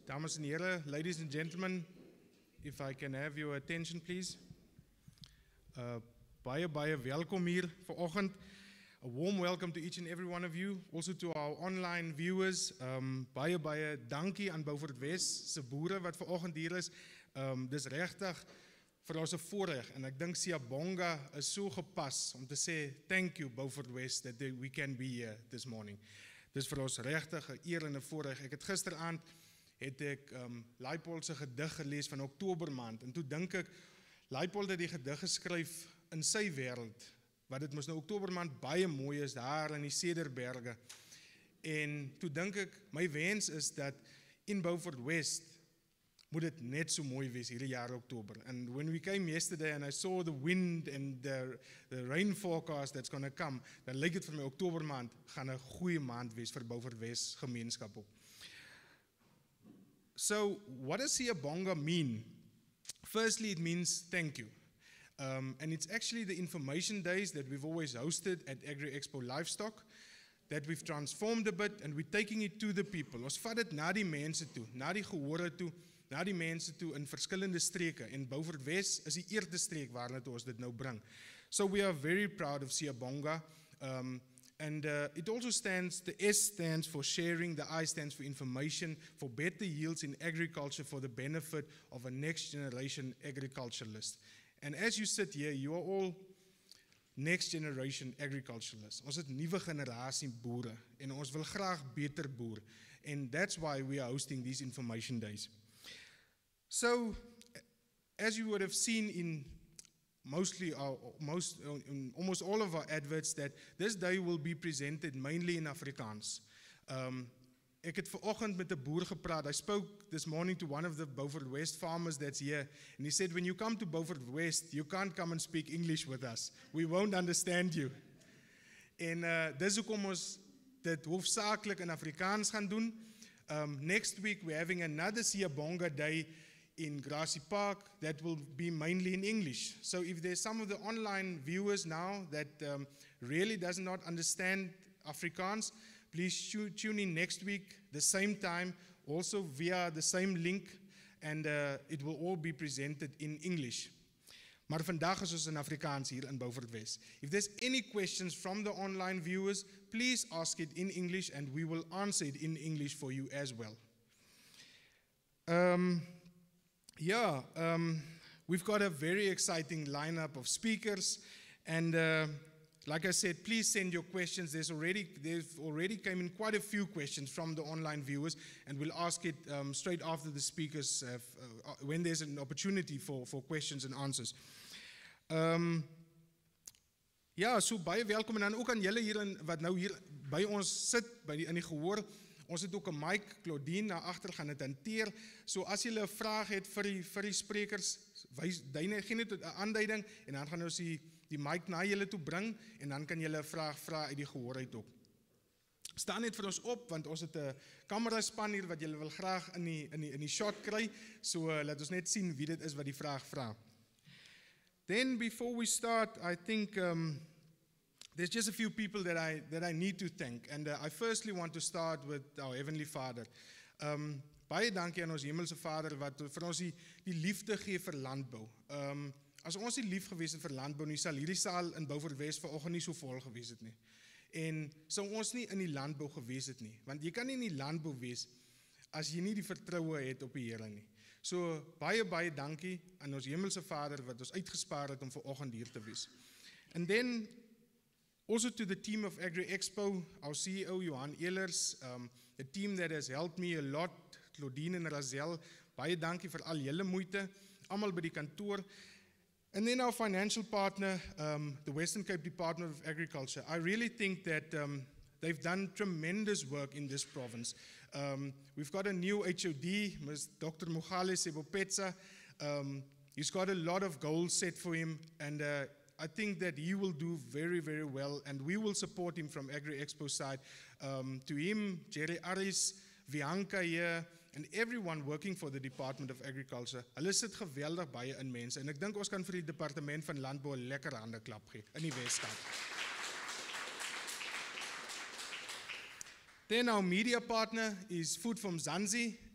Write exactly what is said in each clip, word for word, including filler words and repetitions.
Dames en heren, ladies and gentlemen, if I can have your attention please. Uh, baie, baie welkom hier vanoggend. A warm welcome to each and every one of you, also to our online viewers. Um, baie, baie dankie aan Beaufort West se boere wat vanoggend hier is. Um, dis regtig vir ons 'n voorreg en ek dink Siyabonga is so gepas om te sê thank you Beaufort West that we can be here this morning. Dis vir ons regtig 'n eer en 'n voorreg. Ek het gisteraand het ek um, Leipold se gedig gelees van Oktober maand en toe dink ek Leipold het die gedig geskryf in sy wêreld wat dit mos nou Oktober maand baie mooi is daar in die Cederberge. En toe dink ek my wens is dat in Beaufort West moet dit net so mooi wees hierdie jaar Oktober. And when we came yesterday and I saw the wind and the, the rain forecast that's going to come, dan lyk dit vir my Oktober maand gaan 'n goeie maand wees vir Beaufort West gemeenskap ook. So, what does Siyabonga mean? Firstly, it means thank you. Um, and it's actually the information days that we've always hosted at Agri Expo Livestock that we've transformed a bit and we're taking it to the people. Ons vat dit na die mense toe, na die gehore toe, na die mense toe in verskillende streke. En Beaufort West is die eerste streek waarna toe ons dit nou bring. So we are very proud of Siyabonga. Um, And uh, it also stands, the S stands for sharing, the I stands for information, for better yields in agriculture for the benefit of a next generation agriculturalist. And as you sit here, you are all next generation agriculturalists. Ons het nuwe generasie boere en ons wil graag beter boer. And that's why we are hosting these information days. So, as you would have seen in mostly our, most, in almost all of our adverts, that this day will be presented mainly in Afrikaans. Um, ek het vanoggend met 'n boer gepraat. I spoke this morning to one of the Beaufort West farmers that's here, and he said, when you come to Beaufort West, you can't come and speak English with us. We won't understand you. En uh, dis hoekom ons dit hoofsaaklik in Afrikaans gaan doen. Um, next week we're having another Siyabonga Day in Grassy Park that will be mainly in English. So if there's some of the online viewers now that um, really does not understand Afrikaans, please tune in next week, the same time, also via the same link, and uh, it will all be presented in English. Maar vandag is ons in Afrikaans hier in Beaufort West. If there's any questions from the online viewers, please ask it in English and we will answer it in English for you as well. Um, Yeah, um, we've got a very exciting lineup of speakers, and uh, like I said, please send your questions. There's already there's already come in quite a few questions from the online viewers, and we'll ask it um, straight after the speakers uh, uh, when there's an opportunity for for questions and answers. Um, ja, so baie welkom en dan ook aan julle hier in, wat nou hier by ons sit by die in die gehoor. Ons het ook 'n mic, Claudine, na agter gaan dit hanteer. So as jy 'n vraag het vir die vir die sprekers, wys duine gee net 'n aanduiding en dan gaan ons die die mic na julle toe bring en dan kan julle 'n vraag vra uit die gehoor uit op. Staan net vir ons op want ons het 'n kameraspan hier wat julle wil graag in die in die in die shot kry. So uh, laat ons net sien wie dit is wat die vraag vra. Then before we start, I think um, there's just a few people that I that I need to thank, and uh, I firstly want to start with our Heavenly Father. Um, baie dankie aan ons Hemelse Vader wat vir ons die, die liefde gee vir landbou. Um, as ons nie lief gewees het vir landbou nie, sal hierdie saal in Beaufort West vanoggend nie so vol gewees het nie. En sou ons nie in die landbou gewees het nie, want jy kan nie in die landbou wees as jy nie die vertroue het op die Here nie. So baie baie dankie aan ons Hemelse Vader wat ons uitgespaar het om vanoggend hier te wees. And then also to the team of Agri Expo, our C E O, Johan Ehlers, um, the team that has helped me a lot, Claudine en Razel, baie dankie vir al julle moeite, almal by die kantoor. And then our financial partner, um, the Western Cape Department of Agriculture. I really think that um, they've done tremendous work in this province. Um, we've got a new H O D, Mister Doctor Mogale Sebopetsa. Um, he's got a lot of goals set for him, and uh, I think that he will do very, very well, and we will support him from Agri Expo side. Um, to him, Jerry Aris, Vianca here, and everyone working for the Department of Agriculture. Hulle sit geweldig baie in mense, en ek dink ons kan vir die Departement van Landbou 'n lekker hande klap gee in die Weskaap. Then our media partner is Food from Zanzi.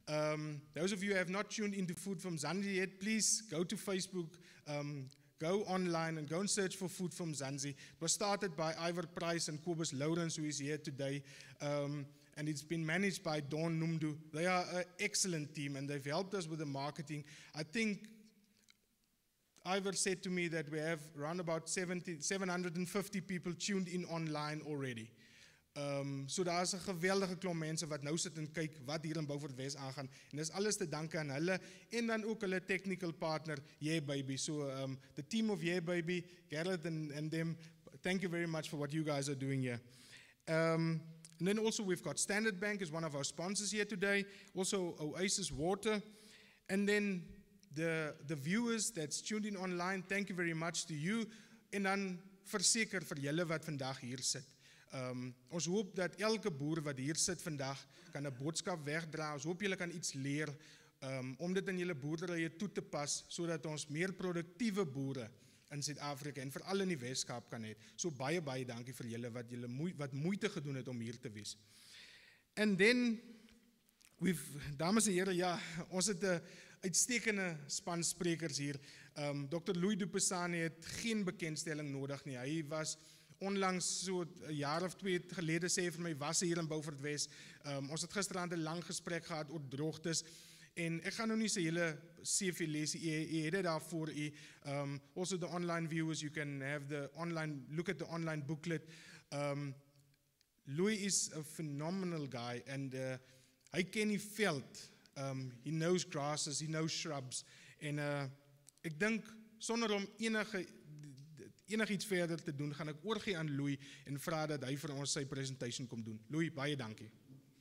Um, those of you who have not tuned into Food from Zanzi yet, please go to Facebook, um, go online and go and search for Food from Zanzi. It was started by Ivor Price and Kobus Lawrence, who is here today. Um, and it's been managed by Dawn Numdu. They are an excellent team, and they've helped us with the marketing. I think Ivor said to me that we have around about seventy, seven hundred fifty people tuned in online already. Um, so daar is 'n geweldige klomp mense wat nou sit en kyk wat hier in Beaufort Wes aangaan. En dis alles te danke aan hulle en dan ook hulle technical partner, Yeah Baby. So um, the team of Yeah Baby, Gerrit and, and them, thank you very much for what you guys are doing here. Um, and then also we've got Standard Bank is one of our sponsors here today. Also Oasis Water. And then the, the viewers that's tuned in online, thank you very much to you. En dan verseker vir julle wat vandag hier sit. Um, ons hoop dat elke boer wat hier sit vandag kan 'n boodskap wegdra. Ons hoop julle kan iets leer um, om dit in julle boerderye toe te pas sodat ons meer produktiewe boere in Suid-Afrika en veral in die Weskaap kan hê. So baie baie dankie vir julle wat julle moe, wat moeite gedoen het om hier te wees. And then we've dames en here, ja, ons het 'n uitstekende span sprekers hier. Um, Dokter Louis Dupassani het geen bekendstelling nodig nie. Hy was onlangs so 'n jaar of twee gelede sê vir my was hier in Beaufort Wes. Um, ons het gisterand 'n lang gesprek gehad oor droogtes en ek gaan nou nie sy hele C V lees nie. Jy het dit daar voor u. Um, also the online viewers, you can have the online look at the online booklet. Um, Louis is a phenomenal guy and uh, hy ken die veld. Um, he knows grasses, he knows shrubs en uh, ek dink sonder om enige enigiets verder te doen, gaan ek oorgee aan Louis en vra dat hy vir ons sy presentation kom doen. Louis, baie dankie.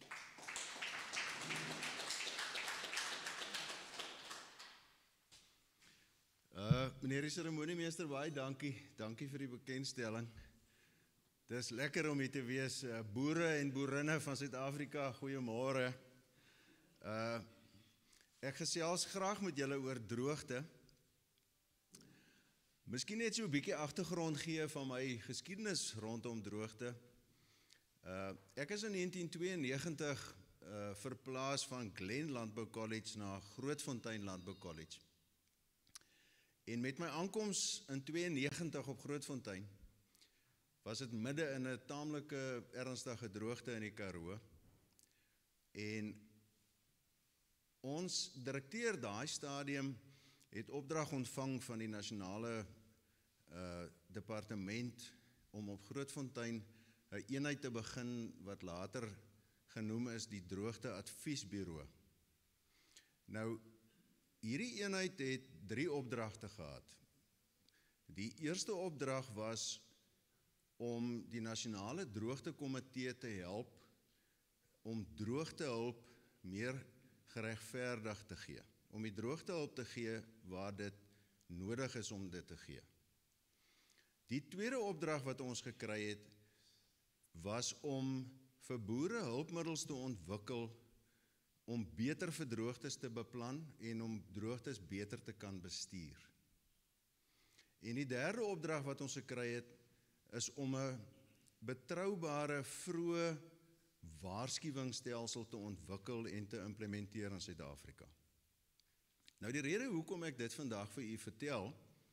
Uh, meneer die seremoniemeester, baie dankie. Dankie vir die bekendstelling. Dit is lekker om hier te wees. Uh, boere en boerinne van Suid-Afrika, goeiemôre. Uh, ek gesels graag met julle oor droogte. Miskien net so 'n bietjie agtergrond gee van my geskiedenis rondom droogte. Uh, ek is in negentien tweeënnegentig uh, verplaas van Glen Landbou College na Grootfontein Landbou College. En met my aankoms in tweeënnegentig op Grootfontein was dit midde in 'n taamlike ernstige droogte in die Karoo. En ons direkteur daai stadium het opdrag ontvang van die nasionale uh, departement om op Grootfontein 'n eenheid te begin wat later genoem is die Droogte Adviesbureau. Nou, hierdie eenheid het drie opdragte gehad. Die eerste opdrag was om die nasionale droogtekomitee te help om droogtehulp meer geregverdig te gee. Om die droogtehulp te gee waar dit nodig is om dit te gee. Die tweede opdrag wat ons gekry het, was om vir boere hulpmiddels te ontwikkel om beter vir droogtes te beplan en om droogtes beter te kan bestuur. En die derde opdrag wat ons gekry het, is om 'n betroubare vroeë waarskuwingsstelsel te ontwikkel en te implementeer in Suid-Afrika. Nou die rede hoekom ek dit vandag vir u vertel,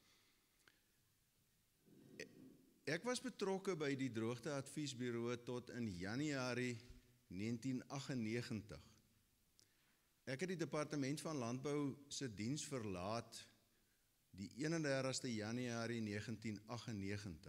ek was betrokke by die Droogte Adviesbureau tot in Januarie negentien aggenegentig. Ek het die departement van landbou se diens verlaat die eenendertigste Januarie negentien aggenegentig.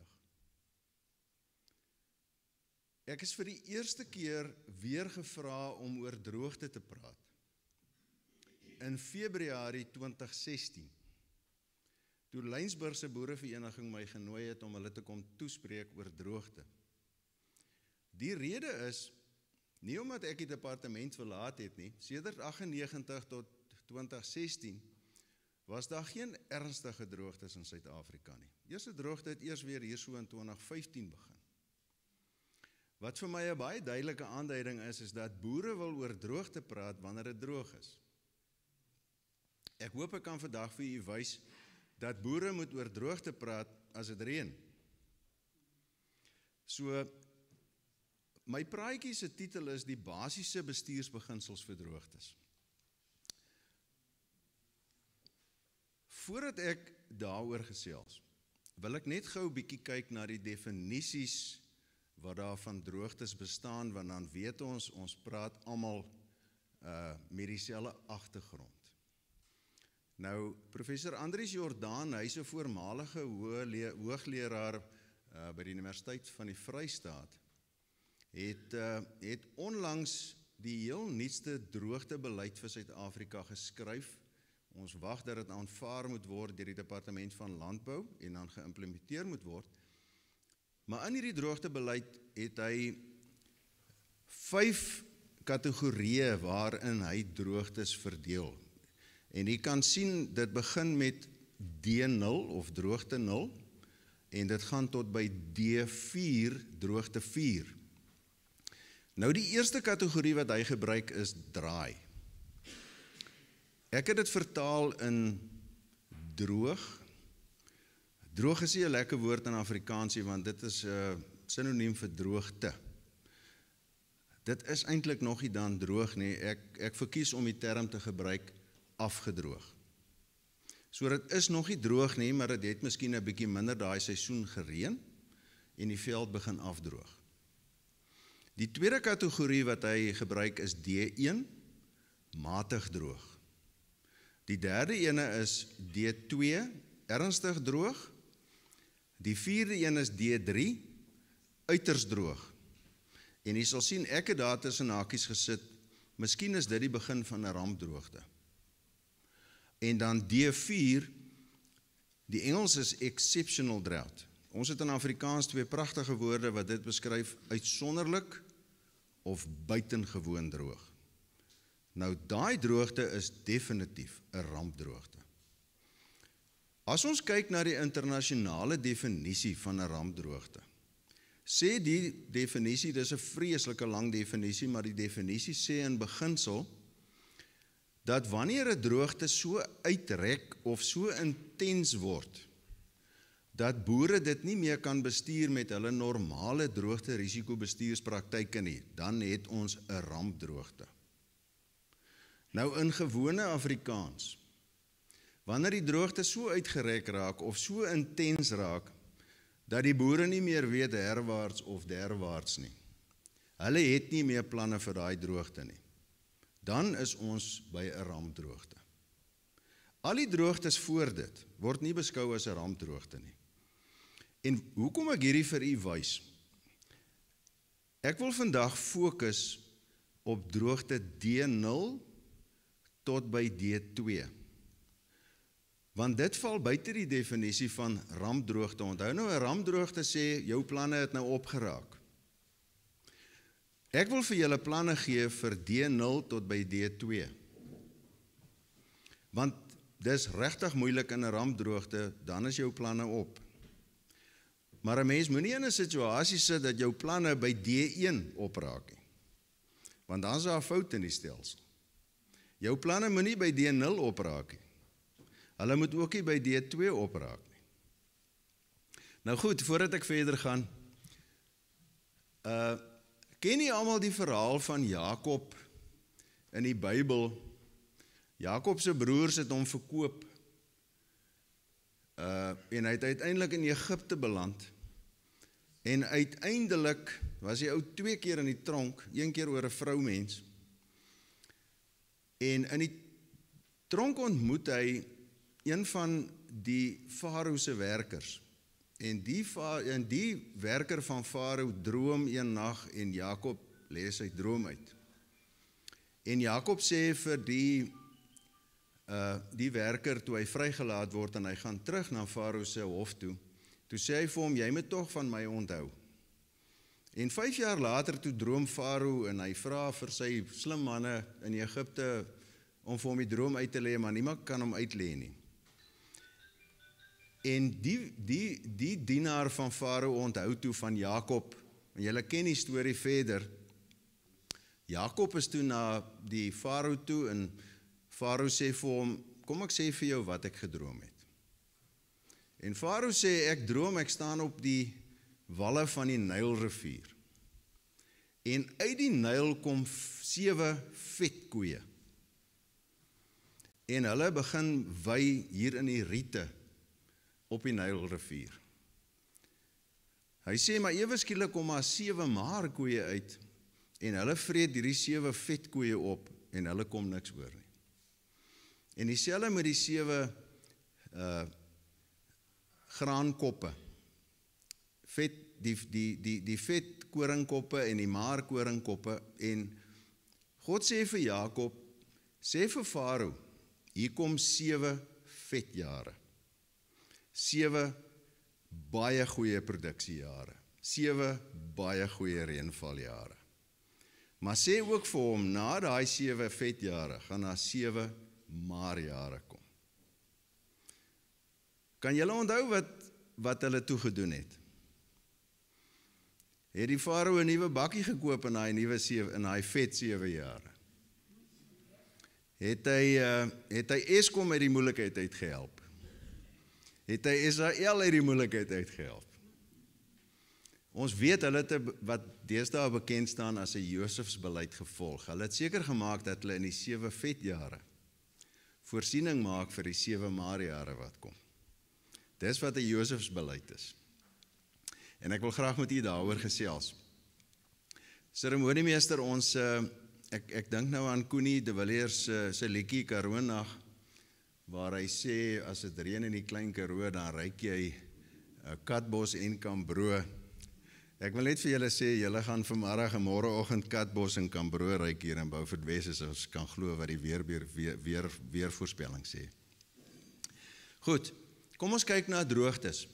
Ek is vir die eerste keer weer gevra om oor droogte te praat. In Februarie twintig sestien, toe Lynsburgse Boerevereniging my genooi het om hulle te kom toespreek oor droogte. Die rede is, nie omdat ek die departement verlaat het nie, sedert aggenegentig tot twintig sestien, was daar geen ernstige droogtes in Suid-Afrika nie. Eerste droogte het eers weer hier so in twintig vyftien begin. Wat vir my 'n baie duidelike aanduiding is, is dat boere wil oor droogte praat wanneer dit droog is. Ek hoop ek kan vandag vir u wys dat boere moet oor droogte praat as dit reën. So, my praatjie se titel is die basiese bestuursbeginsels vir droogtes. Voordat ek daaroor gesels, wil ek net gou 'n bietjie kyk na die definisies wat daar van droogtes bestaan, want dan weet ons, ons praat almal uh, met dieselfde agtergrond. Nou, professor Andries Jordaan, hy is 'n voormalige hoogleraar uh, by die Universiteit van die Vrystaat, het, uh, het onlangs die heel nuutste droogtebeleid vir Suid-Afrika geskryf. Ons wag dat dit aanvaar moet word deur die Departement van Landbou en dan geïmplementeer moet word. Maar in hierdie droogtebeleid het hy vyf kategorieë waarin hy droogtes verdeel. En jy kan sien, dit begin met D nul of droogte nul en dit gaan tot by D vier, droogte vier. Nou die eerste kategorie wat hy gebruik is draai. Ek het dit vertaal in droog. Droog is nie 'n lekker woord in Afrikaansie, want dit is 'n uh, sinoniem vir droogte. Dit is eintlik nog nie dan droog nie. Ek, ek verkies om die term te gebruik afgedroog. So dit is nog nie droog nie, maar dit het miskien 'n bietjie minder daai seisoen gereën en die veld begin afdroog. Die tweede kategorie wat hy gebruik is D een, matig droog. Die derde ene is D twee, ernstig droog. Die vierde een is D drie, uiters droog. En jy sal sien, ek het daar tussen hakies gesit, miskien is dit die begin van 'n rampdroogte. En dan D vier, die Engels is exceptional drought. Ons het in Afrikaans twee pragtige woorde wat dit beskryf, uitsonderlik of buitengewoon droog. Nou, daai droogte is definitief 'n rampdroogte. As ons kyk na die internasionale definisie van 'n rampdroogte, sê die definisie, dis 'n vreeslike lang definisie, maar die definisie sê in beginsel, dat wanneer 'n droogte so uitrek of so intens word, dat boere dit nie meer kan bestuur met hulle normale droogte risikobestuurspraktyke nie, dan het ons 'n rampdroogte. Nou in gewone Afrikaans, wanneer die droogte so uitgerek raak of so intens raak, dat die boere nie meer weet herwaarts of derwaarts nie. Hulle het nie meer planne vir daai droogte nie. Dan is ons by 'n rampdroogte. Al die droogtes voor dit word nie beskou as 'n rampdroogte nie. En hoekom ek hierdie vir u wys? Ek wil vandag fokus op droogte D nul tot by D twee. Want dit val buite die definisie van rampdroogte. Onthou nou, 'n rampdroogte sê jou planne het nou opgeraak. Ek wil vir julle planne gee vir D nul tot by D twee. Want dis regtig moeilik in 'n rampdroogte, dan is jou planne op. Maar 'n mens moenie in 'n situasie sit dat jou planne by D een opraak nie. Want dan is daar 'n fout in die stelsel. Jou planne moenie by D nul opraak nie. Hulle moet ook nie by D twee opraak nie. Nou goed, voordat ek verder gaan, uh, ken jy almal die verhaal van Jakob in die Bybel? Jakob se broers het hom verkoop uh, en hy het uiteindelik in Egipte beland. En uiteindelik was hy ou twee keer in die tronk, een keer oor 'n vroumens. En in die tronk ontmoet hy een van die Farao se werkers. En die, en die werker van Farao droom een nag en Jakob lê sy droom uit. En Jakob sê vir die, uh, die werker, toe hy vrygelaat word en hy gaan terug na Farao se hof toe, toe sê hy vir hom, jy moet tog van my onthou. En vyf jaar later toe droom Farao en hy vra vir sy slim manne in Egipte om vir hom die droom uit te lê, maar niemand kan hom uitlê nie. En die, die, die dienaar van Farao onthou toe van Jakob, en julle ken die storie verder. Jakob is toe na die Farao toe en Farao sê vir hom, kom ek sê vir jou wat ek gedroom het. En Farao sê, ek droom, ek staan op die walle van die Nylrivier. En uit die Nyl kom sewe vet koeie. En hulle begin wei hier in die riete op die Nylrivier. Hy sê, maar ewe skielik kom maar sewe maarkoeie uit, en hulle vreet hierdie sewe vetkoeie op, en hulle kom niks oor nie. En dieselfde met die sewe uh, graankoppe, vet, die, die, die, die vet koringkoppe en die maar koringkoppe, en God sê vir Jakob, sê vir Farao, hier kom sewe vetjare, sewe baie goeie produksiejare, sewe baie goeie reënvaljare. Maar sê ook vir hom, na daai sewe vetjare, gaan daar sewe maarjare kom. Kan julle onthou wat, wat hulle toegedoen het? Het die Farao 'n nuwe bakkie gekoop in daai nuwe sewe, in daai vet sewe jare? Het hy, uh, het hy Eskom uit die moeilikheid uitgehelp? Het hy Israel uit die moeilikheid uitgehelp? Ons weet hulle het wat deesdae bekend staan as 'n Josefsbeleid gevolg. Hulle het seker gemaak dat hulle in die sewe vetjare voorsiening maak vir die sewe maarjare wat kom. Dis wat 'n Josefsbeleid is. En ek wil graag met u daaroor gesels. Seremoniemeester, ons, uh, ek, ek dink nou aan Koenie de Villiers uh, se liedjie Karoonag, waar hy sê, as dit reën in die klein Karoo, dan ruik jy uh, katbos en Kambro. Ek wil net vir julle sê, julle gaan vanmiddag en môreoggend katbos en Kambro ruik hier in Beaufort Wes, as ons kan glo wat die weer, weer, weer, weer, weervoorspelling sê. Goed, kom ons kyk na droogtes.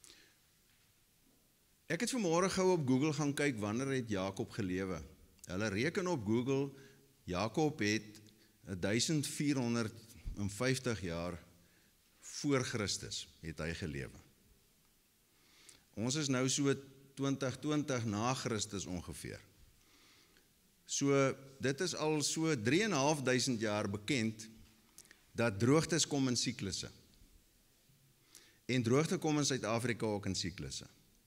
Ek het vanmôre gou op Google gaan kyk, wanneer het Jakob gelewe? Hulle reken op Google, Jakob het viertien vyftig jaar voor Christus het hy gelewe. Ons is nou so twintig twintig na Christus ongeveer. So, dit is al so drie en 'n half duisend jaar bekend, dat droogtes kom in siklusse. En droogte kom in Suid-Afrika ook in siklusse.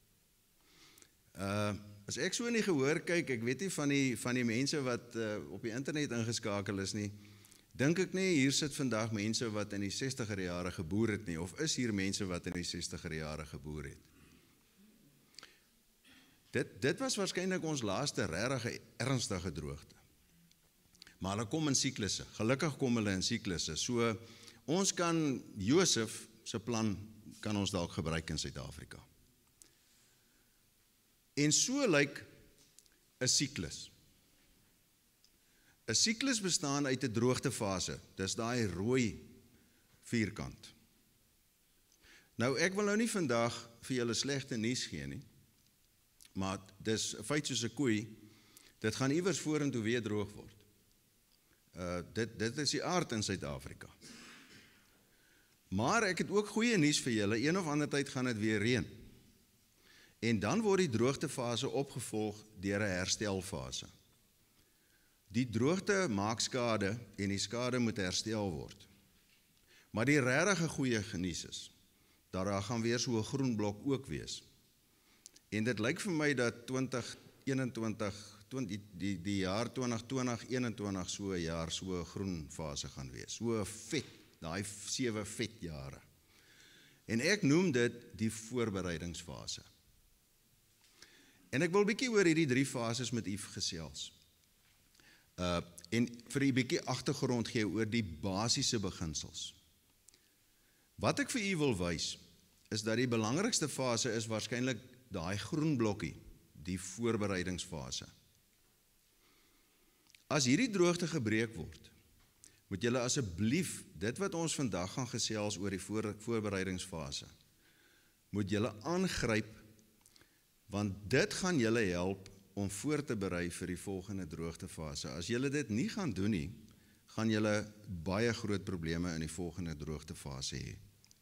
Uh, as ek so in die gehoor kyk, ek weet nie van die, van die mense wat uh, op die internet ingeskakel is nie, dink ek nie, hier sit vandag mense wat in die sestiger jare geboer het nie, of is hier mense wat in die sestiger jare geboer het. Dit, dit was waarskynlik ons laaste regtig ernstige droogte. Maar hulle kom in siklusse, gelukkig kom hulle in siklusse, so ons kan, Josef se plan kan ons dalk gebruik in Suid-Afrika. En so lyk 'n siklus. 'n Siklus bestaan uit 'n droogtefase, dis daai rooi vierkant. Nou, ek wil nou nie vandag vir julle slegte nuus gee nie, maar dis 'n feit soos 'n koei, dit gaan iewers vorentoe weer droog word. Uh, dit, dit is die aard in Suid-Afrika. Maar ek het ook goeie nuus vir julle, een of ander tyd gaan dit weer reën. En dan word die droogtefase opgevolg deur 'n herstelfase. Die droogte maak skade en die skade moet herstel word. Maar die regtig goeie nuus is, dat daar gaan weer so 'n groen blok ook wees. En dit lyk vir my dat twintig eenentwintig, die, die, die jaar twintig twintig eenentwintig so 'n jaar so 'n groen fase gaan wees. So 'n vet, daai sewe vet jare. En ek noem dit die voorbereidingsfase. En ek wil bietjie oor hierdie drie fases met u gesels. Uh, en vir u bietjie agtergrond gee oor die basiese beginsels. Wat ek vir u wil wys, is dat die belangrikste fase is waarskynlik daai groen blokkie, die voorbereidingsfase. As hierdie droogte gebreek word, moet julle asseblief, dit wat ons vandag gaan gesels oor die voor, voorbereidingsfase, moet julle aangryp, want dit gaan julle help om voor te berei vir die volgende droogtefase. As julle dit nie gaan doen nie, gaan julle baie groot probleme in die volgende droogtefase hê.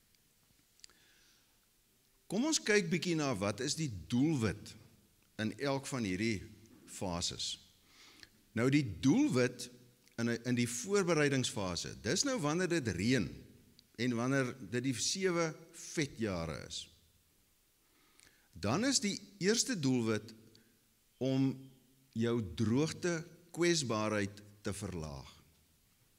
Kom ons kyk bietjie na wat is die doelwit in elk van hierdie fases. Nou die doelwit in, in die voorbereidingsfase, dis nou wanneer dit reën en wanneer dit die sewe vetjare is. Dan is die eerste doelwit om jou droogte kwesbaarheid te verlaag.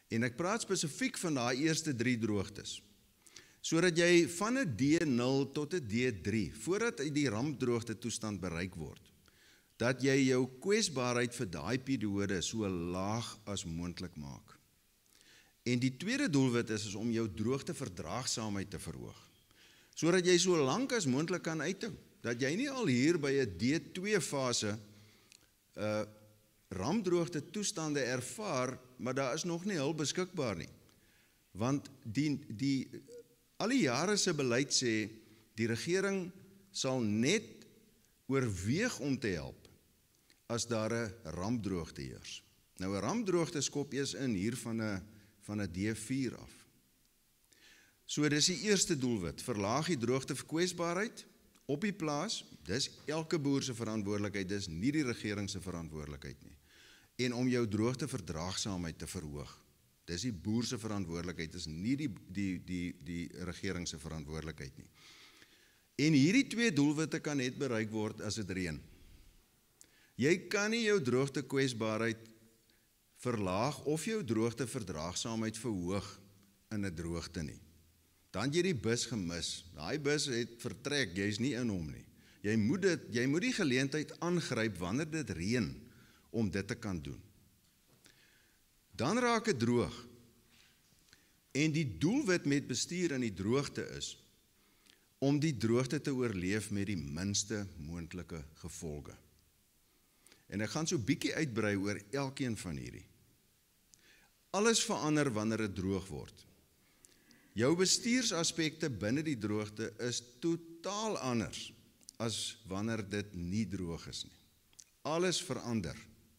En ek praat spesifiek van daai eerste drie droogtes. Sodat jy van 'n D nul tot 'n D drie, voordat die rampdroogte toestand bereik word, dat jy jou kwesbaarheid vir daai periode so laag as moontlik maak. En die tweede doelwit is, is om jou droogteverdraagsaamheid te verhoog, sodat jy so lank as moontlik kan uithou, dat jy nie al hier by 'n D twee fase uh, rampdroogte toestande ervaar, maar daar is nog nie hulp beskikbaar nie. Want die, die, al die jare se beleid sê, die regering sal net oorweeg om te help, as daar 'n rampdroogte heers. Nou 'n rampdroogte skop eers in hier van 'n van 'n D vier af. So dis die eerste doelwit, verlaag die droogtekwesbaarheid op die plaas, dis elke boer se verantwoordelikheid, dis nie die regering se verantwoordelikheid nie. En om jou droogteverdraagsaamheid te verhoog, dis die boer se verantwoordelikheid, dis nie die, die, die, die regering se verantwoordelikheid nie. En hierdie twee doelwitte kan net bereik word as dit reën. Jy kan nie jou droogtekwesbaarheid verlaag of jou droogteverdraagsaamheid verhoog in 'n droogte nie. Dan het jy die bus gemis. Daai bus het vertrek, jy is nie in hom nie. Jy moet dit, jy moet die geleentheid aangryp wanneer dit reën om dit te kan doen. Dan raak dit droog. En die doelwit met bestuur in die droogte is om die droogte te oorleef met die minste moontlike gevolge. En ek gaan so bietjie uitbrei oor elkeen van hierdie. Alles verander wanneer dit droog word. Jou bestuursaspekte binne die droogte is totaal anders as wanneer dit nie droog is nie. Alles verander.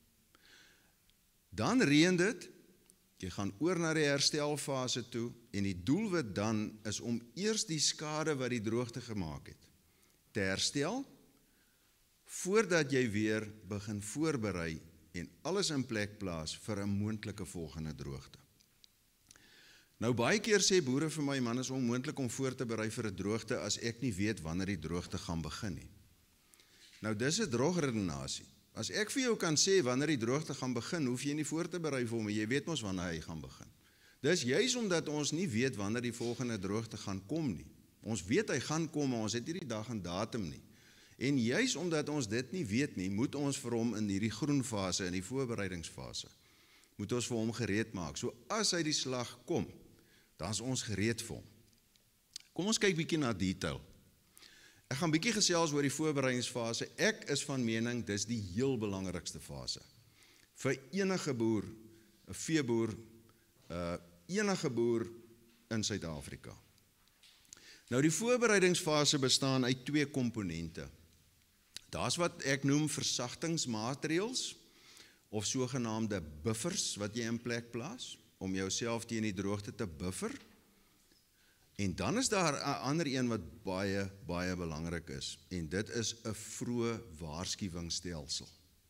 Dan reën dit, jy gaan oor na die herstelfase toe en die doelwit dan is om eers die skade wat die droogte gemaak het te herstel, voordat jy weer begin voorberei en alles in plek plaas vir 'n moontlike volgende droogte. Nou baie keer sê boere vir my, man, is onmoontlik om voor te berei vir 'n droogte as ek nie weet wanneer die droogte gaan begin nie. Nou dis 'n droogredenasie. As ek vir jou kan sê wanneer die droogte gaan begin, hoef jy nie voor te berei vir hom, jy weet mos wanneer hy gaan begin. Dis juis omdat ons nie weet wanneer die volgende droogte gaan kom nie. Ons weet hy gaan kom, maar ons het nie die dag en datum nie. En juis omdat ons dit nie weet nie, moet ons vir hom in hierdie groen fase, in die voorbereidingsfase, moet ons vir hom gereed maak. So as hy die slag kom, dan is ons gereed vir hom. Kom ons kyk bietjie na detail. Ek gaan bietjie gesels oor die voorbereidingsfase. Ek is van mening, dis die heel belangrikste fase. Vir enige boer, 'n veeboer, uh, enige boer in Suid-Afrika. Nou die voorbereidingsfase bestaan uit twee komponente. Daar's wat ek noem versagtingsmaatreëls, of sogenaamde buffers wat jy in plek plaas, om jouself teen die droogte te buffer. En dan is daar 'n ander een wat baie, baie belangrik is, en dit is 'n vroeë waarskuwingsstelsel.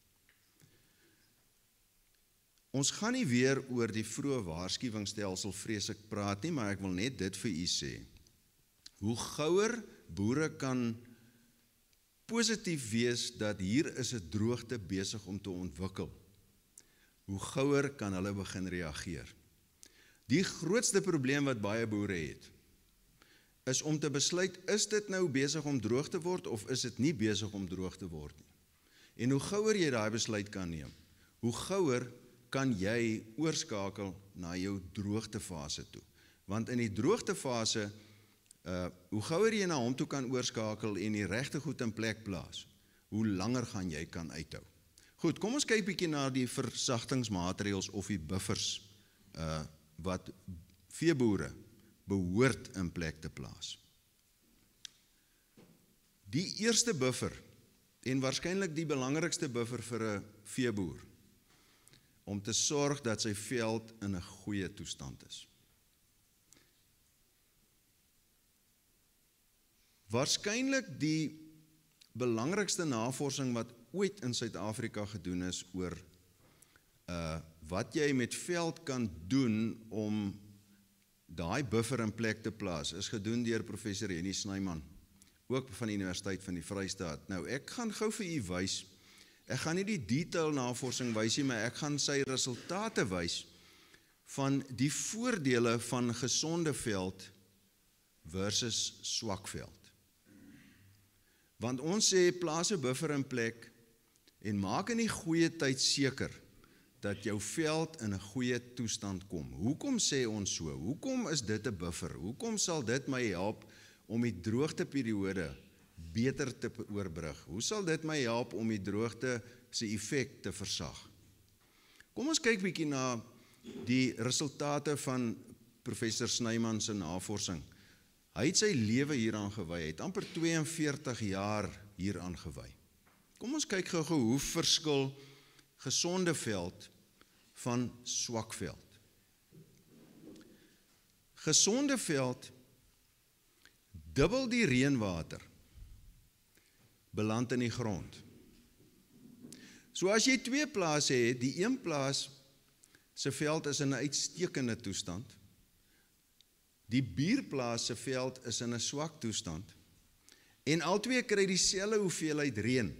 Ons gaan nie weer oor die vroeë waarskuwingsstelsel vreeslik praat nie, maar ek wil net dit vir u sê. Hoe gouer boere kan positief wees dat hier is 'n droogte besig om te ontwikkel, hoe gouer kan hulle begin reageer. Die grootste probleem wat baie boere het, is om te besluit, is dit nou besig om droog te word, of is dit nie besig om droog te word nie. En hoe gouer jy daai besluit kan neem, hoe gouer kan jy oorskakel na jou droogtefase toe. Want in die droogtefase, uh, hoe gouer jy na hom toe kan oorskakel en die regte goed in plek plaas, hoe langer gaan jy kan uithou. Goed, kom ons kyk bietjie na die versagtingsmaatreëls of die buffers, uh, wat veeboere behoort in plek te plaas. Die eerste buffer, en waarskynlik die belangrikste buffer vir 'n veeboer, om te sorg dat sy veld in 'n goeie toestand is. Waarskynlik die belangrikste navorsing wat ooit in Suid-Afrika gedoen is oor uh, wat jy met veld kan doen om daai buffer in plek te plaas, is gedoen deur professor Henny Snyman, ook van die Universiteit van die Vrystaat. Nou, ek gaan gou vir u wys, ek gaan nie die detail navorsing wys nie, maar ek gaan sy resultate wys van die voordele van gesonde veld versus swak veld. Want ons sê plaas 'n buffer in plek en maak in die goeie tyd seker dat jou veld in 'n goeie toestand kom. Hoekom sê ons so? Hoekom is dit 'n buffer? Hoekom sal dit my help om die droogteperiode beter te oorbrug? Hoe sal dit my help om die droogte se effek te versag? Kom ons kyk bietjie na die resultate van professor Snyman se navorsing. Hy het sy lewe hieraan gewy, hy het amper tweeënveertig jaar hieraan gewy. Kom ons kyk gou-gou hoe verskil gesonde veld van swak veld. Gesonde veld dubbel die reënwater beland in die grond. So as jy twee plase het, die een plaas se veld is in 'n uitstekende toestand, die buurplaas se veld is in 'n swak toestand, en albei kry dieselfde hoeveelheid reën,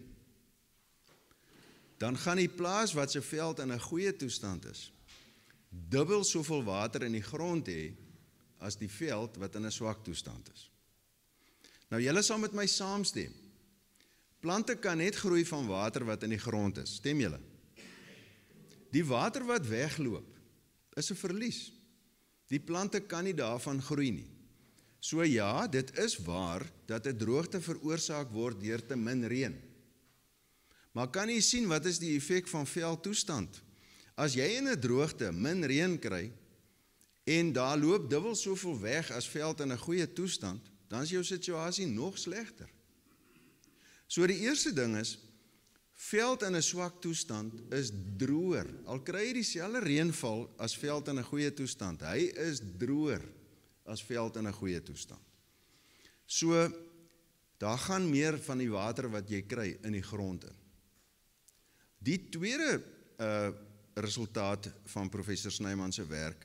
dan gaan die plaas wat se veld in 'n goeie toestand is, dubbel soveel water in die grond hê as die veld wat in 'n swak toestand is. Nou julle sal met my saamstem. Plante kan net groei van water wat in die grond is. Stem julle? Die water wat wegloop is 'n verlies. Die plante kan nie daarvan groei nie. So ja, dit is waar dat 'n droogte veroorsaak word deur te min reën. Maar kan jy sien wat is die effek van veldtoestand? As jy in 'n droogte min reën kry en daar loop dubbel soveel weg as veld in 'n goeie toestand, dan is jou situasie nog slegter. So die eerste ding is, veld in 'n swak toestand is droër. Al kry jy dieselfde reënval as veld in 'n goeie toestand. Hy is droër as veld in 'n goeie toestand. So, daar gaan meer van die water wat jy kry in die grond in. Die tweede uh, resultaat van professor Snyman se werk,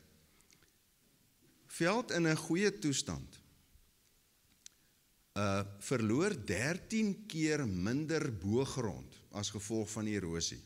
veld in 'n goeie toestand uh, verloor dertien keer minder boogrond as gevolg van erosie.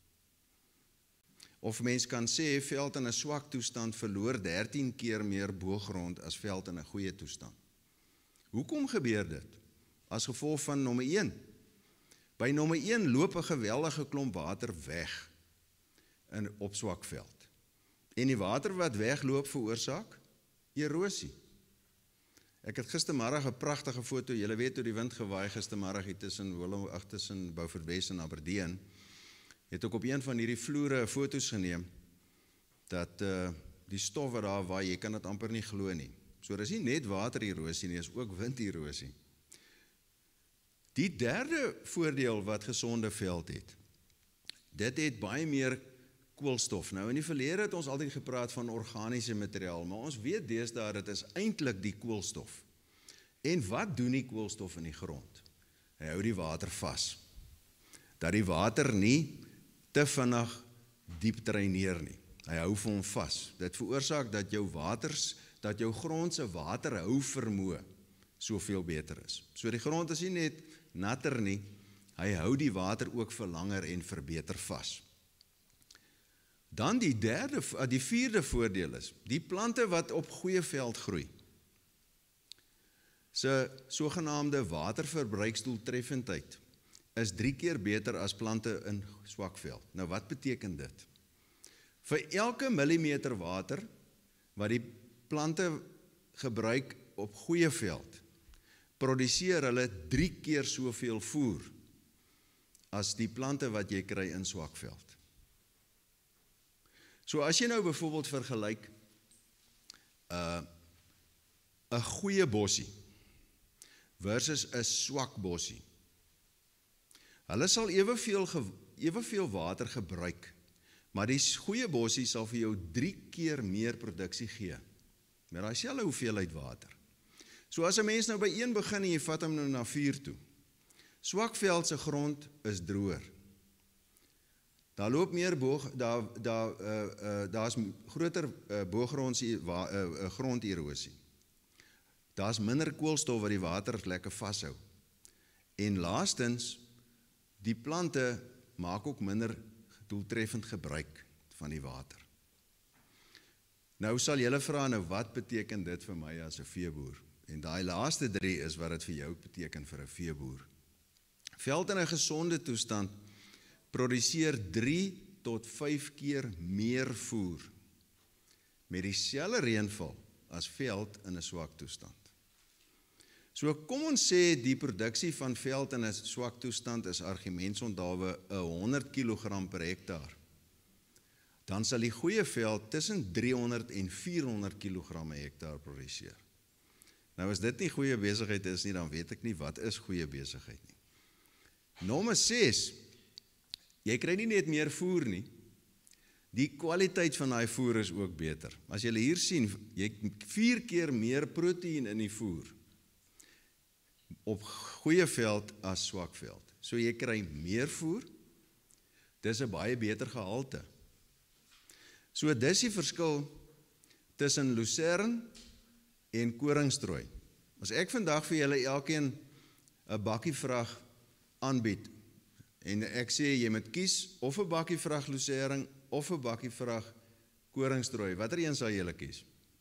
Of mens kan sê, veld in 'n swak toestand verloor dertien keer meer boogrond as veld in 'n goeie toestand. Hoekom gebeur dit? As gevolg van nommer een. By nommer een loop 'n geweldige klomp water weg in, op swak veld. En die water wat wegloop veroorsaak erosie. Ek het gistermiddag 'n pragtige foto, julle weet hoe die wind gewaai gistermiddag hier tussen Willem, ag tussen Beaufort West en Aberdeen. Het ook op een van hierdie vloere foto's geneem dat uh, die stof wat daar waai, jy kan dit amper nie glo nie. So dis nie net watererosie nie, is ook winderosie. Die derde voordeel wat gesonde veld het, dit het baie meer koolstof. Nou in die verlede het ons altyd gepraat van organiese materiaal, maar ons weet deesdae dit is eintlik die koolstof. En wat doen die koolstof in die grond? Hy hou die water vas. Dat die water nie te vinnig diep dreineer nie. Hy hou vir hom vas. Dit veroorsaak dat jou waters, dat jou grond se waterhou vermoë soveel beter is. So die grond is nie net natter nie, hy hou die water ook vir langer en vir beter vas. Dan die derde, die vierde voordeel is, die plante wat op goeie veld groei, se sogenaamde waterverbruiksdoeltreffendheid is drie keer beter as plante in swak veld. Nou wat beteken dit? Vir elke millimeter water wat die plante gebruik op goeie veld, produseer hulle drie keer soveel voer as die plante wat jy kry in swak veld. So as jy nou byvoorbeeld vergelyk 'n uh, 'n goeie bossie versus 'n swak bossie. Hulle sal eweveel eweveel water gebruik, maar die goeie bossie sal vir jou drie keer meer produksie gee met daai selfde hoeveelheid water. So as 'n mens nou by een begin en jy vat hom nou na vier toe. Swak veld se grond is droër. Daar loop meer boog, daar daar uh, uh, daar's groter uh, boogrondse uh, uh, gronderosie. Daar's minder koolstof wat die water lekker vashou. En laastens, die plante maak ook minder doeltreffend gebruik van die water. Nou sal julle vra, nou wat beteken dit vir my as 'n veeboer? En daai laaste drie is wat dit vir jou beteken vir 'n veeboer. Veld in 'n gesonde toestand produseer drie tot vyf keer meer voer met dieselfde reënval as veld in 'n swak toestand. So kom ons sê die produksie van veld in 'n swak toestand is argumentsondawe honderd kilogram per hektaar. Dan sal die goeie veld tussen driehonderd en vierhonderd kilogram per hektaar produseer. Nou as dit nie goeie besigheid is nie, dan weet ek nie wat is goeie besigheid nie. Nommer ses, jy kry nie net meer voer nie, die kwaliteit van daai voer is ook beter. As julle hier sien, jy vier keer meer proteïen in die voer op goeie veld as swak veld. So jy kry meer voer, dis 'n baie beter gehalte. So dis die verskil tussen lucern en koringstrooi. As ek vandag vir julle elkeen 'n bakkie vrag aanbied, en ek sê jy moet kies of 'n bakkie vrag lucern of 'n bakkie vrag koringstrooi, watter een sal julle kies?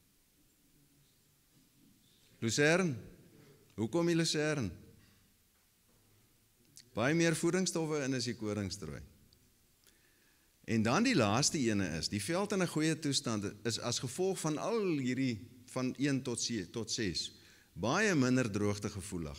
Lucern? Hoekom die lucern? Baie meer voedingsstowwe in as die koringstrooi. En dan die laaste ene is, die veld in 'n goeie toestand is as gevolg van al hierdie van een tot ses, baie minder droogte gevoelig.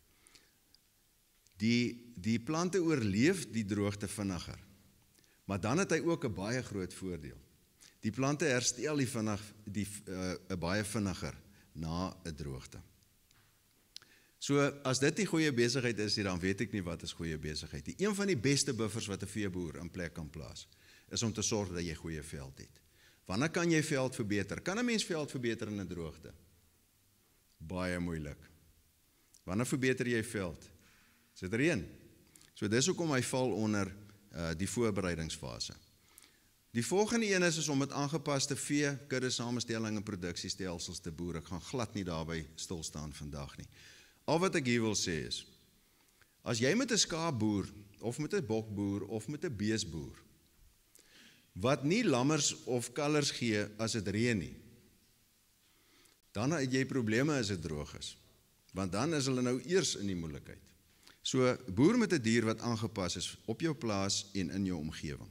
Die, die plante oorleef die droogte vinniger, maar dan het hy ook 'n baie groot voordeel. Die plante herstel die vinnig, die, uh, baie vinniger na 'n droogte. So as dit nie goeie besigheid is, dan weet ek nie wat is goeie besigheid nie. Een van die beste buffers wat 'n veeboer in plek kan plaas, is om te sorg dat jy goeie veld het. Wanneer kan jy veld verbeter? Kan 'n mens veld verbeter in 'n droogte? Baie moeilik. Wanneer verbeter jy veld? Is dit reën? So dis hoekom hy val onder uh, die voorbereidingsfase. Die volgende een is, is om met aangepaste vee, kudde samestelling en produksiestelsels te boer. Ek gaan glad nie daarby stilstaan vandag nie. Al wat ek hier wil sê is, as jy met 'n skaap boer, of met 'n bok boer, of met 'n bees boer, wat nie lammers of kalvers gee as dit reën nie, dan het jy probleme as dit droog is, want dan is hulle nou eers in die moeilikheid. So, boer met 'n dier wat aangepas is op jou plaas en in jou omgewing.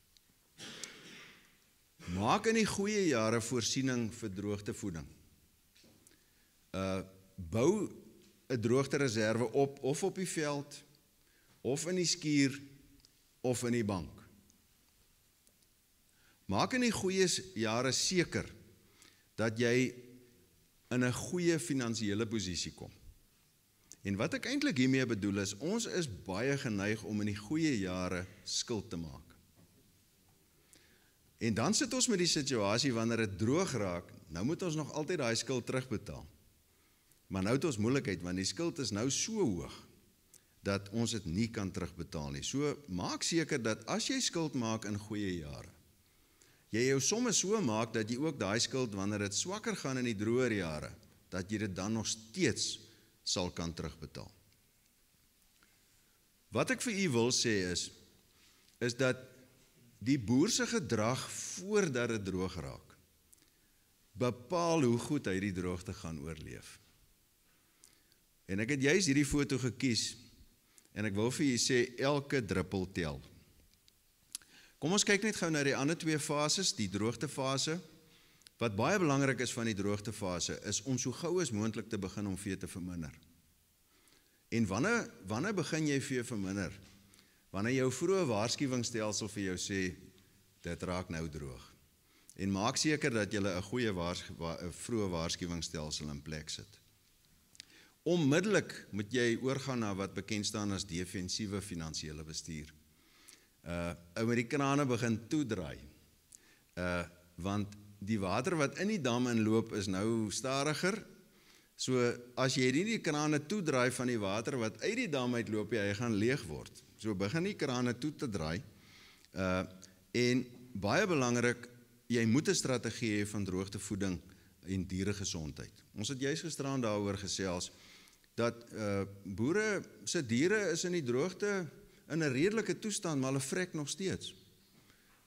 Maak in die goeie jare voorsiening vir droogtevoeding. Uh, bou 'n droogtereserwe op, of op die veld, of in die skuur, of in die bank. Maak in die goeie jare seker dat jy in 'n goeie finansiële posisie kom. En wat ek eintlik hiermee bedoel is, ons is baie geneig om in die goeie jare skuld te maak. En dan sit ons met die situasie wanneer dit droog raak, nou moet ons nog altyd daai skuld terugbetaal. Maar nou het ons moeilikheid, want die skuld is nou so hoog, dat ons dit nie kan terugbetaal nie. So maak seker dat as jy skuld maak in goeie jare, jy jou somme so maak dat jy ook daai skuld, wanneer dit swakker gaan in die droër jare, dat jy dit dan nog steeds sal kan terugbetaal. Wat ek vir u wil sê is, is dat die boer se gedrag voordat dit droog raak, bepaal hoe goed hy die droogte gaan oorleef. En ek het juist hierdie foto gekies, en ek wil vir julle sê, elke druppel tel. Kom ons kyk net gou na die ander twee fases, die droogtefase. Wat baie belangrik is van die droogtefase, is om so gou as moontlik te begin om vee te verminder. En wanneer, wanneer begin jy vee verminder? Wanneer jou vroeë waarskuwingsstelsel vir jou sê, dit raak nou droog. En maak seker dat jy 'n goeie waars, wa, vroeë waarskuwingsstelsel in plek sit. Onmiddellik moet jy oorgaan na wat bekend staan as defensiewe finansiële bestuur. Uh, ou met die krane begin toedraai, uh, want die water wat in die dam inloop is nou stadiger, so as jy nie die krane toedraai van die water wat uit die dam uitloop, hy gaan leeg word. So begin die krane toe te draai, uh, en baie belangrik, jy moet 'n strategie hê van droogtevoeding en dieregesondheid. Ons het juist gisteraan daaroor gesels, dat uh, boere se diere is in die droogte in 'n redelike toestand, maar hulle vrek nog steeds.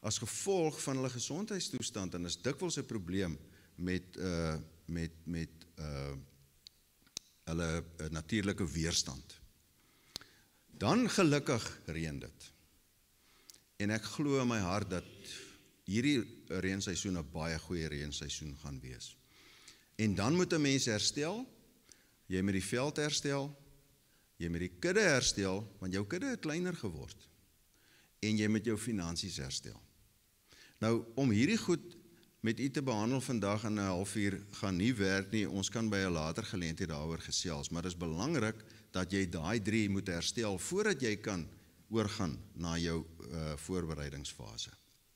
as gevolg van hulle gesondheidstoestand en is dikwels 'n probleem met uh, met met uh, hulle uh, natuurlike weerstand. Dan gelukkig reën dit. En ek glo in my hart dat hierdie reenseisoen 'n baie goeie reenseisoen gaan wees. En dan moet 'n mens herstel, jy moet die veld herstel, jy moet die kudde herstel, want jou kudde het kleiner geword. En jy moet jou finansies herstel. Nou, om hierdie goed met u te behandel vandag in 'n halfuur gaan nie werk nie, ons kan by 'n later geleentheid daaroor gesels, maar dit is belangrik dat jy daai drie moet herstel voordat jy kan oorgaan na jou uh, voorbereidingsfase.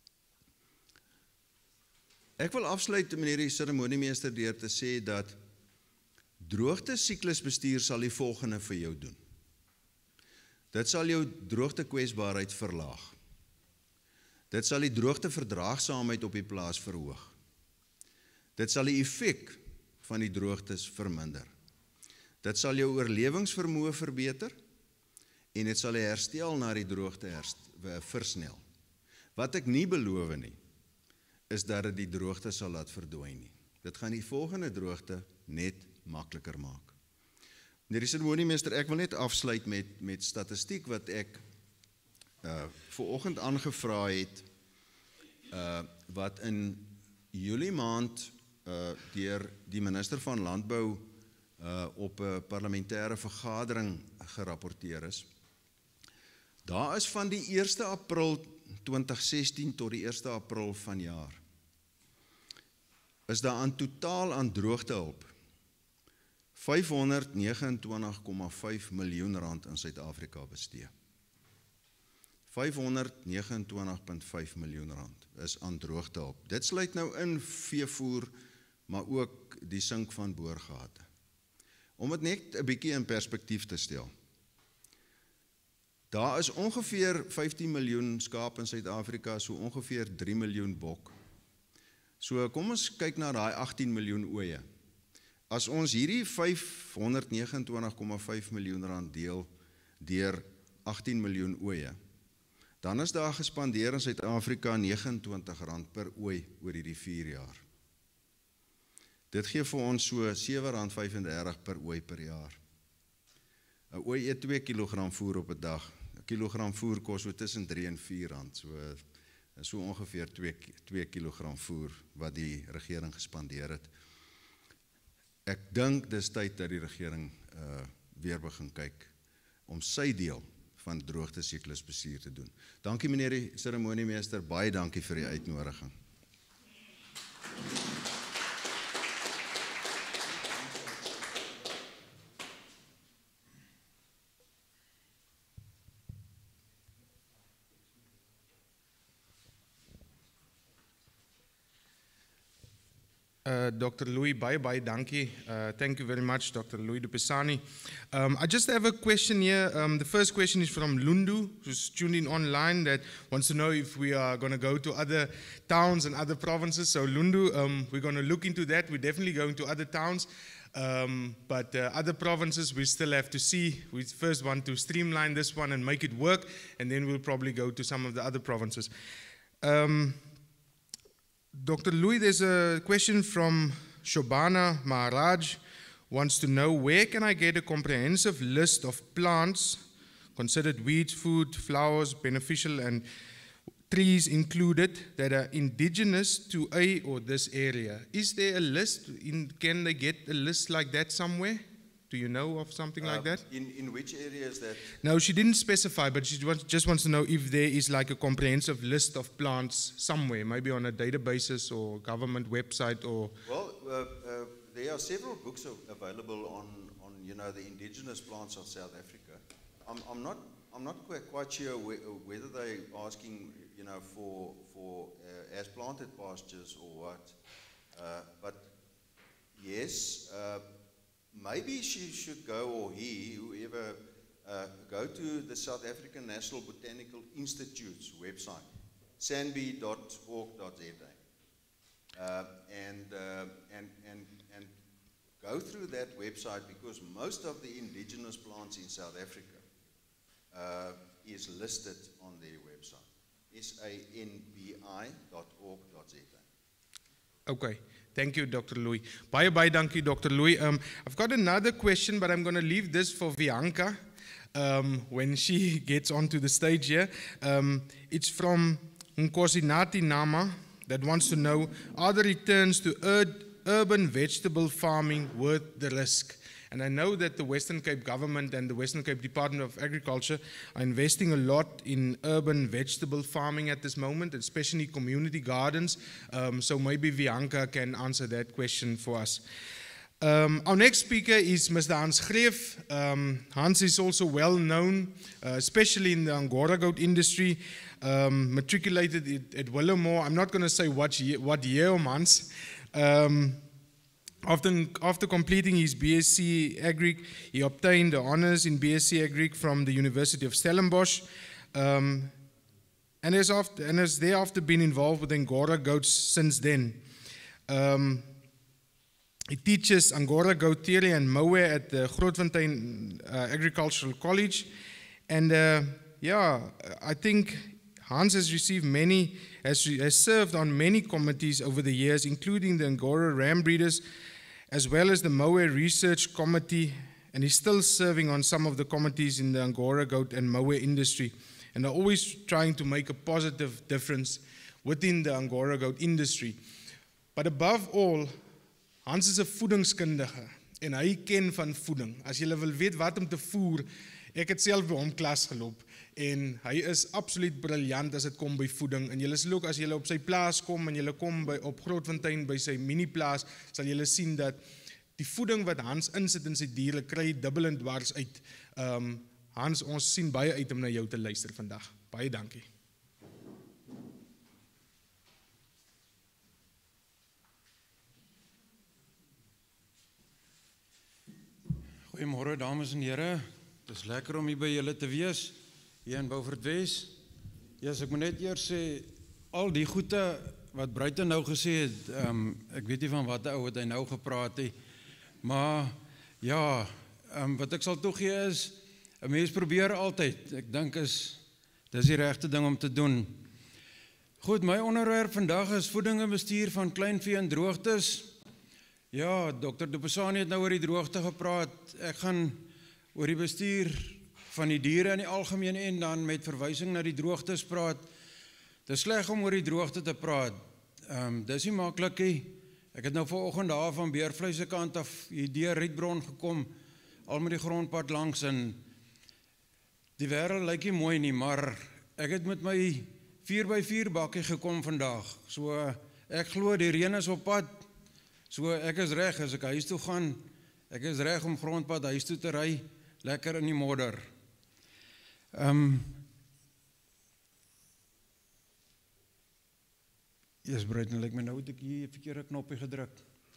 Ek wil afsluit, meneer die seremoniemeester, deur te sê dat droogte siklusbestuur sal die volgende vir jou doen. Dit sal jou droogte kwesbaarheid verlaag. Dit sal die droogte verdraagsaamheid op die plaas verhoog. Dit sal die effek van die droogtes verminder. Dit sal jou oorlewingsvermoë verbeter en dit sal die herstel na die droogte versnel. Wat ek nie beloof nie, is dat dit die droogte sal laat verdwyn nie. Dit gaan die volgende droogte net makliker maak. Meneer die seremoniemeester, ek wil net afsluit met, met statistiek wat ek uh, vanoggend aangevra het, uh, wat in Julie maand uh, deur die minister van Landbou uh, op 'n parlementêre vergadering gerapporteer is. Daar is van die eerste April twintig sestien tot die eerste April vanjaar, is daar aan totaal aan droogtehulp vyfhonderdnegenentwintig komma vyf miljoen rand in Suid-Afrika bestee. vyfhonderdnegenentwintig komma vyf miljoen rand is aan droogtehulp. Dit sluit nou in veevoer, maar ook die sink van boorgate. Om dit net 'n bietjie in perspektief te stel. Daar is ongeveer vyftien miljoen skaap in Suid-Afrika, so ongeveer drie miljoen bok. So kom ons kyk na daai agttien miljoen oeye. As ons hierdie vyfhonderdnegenentwintig komma vyf miljoen rand deel deur agttien miljoen oeye, dan is daar gespandeer in Suid-Afrika vyf ene negentig rand per ooi oor hierdie vier jaar. Dit gee vir ons so sewe rand vyfendertig per ooi per jaar. 'n Ooi eet twee kilogram voer op 'n dag. 'n Kilogram voer kos so tussen drie en vier rand. So so ongeveer twee kilogram voer wat die regering gespandeer het. Ek dink dis tyd dat die regering uh, weer begin kyk om sy deel van droogte siklusbestuur te doen. Dankie meneer die seremoniemeester, baie dankie vir die uitnodiging. Uh, Doctor Louis, bye bye, dankie. Uh, thank you very much, Doctor Louis Dupisani. Um, I just have a question here. Um, the first question is from Lundu, who's tuned in online, that wants to know if we are going to go to other towns and other provinces. So Lundu, um, we're going to look into that. We're definitely going to other towns. Um, but uh, other provinces, we still have to see. We first want to streamline this one and make it work, and then we'll probably go to some of the other provinces. Um, Doctor Louis, there's a question from Shobana Maharaj, wants to know, where can I get a comprehensive list of plants considered weeds, food, flowers, beneficial, and trees included that are indigenous to a or this area? Is there a list? In, can they get a list like that somewhere? Do you know of something uh, like that? In, in which area is that? No, she didn't specify, but she wants, just wants to know if there is like a comprehensive list of plants somewhere, maybe on a databasis or government website or... Well, uh, uh, there are several books available on, on, you know, the indigenous plants of South Africa. I'm, I'm not, I'm not quite, quite sure whether they're asking, you know, for, for uh, as planted pastures or what, uh, but yes, uh, maybe she should go, or he, whoever, uh, go to the South African National Botanical Institute's website, sanby dot org dot z a, uh, and, uh, and, and, and go through that website, because most of the indigenous plants in South Africa uh, is listed on their website. S A N B I dot org dot Z A. Okay. Thank you, Doctor Louis. Bye bye, dankie, Doctor Louis. Um, I've got another question, but I'm going to leave this for Bianca um, when she gets onto the stage here. Um, it's from Nkosinati Nama that wants to know, are the returns to ur- urban vegetable farming worth the risk? And I know that the Western Cape government and the Western Cape Department of Agriculture are investing a lot in urban vegetable farming at this moment, especially community gardens. Um, so maybe Bianca can answer that question for us. Um, our next speaker is Mister Hans Greef. Um, Hans is also well known, uh, especially in the Angora goat industry, um, matriculated at, at Willowmore. I'm not going to say what year, what year or months. Um, After, after completing his B S c Agric, he obtained the honors in B S c Agric from the University of Stellenbosch, um, and, has after, and has thereafter been involved with Angora goats since then. Um, he teaches Angora goat theory and moe at the Grootfontein uh, Agricultural College, and uh, yeah, I think Hans has received many, has, has served on many committees over the years, including the Angora Ram Breeders, as well as the Moe Research Committee, and he's still serving on some of the committees in the Angora goat and Moe industry, and are always trying to make a positive difference within the Angora goat industry. But above all, Hans is 'n voedingskundige, en hy ken van voeding. As jy wil weet wat om te voer, ek het self by hom klas geloop, en hy is absoluut briljant as dit kom by voeding. En julle sal ook as julle op sy plaas kom en julle kom by op Grootfontein by sy mini-plaas, sal julle sien dat die voeding wat Hans insit in sy diere kry dubbel en dwars uit. Um, Hans, ons sien baie uit om na jou te luister vandag. Baie dankie. Goeiemôre dames en here. Dit is lekker om hier by julle te wees. Hier in Beaufort Wes. Ja, yes, ek moet net eers sê, al die goede wat Bruiten nou gesê het, um, ek weet nie van wat ou het hy nou gepraat het, maar ja, um, wat ek sal toegee is, 'n mens probeer altyd, ek dink is, dis die regte ding om te doen. Goed, my onderwerp vandag is voeding en bestuur van kleinvee en droogtes. Ja, dokter Dupisani het nou oor die droogte gepraat, ek gaan oor die bestuur van die diere in die algemeen en dan met verwysing na die droogtes praat. Dit is sleg om oor die droogte te praat. Um, dis nie maklik nie. Ek het nou vanoggend daar van Beervlei se kant af hier deur Rietbron gekom, al met die grondpad langs, en die wêreld lyk nie mooi nie, maar ek het met my vier by vier bakkie gekom vandag. So ek glo die reën is op pad. So ek is reg as ek huis toe gaan. Ek is reg om grondpad huis toe te ry, lekker in die modder. Um, Yes, Bruiten, lyk my nou het ek hier 'n verkeerde knoppie gedruk.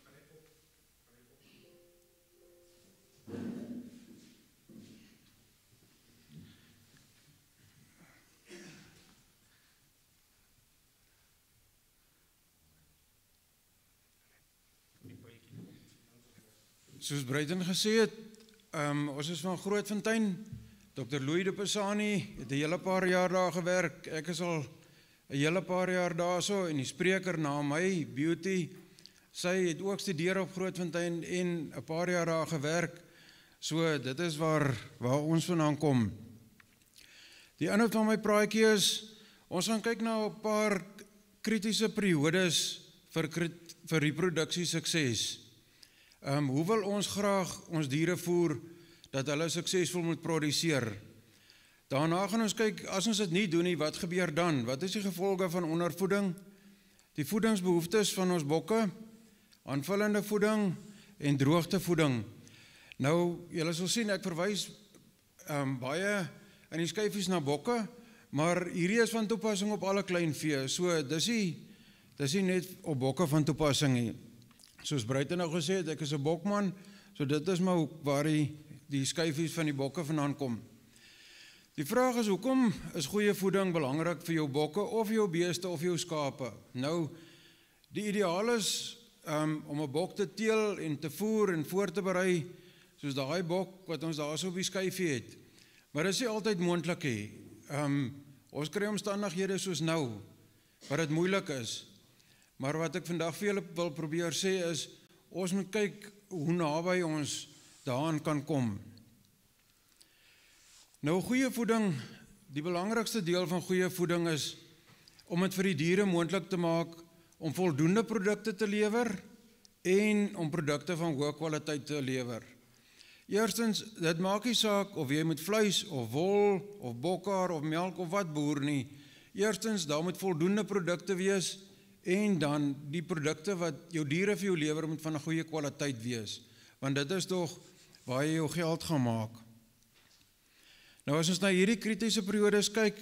Soos Bruiten gesê het, um, ons is van Grootfontein. dokter Louis Dupisani het 'n hele paar jaar daar gewerk. Ek is al 'n hele paar jaar daar so, en die spreker na my, Beauty, sy het ook studeer op Grootfontein en 'n paar jaar daar gewerk. So dit is waar, waar ons vandaan kom. Die inhoud van my praatjie is, ons gaan kyk na 'n paar kritiese periodes vir, vir reproduksie sukses. Um, hoe wil ons graag ons diere voer dat hulle suksesvol moet produseer? Daarna gaan ons kyk, as ons dit nie doen nie, wat gebeur dan? Wat is die gevolge van ondervoeding? Die voedingsbehoeftes van ons bokke, aanvullende voeding en droogtevoeding. Nou, julle sal sien, ek verwys um, baie in die skyfies na bokke, maar hierdie is van toepassing op alle kleinvee. So, dis nie, dis nie net op bokke van toepassing nie. Soos Bruiten nou gesê het, ek is 'n bokman, so dit is maar waar die, die skyfies van die bokke vandaan kom. Die vraag is, hoekom is goeie voeding belangrik vir jou bokke of jou beeste of jou skape? Nou, die ideaal is um, om 'n bok te teel en te voer en voor te berei, soos daai bok wat ons daar so op die skyfie het. Maar dit is nie altyd moontlik nie. Um, Ons kry omstandighede soos nou, wat dit moeilik is. Maar wat ek vandag vir julle wil probeer sê is, ons moet kyk hoe naby ons daaraan kan kom. Nou, goeie voeding, die belangrikste deel van goeie voeding is om dit vir die diere moontlik te maak om voldoende produkte te lewer en om produkte van hoë kwaliteit te lewer. Eerstens, dit maak nie saak of jy met vleis of wol of bokhaar of melk of wat boer nie. Eerstens, daar moet voldoende produkte wees en dan die produkte wat jou diere vir jou lewer moet van 'n goeie kwaliteit wees, want dit is tog waar jy jou geld gaan maak. Nou as ons na hierdie kritiese periodes kyk,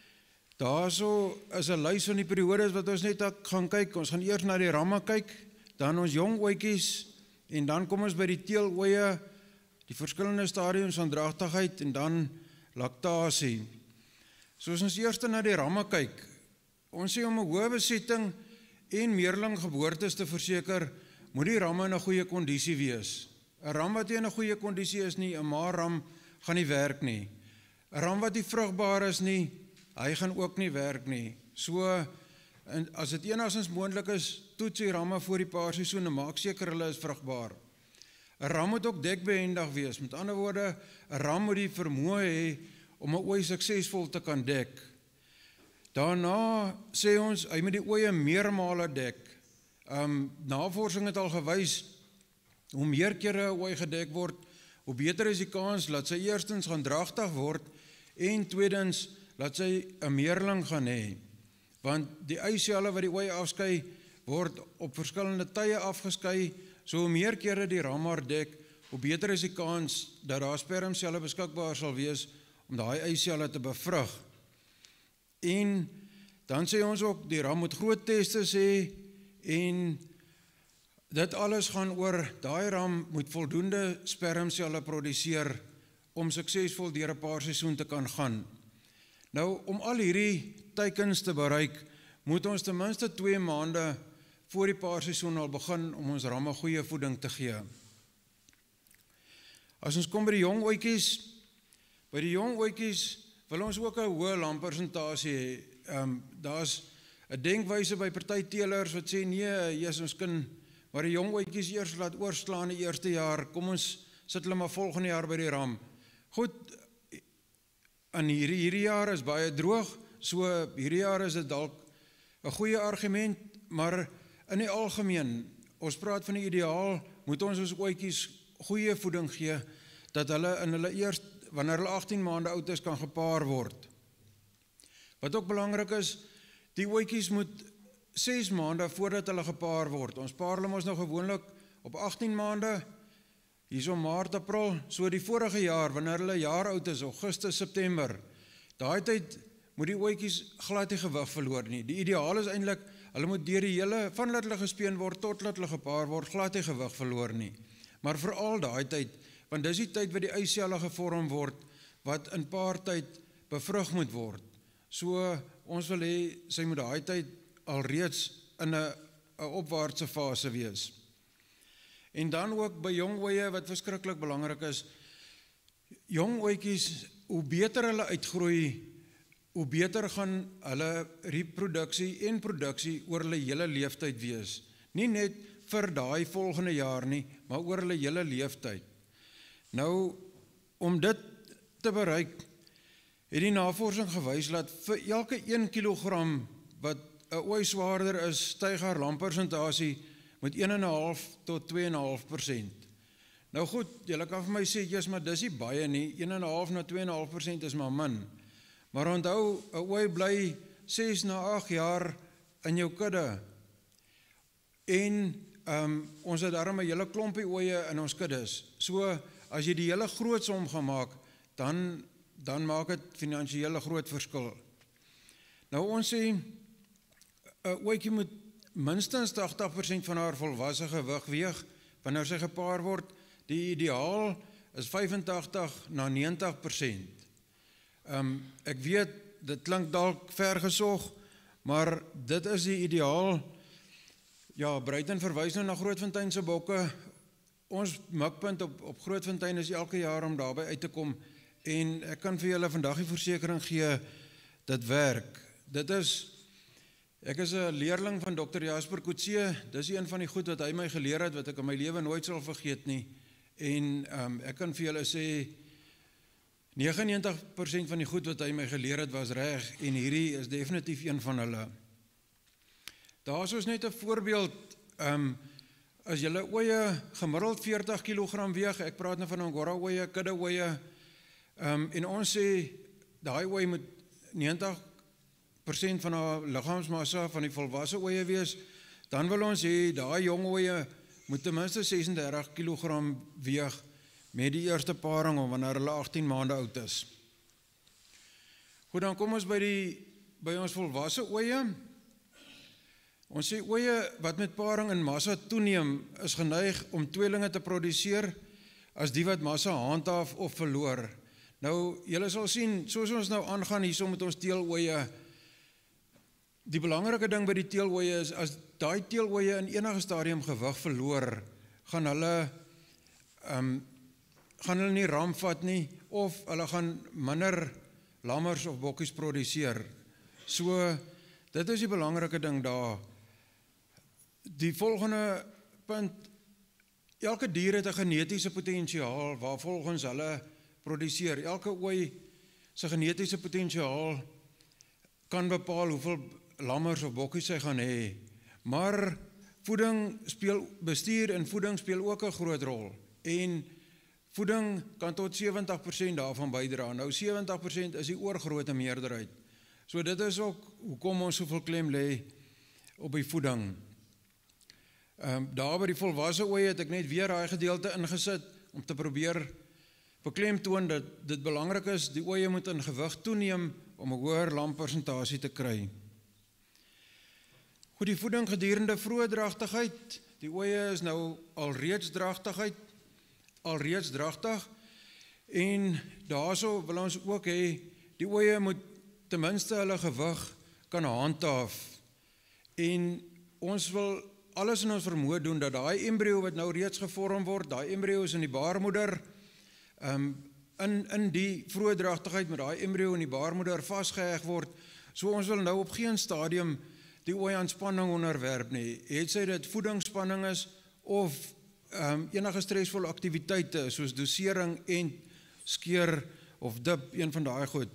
daarso is 'n lys van die periodes wat ons net gaan kyk. Ons gaan eers na die ramme kyk, dan ons jong ooitjies en dan kom ons by die teelooie, die verskillende stadiums van dragtigheid en dan laktasie. So as ons eers na die ramme kyk, ons sê om 'n hoë besetting en meerling geboortes te verseker, moet die ramme in 'n goeie kondisie wees. 'n Ram wat nie in 'n goeie kondisie is nie, 'n maar-ram gaan nie werk nie. 'n Ram wat nie vrugbaar is nie, hy gaan ook nie werk nie. So, en as dit enigstens moontlik is, toets die ramme voor die paarseisoen en maak seker hulle is vrugbaar. 'n Ram moet ook dekbehendig wees. Met ander woorde, 'n ram moet die vermoë hê om 'n ooi suksesvol te kan dek. Daarna sê ons, hy moet die ooie meermale dek. Um, navorsing het al gewys, hoe meer kere 'n ooi gedek word, hoe beter is die kans dat sy eerstens gaan dragtig word en tweedens dat sy 'n meerling gaan hê. Want die eiselle wat die ooi afskei, word op verskillende tye afgeskei, so hoe meer kere die ram haar dek, hoe beter is die kans dat daar spermselle beskikbaar sal wees om daai eiselle te bevrug. En dan sê ons ook, die ram moet groot testes hê en dit alles gaan oor, daai ram moet voldoende spermselle produseer om suksesvol deur 'n paarseisoen te kan gaan. Nou, om al hierdie teikens te bereik, moet ons ten minste twee maande voor die paarseisoen al begin om ons ramme goeie voeding te gee. As ons kom by die jong ooitjies, by die jong ooitjies wil ons ook 'n hoë lampersentasie hê. Um, Daar's 'n denkwyse by party teelers wat sê, nee, Jesus, ons kan maar die jong ooitjies eers laat oorslaan die eerste jaar, kom ons sit hulle maar volgende jaar by die ram. Goed, in hierdie, hierdie jaar is baie droog, so hierdie jaar is dit dalk 'n goeie argument, maar in die algemeen, ons praat van die ideaal, moet ons ons ooitjies goeie voeding gee, dat hulle in hulle eerst, wanneer hulle agtien maande oud is, kan gepaar word. Wat ook belangrik is, die ooitjies moet ses maande voordat hulle gepaar word. Ons paar hulle ons nou gewoonlik op agtien maande, hierso Maart, April, so die vorige jaar, wanneer hulle jaar oud is, Augustus, September, daai tyd moet die ooitjies glad nie gewig verloor nie. Die ideaal is eintlik, hulle moet deur die hele, van dat hulle gespeen word, tot dat hulle gepaar word, glad nie gewig verloor nie. Maar veral daai tyd, want dis die tyd wat die eiselle gevorm word, wat in paartyd bevrug moet word. So, ons wil hê, sy moet daai tyd alreeds in 'n opwaartse fase wees. En dan ook by jong ooie, wat verskriklik belangrik is, jong ooitjies, hoe beter hulle uitgroei, hoe beter gaan hulle reproduksie en produksie oor hulle hele leeftyd wees. Nie net vir daai volgende jaar nie, maar oor hulle hele leeftyd. Nou, om dit te bereik, het die navorsing gewys dat vir elke een kilogram wat 'n ooi swaarder is, styg haar lampersentasie met een en 'n half tot twee en 'n half persent. Nou goed, julle kan vir my sê, jy's maar dis nie baie nie, een en 'n half na twee en 'n half persent is maar min. Maar onthou, 'n ooi bly ses na agt jaar in jou kudde. En um, ons het daarom 'n hele klompie ooie in ons kuddes. So, as jy die hele groot som gaan maak, dan, dan maak dit finansiële 'n groot verskil. Nou ons sê, 'n ooitjie moet minstens agtig persent van haar volwasse gewig weeg, wanneer sy gepaar word. Die ideaal is vyfentagtig na negentig persent. Um, ek weet, dit klink dalk vergesog, maar dit is die ideaal. Ja, Bruiten verwys nou na Grootfontein se bokke. Ons mikpunt op, op Grootfontein is elke jaar om daarby uit te kom, en ek kan vir julle vandag die versekering gee, dit werk. Dit is, ek is 'n leerling van dokter Jasper Coetzee, dis een van die goed wat hy my geleer het, wat ek in my lewe nooit sal vergeet nie, en um, ek kan vir julle sê, negenennegentig persent van die goed wat hy my geleer het was reg, en hierdie is definitief een van hulle. Daar is ons net 'n voorbeeld, um, as julle oeye gemiddeld veertig kilogram weeg, ek praat nou van Angora oeye, kudde oeye, um, en ons sê, daai ooi moet negentig persent van haar liggaamsmassa van die volwasse oeye wees, dan wil ons hê, daai jong oeye moet ten minste sesendertig kilogram weeg met die eerste paring, wanneer hulle agttien maande oud is. Goed, dan kom ons by, die, by ons volwasse oeye. Ons sê oeye wat met paring in massa toeneem, is geneig om tweelinge te produseer, as die wat massa handhaaf of verloor. Nou, julle sal sien, soos ons nou aangaan hierso met ons teeloeye, die belangrike ding by die teeloeye is, as daai teeloeye in enige stadium gewig verloor, gaan hulle, um, gaan hulle nie ram vat nie, of hulle gaan minder lammers of bokkies produseer. So, dit is die belangrike ding daar. Die volgende punt, elke dier het 'n genetiese potensiaal waar volgens hulle produseer. Elke ooi se genetiese potensiaal kan bepaal hoeveel lammers of bokkies sy gaan hê. Maar voeding speel, bestuur en voeding speel ook 'n groot rol. En voeding kan tot sewentig persent daarvan bydra. Nou sewentig persent is die oorgrootste meerderheid. So dit is ook hoekom ons soveel klem lê op die voeding. Um, daar by die volwasse ooi het ek net weer daai gedeelte ingesit om te probeer beklemtoon dat dit belangrik is, die oeye moet in gewig toeneem om 'n hoër lampersentasie te kry. Goed, die voeding gedurende vroeë dragtigheid, die oeye is nou alreeds dragtigheid, alreeds dragtig, en daarso wil ons ook hê, die oeye moet ten minste hulle gewig kan handhaaf, en ons wil alles in ons vermoë doen, dat daai embryo wat nou reeds gevorm word, daai embryo is in die baarmoeder, um, in, in die vroeë dragtigheid met daai embryo in die baarmoeder vasgeheg word, so ons wil nou op geen stadium die ooi aan spanning onderwerp nie, het sy dit voedingsspanning is, of um, enige stresvolle aktiwiteite, soos dosering en skeer of dip, een van daai goed.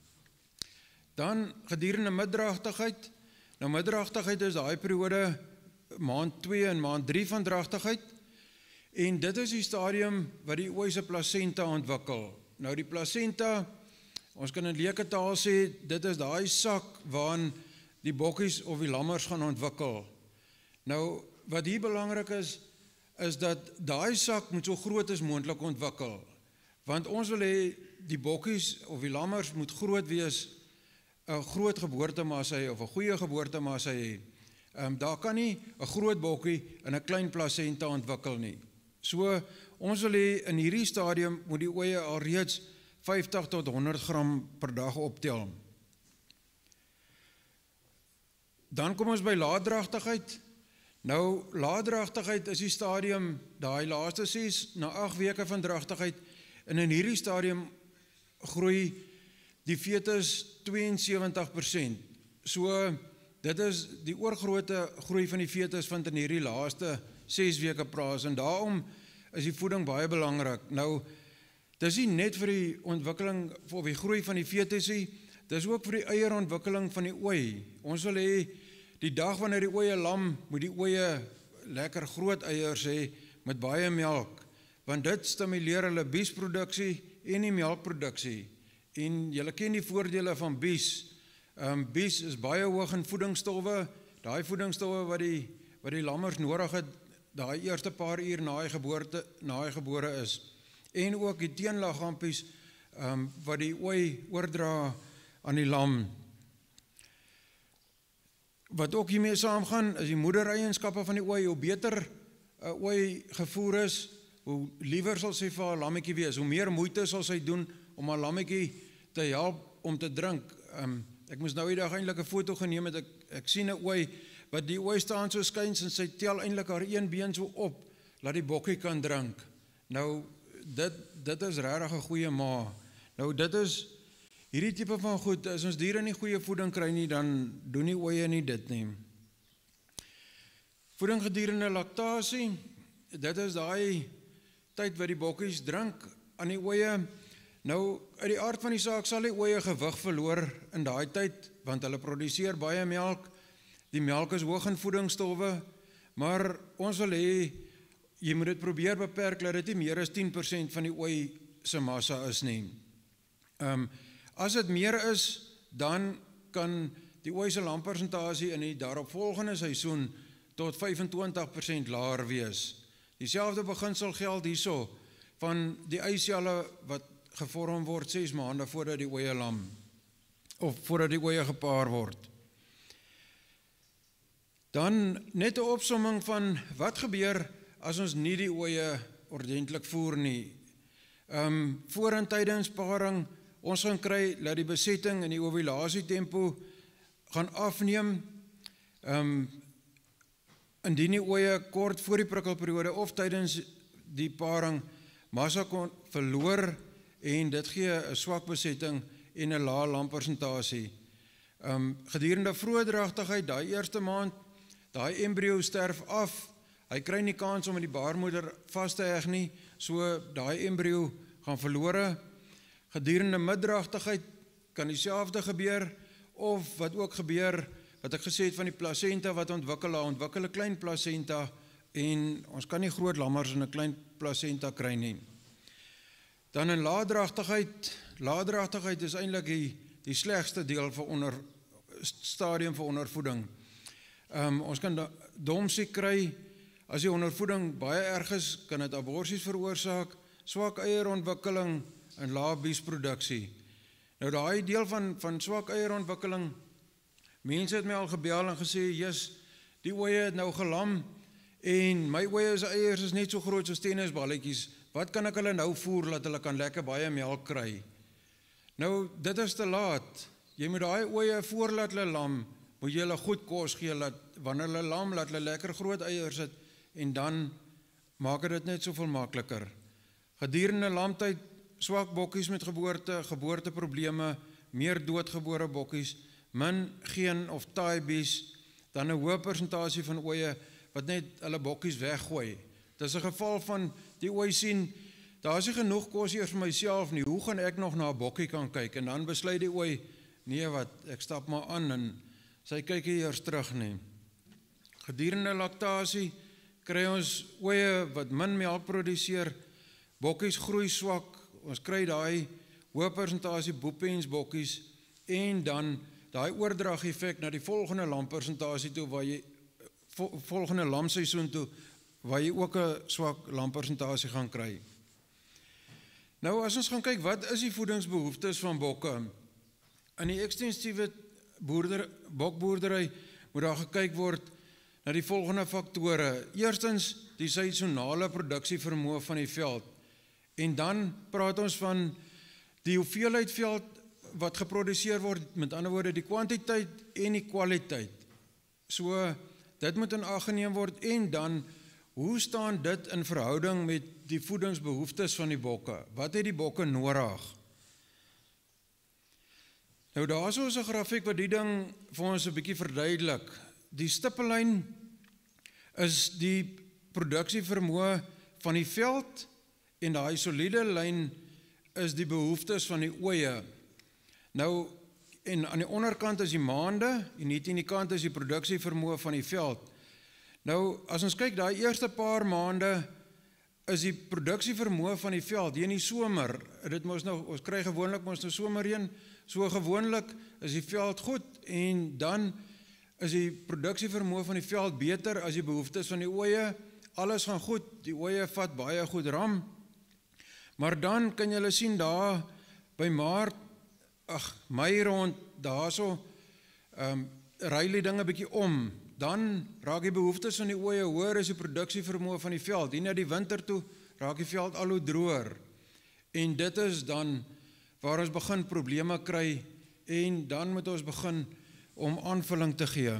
Dan gedurende middragtigheid, nou middragtigheid is daai periode maand twee en maand drie van dragtigheid, en dit is die stadium wat die ooi se placenta ontwikkel. Nou die placenta, ons kan in leuke taal sê, dit is daai sak waarin die bokkies of die lammers gaan ontwikkel. Nou, wat hier belangrik is, is dat daai sak moet so groot as moontlik ontwikkel, want ons wil hê die bokkies of die lammers moet groot wees, 'n groot geboortemassa hê of 'n goeie geboortemassa hê. Um, daar kan nie 'n groot bokkie in 'n klein placenta ontwikkel nie. So, ons wil hê in hierdie stadium moet die oeye alreeds vyftig tot honderd gram per dag optel. Dan kom ons by laatdragtigheid. Nou, laatdragtigheid is die stadium, daai laaste ses na agt weke van dragtigheid, en in hierdie stadium groei die fetus tweeënsewentig persent. So, dit is die oorgrootste groei van die fetus vind in hierdie laaste ses weke plaas, en daarom is die voeding baie belangrik. Nou, dit is nie net vir die ontwikkeling of die groei van die fetus nie, dit is ook vir die eierontwikkeling van die ooi. Ons wil hê, die dag wanneer die oeye lam, moet die oeye lekker groot eiers hê met baie melk, want dit stimuleer hulle biesproduksie en die melkproduksie. En julle ken die voordele van bies. Um, bies is baie hoog in voedingsstowwe, daai voedingsstowwe wat die, wat die lammers nodig het, daai eerste paar uur na hy geboorte, na hy gebore is. En ook die teenliggaampies um, wat die ooi oordra aan die lam. Wat ook hiermee saamgaan, is die moedereienskappe van die ooi. Hoe beter 'n uh, ooi gevoer is, hoe liewer sal sy vir haar lammetjie wees. Hoe meer moeite sal sy doen om haar lammetjie te help om te drink. Um, ek moes nou die dag eintlik 'n foto geneem het, ek, ek sien 'n ooi, wat die ooi staan so skuins en sy tel eintlik haar een been so op, laat die bokkie kan drink. Nou, dit, dit is regtig 'n goeie ma. Nou, dit is hierdie tipe van goed, as ons diere nie goeie voeding kry nie, dan doen die oeye nie dit nie. Voeding gedurende laktasie, dit is daai tyd wat die bokkies drink aan die oeye. Nou, uit die aard van die saak sal die oeye gewig verloor in daai tyd, want hulle produseer baie melk. Die melk is hoog in voedingsstowwe, maar ons wil hê, jy moet dit probeer beperk, dat dit nie meer as tien persent van die ooi se massa is nie. Um, as dit meer is, dan kan die ooi se lampersentasie in die daaropvolgende seisoen tot vyfentwintig persent laer wees. Dieselfde beginsel geld hierso van die eisjalle wat gevorm word ses maande voordat die oeye lam, of voordat die oeye gepaar word. Dan net 'n opsomming van wat gebeur as ons nie die oeye ordentlik voer nie. Um, voor en tydens paring, ons gaan kry dat die besetting en die ovulasietempo gaan afneem. Um, indien die oeye kort voor die prikkelperiode of tydens die paring massa kon verloor en dit gee 'n swak besetting en 'n lae lampersentasie. Um, gedurende vroeë dragtigheid, daai eerste maand, daai embrio sterf af. Hy kry nie kans om in die baarmoeder vas te heg nie, so daai embrio gaan verlore. Gedurende middragtigheid kan dieselfde gebeur, of wat ook gebeur, wat ek gesê het van die placenta wat ontwikkel, hy ontwikkel 'n klein placenta, en ons kan nie groot lammers in 'n klein placenta kry nie. Dan in laagdragtigheid, laagdragtigheid is eintlik die, die slegste deel van onder, stadium vir ondervoeding. Um, ons kan domsiek kry, as die ondervoeding baie erg is, kan dit aborsies veroorsaak, swak eierontwikkeling en lae biesproduksie. Nou daai deel van, van swak eierontwikkeling, mense het my al gebel en gesê, yes, die oeye het nou gelam, en my oeye se eiers is net so groot soos tennisballetjies, wat kan ek hulle nou voer, dat hulle kan lekker baie melk kry? Nou, dit is te laat, jy moet daai oeye voorlaat hulle lam, moet jy hulle goed kos gee, laat, wanneer hulle lam, laat hulle lekker groot eiers het, en dan maak dit net soveel makliker. Gedurende lamtyd, swak bokkies met geboorte, geboorteprobleme, meer doodgebore bokkies, min, geen of taai bies, dan 'n hoë persentasie van oeye wat net hulle bokkies weggooi. Dit is 'n geval van die ooi sien, daar is nie genoeg kos hier vir myself nie, hoe gaan ek nog na 'n bokkie kan kyk? En dan besluit die ooi, nee wat, ek stap maar aan en sy kyk nie eers terug nie. Gedurende laktasie kry ons oeye wat min melk produseer, bokkies groei swak, ons kry daai hoë persentasie boepens bokkies, en dan daai oordrag effek na die volgende lampersentasie toe, waar jy, volgende lamseisoen toe, waar jy ook 'n swak lampersentasie gaan kry. Nou as ons gaan kyk, wat is die voedingsbehoeftes van bokke? In die ekstensiewe boerder, bokboerdery moet daar gekyk word na die volgende faktore. Eerstens die seisonale produksievermoë van die veld. En dan praat ons van die hoeveelheid veld wat geproduseer word, met ander woorde die kwantiteit en die kwaliteit. So dit moet in ag geneem word, en dan hoe staan dit in verhouding met die voedingsbehoeftes van die bokke? Wat het die bokke nodig? Nou daar is ons 'n grafiek wat die ding vir ons 'n bietjie verduidelik. Die stippellyn is die produksievermoë van die veld, en daai soliede lyn is die behoeftes van die oeye. Nou, en aan die onderkant is die maande, en net aan die kant is die produksievermoë van die veld. Nou, as ons kyk, daai eerste paar maande is die produksievermoë van die veld, hier in die somer, dit mos nou, ons kry gewoonlik mos nou somerreën, so gewoonlik is die veld goed, en dan is die produksievermoë van die veld beter as die behoeftes van die oeye. Alles gaan goed, die oeye vat baie goed ram, maar dan kan julle sien daar by Maart, ag, Mei rond, daar so, um, ry die dinge bietjie om, dan raak die behoeftes van die oeye hoër as die produksievermoë van die veld. Hier na die winter toe raak die veld al hoe droër, en dit is dan waar ons begin probleme kry, en dan moet ons begin om aanvulling te gee.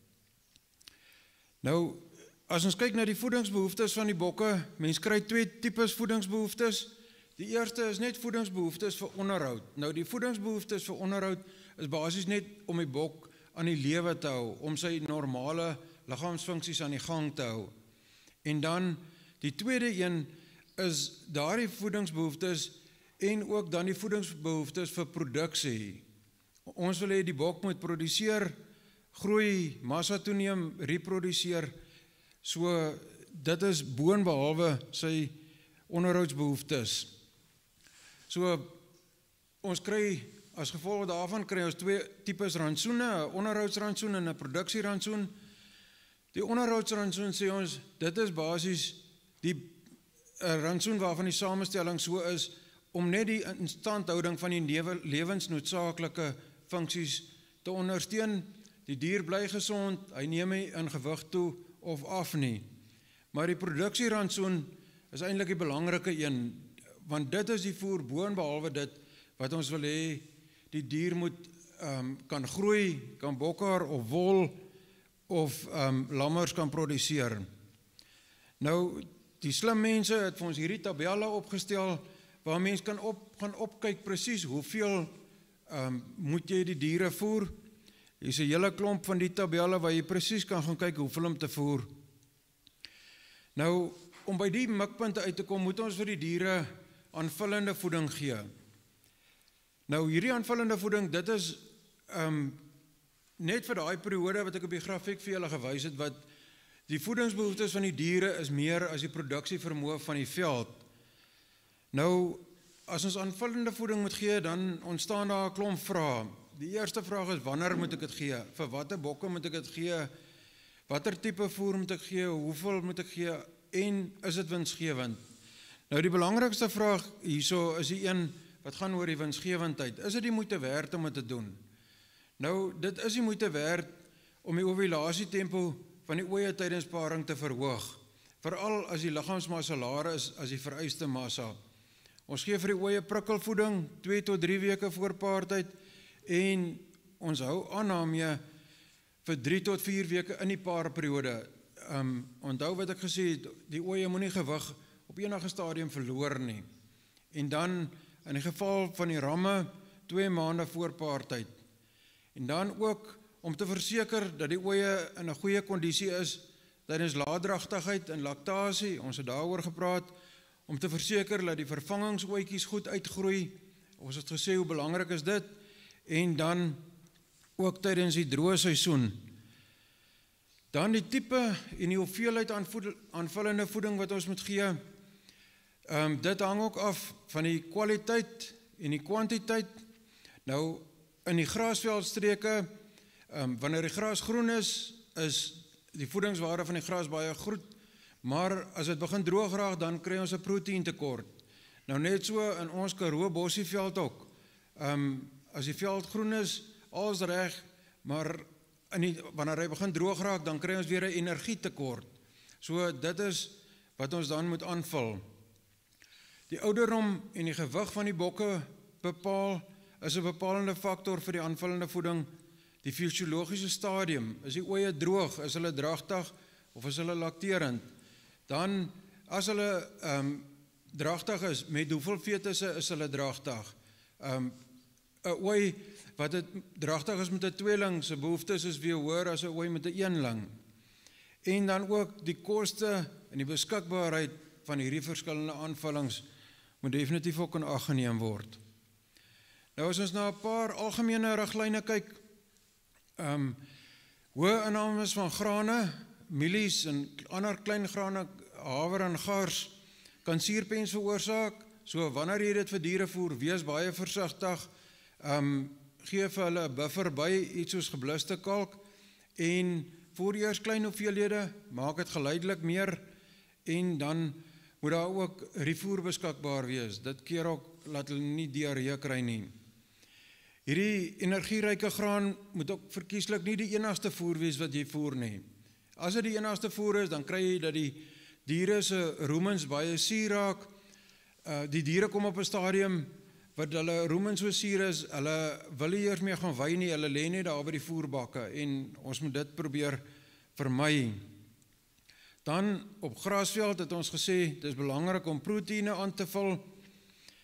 Nou, as ons kyk na die voedingsbehoeftes van die bokke, mens kry twee tipes voedingsbehoeftes. Die eerste is net voedingsbehoeftes vir onderhoud. Nou die voedingsbehoeftes vir onderhoud is basies net om die bok aan die lewe te hou, om sy normale liggaamsfunksies aan die gang te hou. En dan die tweede een is daardie voedingsbehoeftes en ook dan die voedingsbehoeftes vir produksie. Ons wil hê die bok moet produseer, groei, massa toeneem, reproduseer. So dit is boonbehalwe sy onderhoudsbehoeftes. So ons kry as gevolg daarvan kry ons twee tipes rantsoene, 'n onderhoudsrantsoen en 'n produksierantsoen. Die onderhoudsrantsoen sê ons, dit is basies die rantsoen waarvan die samestelling so is om net die instandhouding van die lewensnoodsaaklike funksies te ondersteun. Die dier bly gesond, hy neem nie in gewig toe of af nie. Maar die produksierantsoen is eintlik die belangrike een, want dit is die voer boonbehalwe dit wat ons wil hê, die dier moet um, kan groei, kan bokhaar of wol of um, lammers kan produseer. Nou, die slim mense het vir ons hierdie tabelle opgestel, waar mens kan op, gaan opkyk presies hoeveel um, moet jy die diere voer. Hier is 'n hele klomp van die tabelle waar jy presies kan gaan kyk hoeveel om te voer. Nou, om by die mikpunte uit te kom, moet ons vir die diere aanvullende voeding gee. Nou, hierdie aanvullende voeding, dit is um, net vir daai periode wat ek op die grafiek vir julle gewys het, wat die voedingsbehoeftes van die diere is meer as die produksievermoë van die veld. Nou, as ons aanvullende voeding moet gee, dan ontstaan daar 'n klomp vrae. Die eerste vraag is, wanneer moet ek dit gee? Vir watter bokke moet ek dit gee? Watter tipe voer moet ek gee? Hoeveel moet ek gee? En is dit winsgewend? Nou, die belangrikste vraag hierso is die een wat gaan oor die winsgewendheid. Is dit die moeite werd om dit te doen? Nou, dit is die moeite werd om die ovulasietempo van die oeye tydens paring te verhoog, veral as die liggaamsmassa laer is as die vereiste massa. Ons gee vir die oeye prikkelvoeding twee tot drie weke voor paartyd en ons hou aan daarmee vir drie tot vier weke in die paarperiode. Um, onthou wat ek gesê het, die oeye moenie gewig op enige stadium verloor nie. En dan in die geval van die ramme twee maande voor paartyd. En dan ook om te verseker dat die oeye in 'n goeie kondisie is tydens laatdragtigheid en laktasie, ons het daaroor gepraat, om te verseker dat die vervangingsoetjies goed uitgroei. Ons het gesê hoe belangrik is dit, en dan ook tydens die droë seisoen. Dan die tipe en die hoeveelheid aanvullende voeding wat ons moet gee. Um, dit hang ook af van die kwaliteit en die kwantiteit. Nou, in die grasveldstreke, um, wanneer die gras groen is, is die voedingswaarde van die gras baie goed, maar as dit begin droog raak, dan kry ons 'n proteïentekort. Nou net so in ons Karoo bossieveld ook. Um, as die veld groen is, alles reg, maar in die, wanneer hy begin droog raak, dan kry ons weer 'n energietekort. So dit is wat ons dan moet aanvul. Die ouderdom en die gewig van die bokke bepaal, is 'n bepalende faktor vir die aanvullende voeding. Die fisiologiese stadium, is die oeye droog, is hulle dragtig of is hulle lakterend? Dan, as hulle um, dragtig is, met hoeveel fetusse is hulle dragtig? Um, 'n ooi wat het dragtig is met 'n tweeling, se behoeftes is weer hoër as 'n ooi met 'n eenling. En dan ook die koste en die beskikbaarheid van hierdie verskillende aanvullings moet definitief ook in ag geneem word. Nou as ons na 'n paar algemene riglyne kyk, um, hoë innames van grane, mielies en ander klein grane, haver en gars, kan suurpens veroorsaak. So wanneer jy dit vir diere voer, wees baie versigtig. Um, gee vir hulle 'n buffer by, iets soos gebluste kalk, en voer eers klein hoeveelhede, maak dit geleidelik meer, en dan moet daar ook refoer beskikbaar wees. Dit keer ook laat hulle nie diarree kry nie. Hierdie energieryke graan moet ook verkieslik nie die enigste voer wees wat jy voer nie. As dit die enigste voer is, dan kry jy dat die diere se roemens baie suur raak. Uh, die diere kom op 'n stadium wat hulle roemens so suur is, hulle wil nie eers meer gaan wy nie, hulle lê net daar by die voerbakke, en ons moet dit probeer vermy. Dan op grasveld het ons gesê, dit is belangrik om proteïene aan te vul.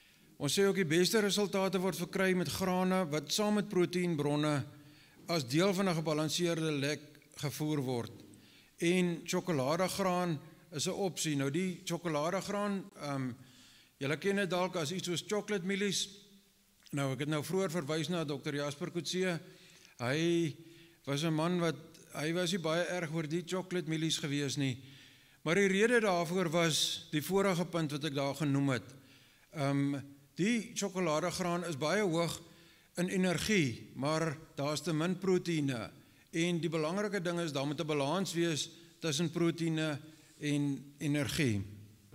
Ons sê ook die beste resultate word verkry met grane wat saam met proteïenbronne as deel van 'n gebalanseerde lek gevoer word. En sjokoladegraan is 'n opsie. Nou die sjokoladegraan, um, julle ken dit dalk as iets soos chocolate mielies. Nou ek het nou vroeër verwys na dokter Jasper Coetzee. Hy was 'n man wat hy was nie baie erg oor die chocolate mielies gewees nie. Maar die rede daarvoor was die vorige punt wat ek daar genoem het. Um, die sjokoladegraan is baie hoog in energie, maar daar is te min proteïene. En die belangrike ding is, daar moet 'n balans wees tussen proteïene en energie.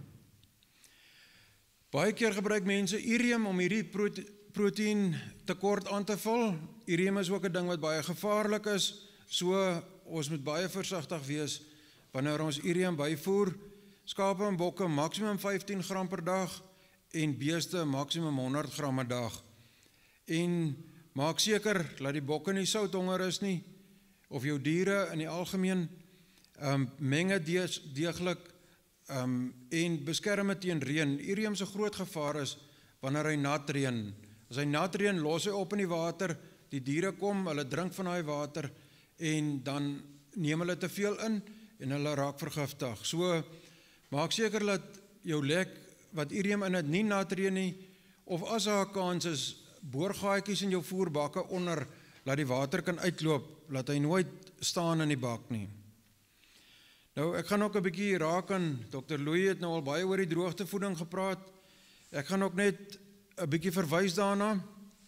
Baie keer gebruik mense urium om hierdie prote proteïen tekort aan te vul. Urium is ook 'n ding wat baie gevaarlik is, so ons moet baie versigtig wees wanneer ons urium byvoer. Skape en bokke maksimum vyftien gram per dag en beeste maksimum honderd gram per dag. En maak seker dat die bokke nie southonger is nie, of jou diere in die algemeen. Um, meng dit deeglik um, en beskerm dit teen reën. Urium se groot gevaar is wanneer hy nat reën. As hy nat reën, los hy op in die water, die diere kom, hulle drink van daai water en dan neem hulle te veel in en hulle raak vergiftig. So maak seker dat jou lek wat urium in het nie nat reën nie, of as daar 'n kans is, boorgaatjies in jou voerbakke onder, laat die water kan uitloop, laat hy nooit staan in die bak nie. Nou, ek gaan ook 'n bietjie raak aan, dokter Louis het nou al baie oor die droogtevoeding gepraat. Ek gaan ook net 'n bietjie verwys daarna.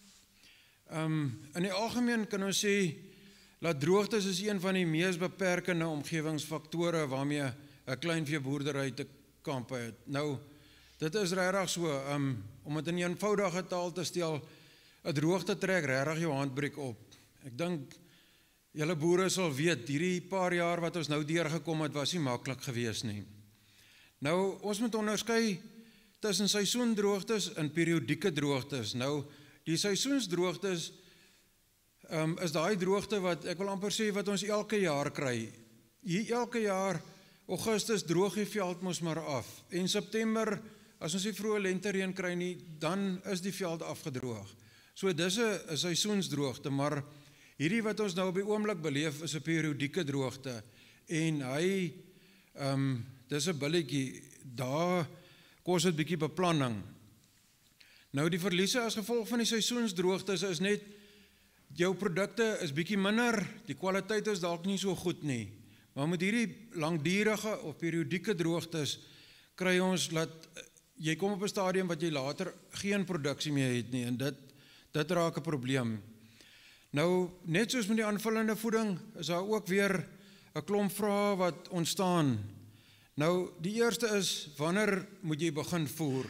Um, in die algemeen kan ons sê, dat droogtes is een van die mees beperkende omgewingsfaktore waarmee 'n kleinveeboerdery te kampe het. Nou, dit is regtig so, um, om dit in eenvoudige taal te stel, 'n droogte trek regtig jou handbreek op. Ek dink julle boere sal weet, hierdie paar jaar wat ons nou deurgekom het, was nie maklik gewees nie. Nou, ons moet onderskei tussen seisoendroogtes en periodieke droogtes. Nou, die seisoensdroogtes um, is daai droogte wat, ek wil amper sê, wat ons elke jaar kry. Hier elke jaar, Augustus droog die veld mos maar af. En September, as ons die vroeë lentereën kry nie, dan is die veld afgedroog. So dis 'n seisoensdroogte, maar hierdie wat ons nou op die oomblik beleef is 'n periodieke droogte. En hy, um, dis 'n billetjie, daar kos dit bietjie beplanning. Nou die verliese as gevolg van die seisoensdroogtes is net, jou produkte is bietjie minder, die kwaliteit is dalk nie so goed nie. Maar met hierdie langdurige of periodieke droogtes, kry ons dat jy kom op 'n stadium wat jy later geen produksie meer het nie, en dit, dit raak 'n probleem. Nou, net soos met die aanvullende voeding, is daar ook weer 'n klomp vrae wat ontstaan. Nou, die eerste is, wanneer moet jy begin voer?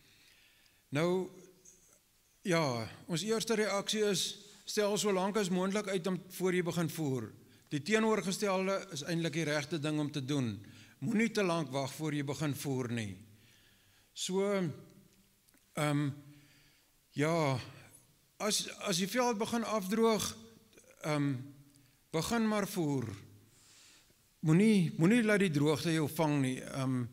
Nou, ja, ons eerste reaksie is, stel so lank as moontlik uit om voor jy begin voer. Die teenoorgestelde is eintlik die regte ding om te doen. Moenie te lank wag voor jy begin voer nie. So, ehm, um, ja, as, as die veld begin afdroog, ehm, um, begin maar voer. Moenie, moenie laat die droogte jou vang nie. Um,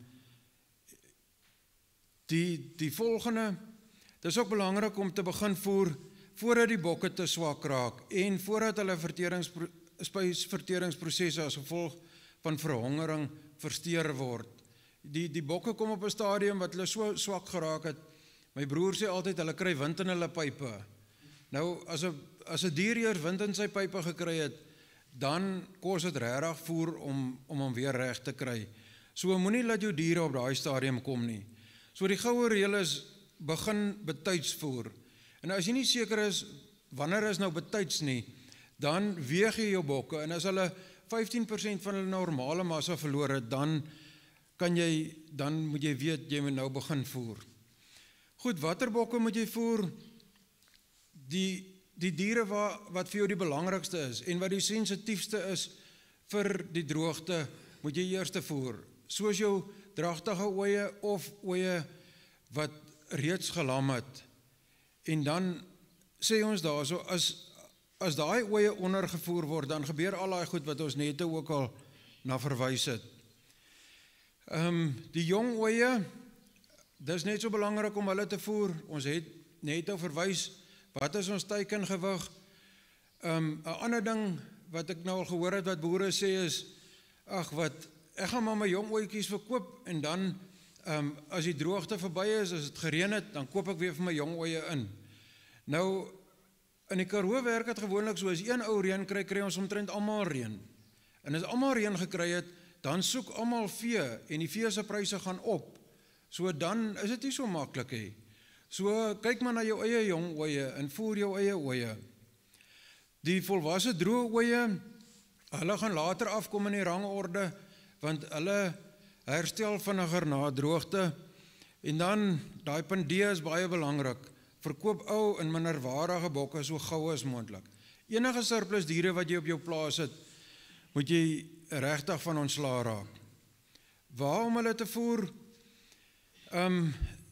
die, die volgende, dit is ook belangrik om te begin voer, voordat die bokke te swak raak, en voordat hulle verteringspro spysverteringsprosesse as gevolg van verhongering versteur word. Die, die bokke kom op 'n stadium wat hulle so swak geraak het. My broer sê altyd, hulle kry wind in hulle pype. Nou, as 'n as 'n dier eers wind in sy pype gekry het, dan kos dit regtig voer om om hom weer reg te kry. So moenie laat jou diere op daai stadium kom nie. So die goue reël is, begin betyds voer. En as jy nie seker is wanneer is nou betyds nie, dan weeg jy jou bokke, en as hulle vyftien persent van hulle normale massa verloor het, dan kan jy dan moet jy weet jy moet nou begin voer. Goed, watter bokke moet jy voer? Die die diere wat, wat vir jou die belangrikste is en wat die sensitiefste is vir die droogte, moet jy eers te voer. Soos jou dragtige ooe of ooe wat reeds gelam het. En dan sê ons daar so, as as daai ooe ondergevoer word, dan gebeur al daai goed wat ons net ook al na verwys het. Um, die jong ooe, dis net so belangrik om hulle te voer. Ons het net nou verwys, wat is ons teikengewig? Um, 'n ander ding wat ek nou al gehoor het wat boere sê is, ag wat, ek gaan maar my jong ooitjies verkoop en dan, um, as die droogte verby is, as het gereën het, dan koop ek weer vir my jong ooie in. Nou, in die Karoo werk het gewoonlik so, as een ou reën kry, kry ons omtrent almal reën. En as almal reën gekry het, dan soek almal vee en die vee se pryse gaan op. So dan is dit nie so maklik hê. So kyk maar na jou eie jong ooie en voer jou eie ooie. Die volwasse droë ooie, hulle gaan later afkom in die rangorde, want hulle herstel vinniger na droogte. En dan, daai punt D is baie belangrik. Verkoop ou en minderwaardige bokke so gou as moontlik. Enige surplus diere wat jy op jou plaas het, moet jy regtig van ontslaa raak. Waar om hulle te voer? Um,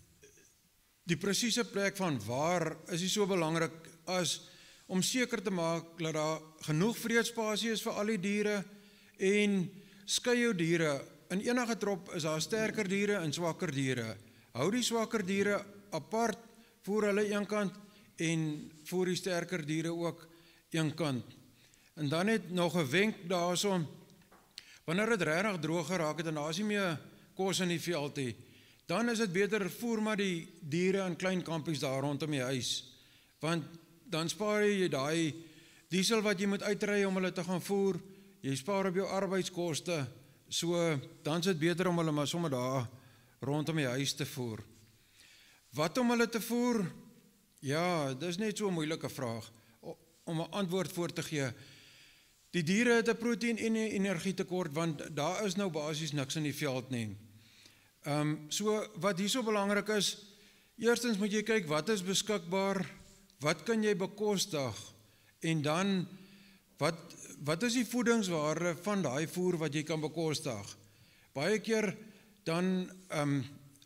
die presiese plek van waar is nie so belangrik as om seker te maak dat daar genoeg vreedspasie is vir al die diere en skei jou diere. In enige trop is daar sterker diere en swakker diere. Hou die swakker diere apart, voer hulle een kant en voer die sterker diere ook een kant. En dan het nog 'n wenk daarso, wanneer dit regtig droog geraak het en daar is nie meer kos in die veld nie, dan is dit beter voer maar die diere in klein kampies daar rondom die huis. Want dan spaar jy daai diesel wat jy moet uitry om hulle te gaan voer, jy spaar op jou arbeidskoste, so dan is dit beter om hulle maar sommer daar rondom die huis te voer. Wat om hulle te voer? Ja, dis net so 'n moeilike vraag om 'n antwoord voor te gee. Die diere het 'n proteïen en 'n energietekort, want daar is nou basies niks in die veld nie. Um, so wat hierso belangrik is, eerstens moet jy kyk wat is beskikbaar, wat kan jy bekostig, en dan wat, wat is die voedingswaarde van daai voer wat jy kan bekostig. Baie keer dan um,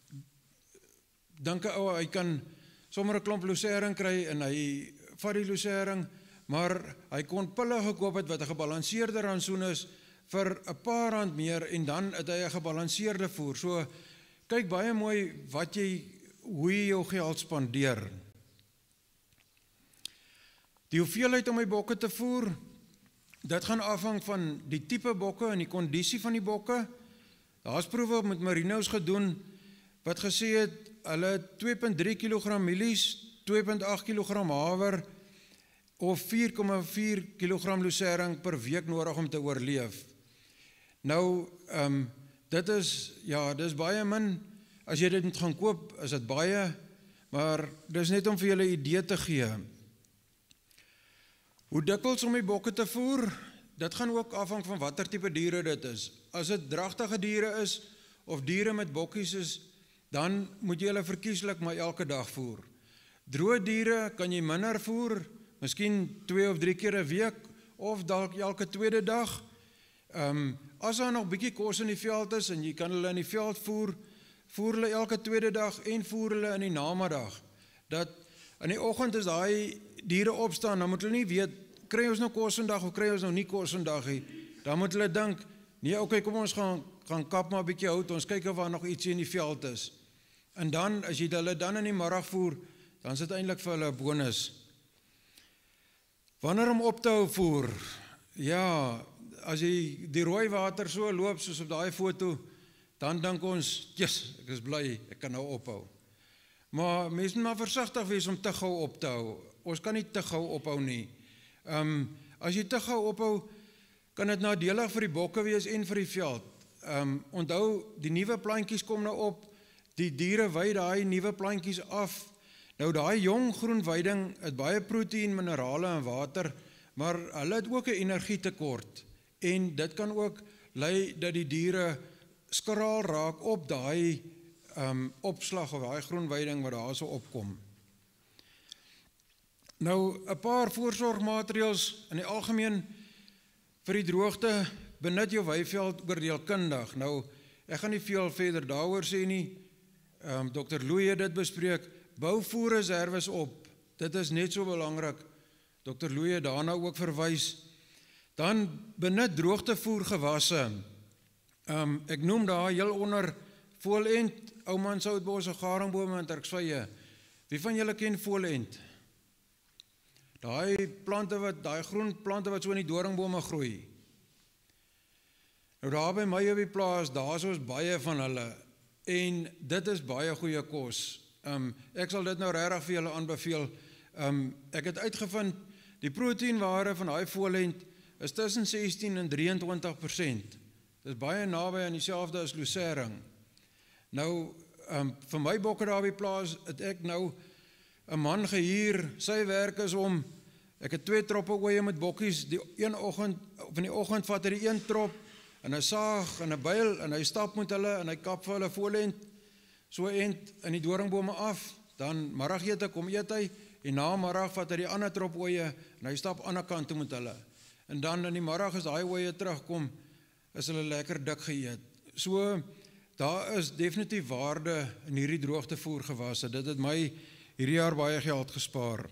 dink 'n ou hy kan sommer 'n klomp losering kry en hy vat die losering, maar hy kon pille gekoop het wat 'n gebalanseerde rantsoen is vir 'n paar rand meer en dan het hy 'n gebalanseerde voer. So kyk baie mooi wat jy, hoe jy jou geld spandeer. Die hoeveelheid om my bokke te voer, dit gaan afhang van die tipe bokke en die kondisie van die bokke. Daar's proewe met merinos gedoen wat gesê het hulle twee komma drie kilogram mielies, twee komma agt kilogram haver of vier komma vier kilogram losering per week nodig om te oorleef. Nou, um, dit is, ja, dit is baie min. As jy dit moet gaan koop, is dit baie, maar dit is net om vir julle 'n idee te gee. Hoe dikwels om die bokke te voer, dit gaan ook afhang van watter tipe diere dit is. As dit dragtige diere is, of diere met bokkies is, dan moet jy hulle verkieslik maar elke dag voer. Droë diere kan jy minder voer, miskien twee of drie keer 'n week, of dalk elke tweede dag. Um, as daar nog bietjie kos in die veld is, en jy kan hulle in die veld voer, voer hulle elke tweede dag, en voer hulle in die namiddag. Dat in die oggend as daai diere opstaan, dan moet hulle nie weet, kry ons nou kos vandag, of kry ons nou nie kos vandag nie. Dan moet hulle dink, nee, oké, okay, kom ons gaan, gaan kap maar 'n bietjie hout, ons kyk of daar nog ietsie in die veld is. En dan, as jy hulle dan in die middag voer, dan is dit eintlik vir hulle 'n bonus. Wanneer om op te hou voer? Ja, as jy die rooi water so loop, soos op daai foto, dan dink ons, yes, ek is bly, ek kan nou ophou. Maar mens moet maar versigtig wees om te gou op te hou. Ons kan nie te gou ophou nie. Um, as jy te gou ophou, kan dit nadelig vir die bokke wees en vir die veld. Um, onthou, die nuwe plantjies kom nou op, die diere wy daai nuwe plantjies af. Nou daai jong groen weiding het baie proteïen, minerale en water, maar hulle het ook 'n energietekort. En dit kan ook lei dat die diere skraal raak op daai um, opslag of daai groen weiding wat daar so opkom. Nou, 'n paar voorsorgmaatreëls in die algemeen vir die droogte, benut jou weiveld oordeelkundig. Nou, ek gaan nie veel verder daaroor sê nie. Um, dokter Louw het dit bespreek. Bou voerreserwes op. Dit is net so belangrik. dokter Louw het daarna ook verwys. Dan benut droogtevoer gewasse. Um, ek noem daar heel onder Voolend, Ouman Soutbos, garingbome in Turksvye. Wie van julle ken voolend? Daai plante wat, daai groen plante wat so in die doringbome groei. Nou daar by my op die plaas, daar is ons baie van hulle, en dit is baie goeie kos. Um, ek sal dit nou regtig vir julle aanbeveel. Um, ek het uitgevind, die proteïnwaarde van daai voolend is tussen sestien en drieëntwintig persent. Dit is baie naby aan dieselfde as lucering. Nou, um, vir my bokke daar op die plaas, het ek nou 'n man gehuur, sy werk is om, ek het twee troppe ooe met bokkies, die een oggend, of in die oggend vat hy die een trop, en hy saag, en hy byl, en hy stap met hulle, en hy kap vir hulle voolend, so end in die doringbome af, dan middagete kom eet hy, en na middag vat hy die ander trop ooe, en hy stap aan die kant toe met hulle. En dan in die middag as daai ooe terugkom, is hulle lekker dik geëet. So, daar is definitief waarde in hierdie droogtevoergewasse. Dit het my hierdie jaar baie geld gespaar.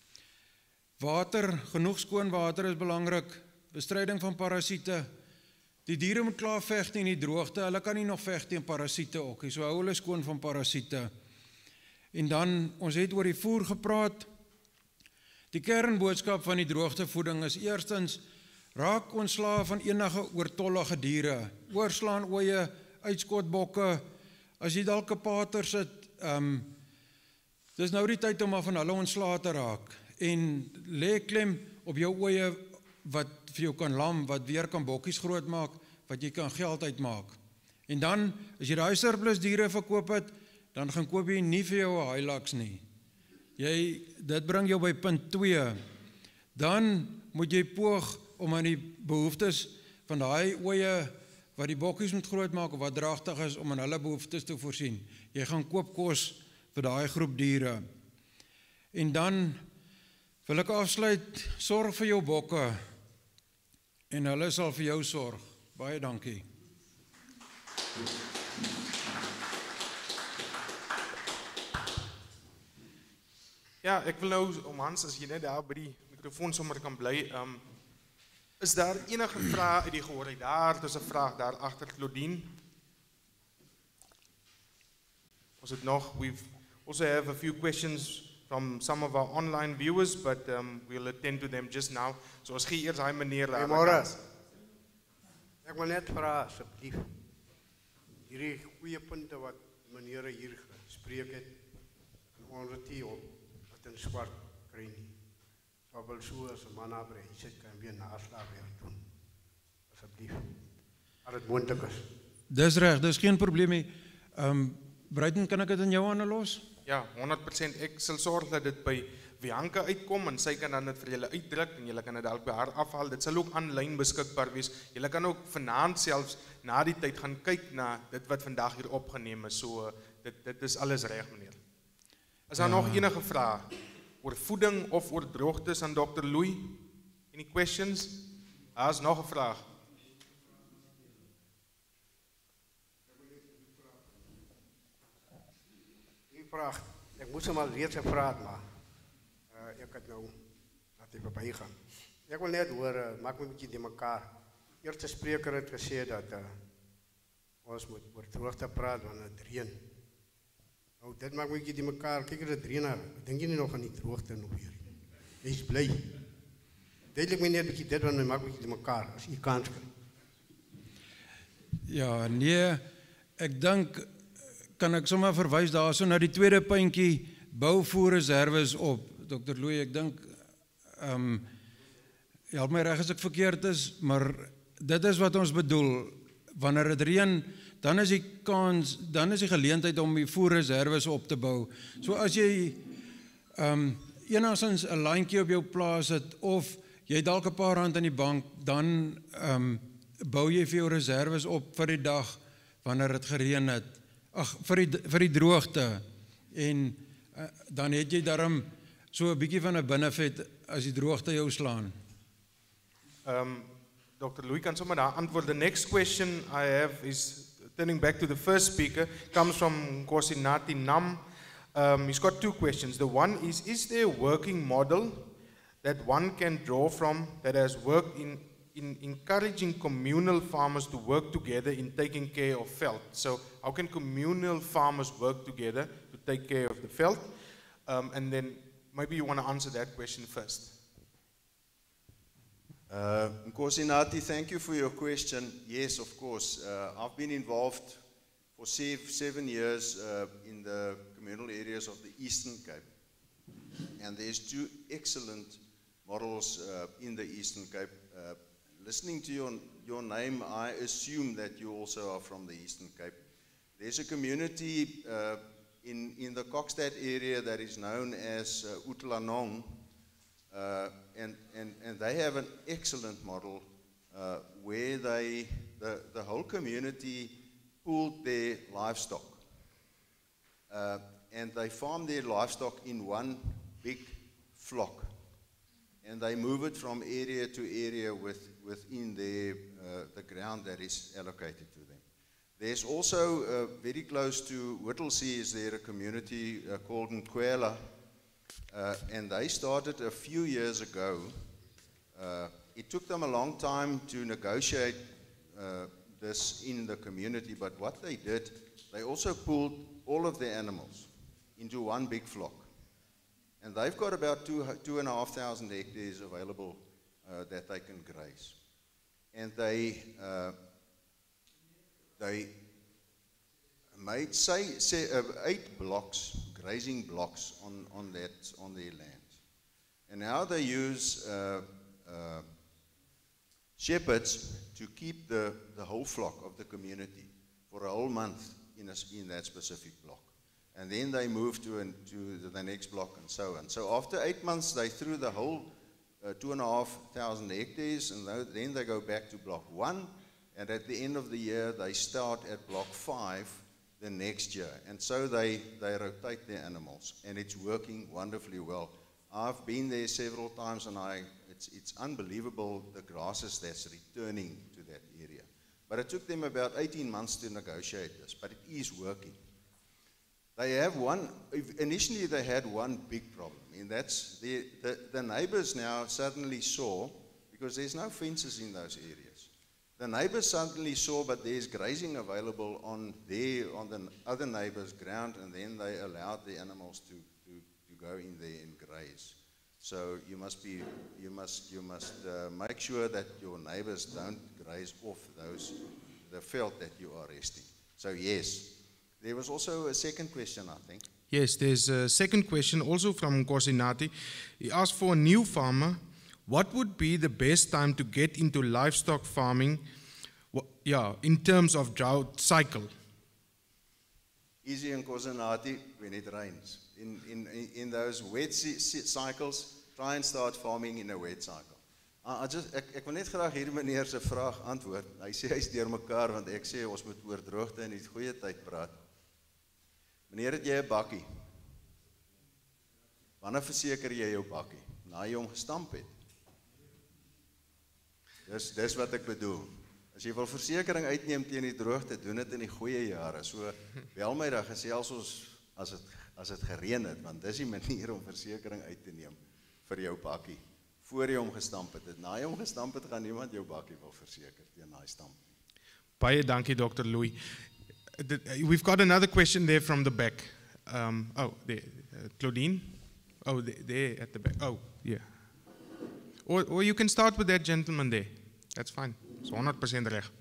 Water, genoeg skoon water is belangrik, bestryding van parasiete. Die diere moet klaar veg teen die droogte, hulle kan nie nog veg teen parasiete ook nie, so hou hulle skoon van parasiete. En dan, ons het oor die voer gepraat. Die kernboodskap van die droogtevoeding is eerstens, raak ontslae van enige oortollige diere, oorslaan ooe, uitskotbokke, as jy dalk 'n pater sit, um, dis nou die tyd om af van hulle ontslae te raak, en lê klem op jou ooe wat vir jou kan lam, wat weer kan bokkies groot maak, wat jy kan geld uitmaak. En dan, as jy daai surplus diere verkoop het, dan gaan koop jy nie vir jou 'n Hilux nie. Jy, dit bring jou by punt twee. Dan moet jy poog om aan die behoeftes van daai ooe wat die bokkies moet groot maak of wat dragtig is om aan hulle behoeftes te voorsien. Jy gaan koop kos vir daai groep diere. En dan wil ek afsluit, sorg vir jou bokke en hulle sal vir jou sorg. Baie dankie. Ja, ek wil nou, om Hans, as jy net daar by die mikrofoon sommer kan bly, um, is daar enige vraag uit die gehoor uit daar, dus 'n vraag daar agter Claudine? Was it nog? We've also have a few questions from some of our online viewers, but um, we'll attend to them just now. So ons gee eers daai meneer daar. Goeiemôre. Ek wil net vra asseblief, hierdie goeie punte wat meneer hier gespreek het, en ons het hier op, wat in swart kry nie. So wil so as 'n man abre, hy sê kan weer naslag weer doen. Asseblief. As dit moontlik is. Dis reg, dis geen probleem nie. Um, Bruiten, kan ek dit in jou hande los? Ja, honderd persent. Ek sal sorg dat dit by Bianca uitkom en sy kan dan dit vir julle uitdruk en julle kan dit dalk by haar afhaal. Dit sal ook aanlyn beskikbaar wees. Julle kan ook vanaand selfs na die tyd gaan kyk na dit wat vandag hier opgeneem is. So dit dit is alles reg, meneer. Is daar ja. nog enige vrae oor voeding of oor droogtes aan dokter Louw? Any questions? Daar's nog 'n vraag. Die vraag, ek moes hom al reeds gevra het, maar uh, ek het nou laat hy verby gaan. Ek wil net hoor, uh, maak my 'n bietjie die mekaar. Eerste spreker het gesê dat uh, ons moet oor droogte praat wanneer dit reën. Nou, dit maak my 'n bietjie die mekaar. Kyk dit reën nou. Dink jy nie nog aan die droogte nog weer? Jy's bly. Duidelik my net 'n bietjie dit wanneer maak my 'n bietjie die mekaar as u kans kry. Ja, nee, ek dink kan ek sommer verwys daarso na die tweede puntjie, bou voerreserwes op. dokter Louw, ek dink ehm um, help my reg as ek verkeerd is, maar dit is wat ons bedoel. Wanneer dit reën, dan is die kans, dan is die geleentheid om die voerreserwes op te bou. So as jy ehm um, enigstens 'n lyntjie op jou plaas het of jy dalk 'n paar rand in die bank, dan ehm um, bou jy vir jou reserwes op vir die dag wanneer dit gereën het. Ag, vir die vir die droogte. En uh, dan het jy daarom so 'n bietjie van 'n benefit as die droogte jou slaan. Um, doctor Louw kan sommer daar antwoord. The next question I have is, turning back to the first speaker, comes from Kosinati Nam. Um, he's got two questions. The one is, is there a working model that one can draw from that has worked in in encouraging communal farmers to work together in taking care of veld. So how can communal farmers work together to take care of the veld? Um, and then maybe you want to answer that question first. Uh, Nkosinati, thank you for your question. Yes, of course. Uh, I've been involved for seven years uh, in the communal areas of the Eastern Cape. And there's two excellent models uh, in the Eastern Cape. Uh, listening to your, your name, I assume that you also are from the Eastern Cape. There's a community uh, in, in the Kokstad area that is known as uh, Utlanong, uh, and, and, and they have an excellent model uh, where they, the, the whole community pooled their livestock. Uh, and they farm their livestock in one big flock. And they move it from area to area with, within their, uh, the ground that is allocated to them. There's also, uh, very close to Whittlesea, is there a community uh, called Nkwela, uh, and they started a few years ago. Uh, it took them a long time to negotiate uh, this in the community, but what they did, they also pooled all of their animals into one big flock. And they've got about two, two and a half thousand hectares available uh, that they can graze. And they, uh, they made say, say, uh, eight blocks, grazing blocks on, on, that, on their land. And now they use uh, uh, shepherds to keep the, the whole flock of the community for a whole month in, a, in that specific block. And then they move to, an, to the next block and so on. So after eight months, they threw the whole uh, two and a half thousand hectares, and then they go back to block one. And at the end of the year, they start at block five the next year. And so they, they rotate their animals, and it's working wonderfully well. I've been there several times, and I, it's, it's unbelievable the grasses that's returning to that area. But it took them about eighteen months to negotiate this, but it is working. They have one, initially they had one big problem, and that's the, the, the neighbors now suddenly saw, because there's no fences in those areas. The neighbors suddenly saw, but there's grazing available on their, on the other neighbors' ground, and then they allowed the animals to, to, to go in there and graze. So you must be, you must, you must uh, make sure that your neighbors don't graze off those, the veld that you are resting. So yes. There was also a second question, I think. Yes, there's a second question also from Nkosinati. He asked for a new farmer, what would be the best time to get into livestock farming, yeah, in terms of drought cycle? Easy in Nkosinati when it rains. In, in, in those wet cycles, try and start farming in a wet cycle. I just, ek, ek wil net graag hier meneer se vraag antwoord. Hy sê hy's deur mekaar, want ek sê ons moet oor droogte en die goeie tyd praat. Meneer, het jy 'n bakkie? Wanneer verseker jy jou bakkie? Na jy hom gestamp het. Dis, dis wat ek bedoel. As jy wil versekering uitneem teen die droogte, doen dit in die goeie jare. So, bel my dan, gesels ons as het, as het gereën het, want dis die manier om versekering uit te neem vir jou bakkie. Voor jy hom gestamp het. Na jy hom gestamp het, gaan niemand jou bakkie wil verseker teen daai stamp. Baie dankie, Doctor Louis. We've got another question there from the back. Um, oh, there, uh, Claudine? Oh, there, there at the back. Oh, yeah. Or, or you can start with that gentleman there. That's fine. It's one hundred percent reg.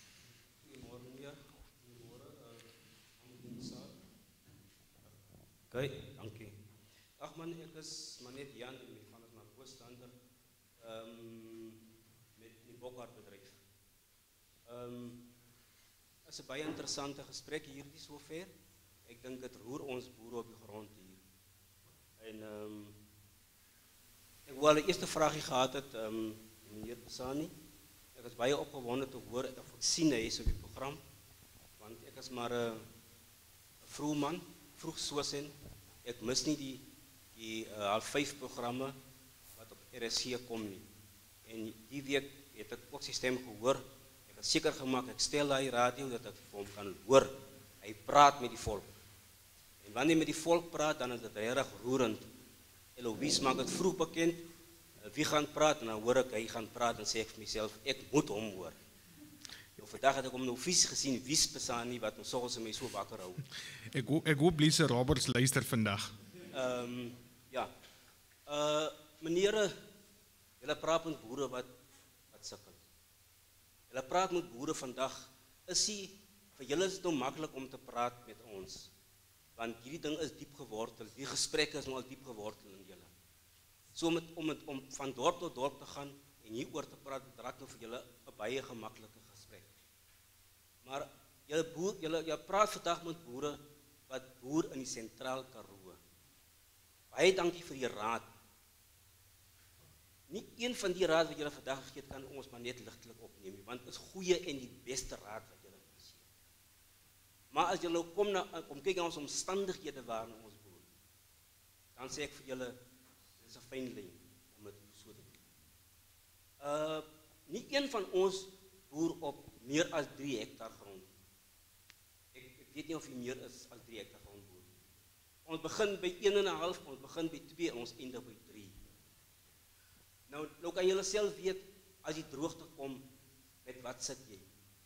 Okay, dankie. Ag man, ek is maar net Jan van ons maar voorstander um, met die bokhaardbedryf. Um, is 'n baie interessante gesprek hierdie sover. Ek dink dit roer ons boere op die grond hier. En um, ek wou al die eerste vraagie gehad het, um, meneer Pesani. Ek is baie opgewonde te hoor of ek sien hy is op die program, want ek is maar 'n vroeg man, vroeg soos en ek mis nie die die uh, half vyf programme wat op R S C kom nie. En die week het ek ook sy stem gehoor. Ek het seker gemaak, ek stel daai radio dat ek vir hom kan hoor. Hy praat met die volk. En wanneer hy met die volk praat, dan is dit regtig roerend. Eloise maak dit vroeg bekend. wie gaan praat en dan hoor ek hy gaan praat en sê ek vir myself, ek moet hom hoor. Nou vandag het ek hom nou fisies gesien, Wies Pesani wat ons soggens my so wakker hou. Ek ho- ek hoop Lise Roberts luister vandag. Ehm um, ja. Uh menere, julle praat met boere wat wat sukkel. Julle praat met boere vandag. Is ie vir julle is dit nou maklik om te praat met ons. Want hierdie ding is diep gewortel. Die gesprekke is nou al diep gewortel in julle. So met, om het, om van dorp tot dorp te gaan en hieroor te praat, dit raak nou vir julle 'n baie gemaklike gesprek. Maar julle boer, julle jy praat vandag met boere wat boer in die sentraal Karoo. Baie dankie vir die raad. Nie een van die raad wat julle vandag gegee het kan ons maar net ligtelik opneem nie, want dit is goeie en die beste raad wat julle kan gee. Maar as julle kom na kom kyk na ons omstandighede waarin ons boer, dan sê ek vir julle, dit is 'n fyn lyn om dit so te doen. Uh nie een van ons boer op meer as drie hektar grond. Ek, ek weet nie of jy meer is as drie hektar grond boer. Ons begin by een en 'n half, ons begin by twee en ons eindig by drie. Nou, nou kan julle self weet, as die droogte kom, met wat sit jy?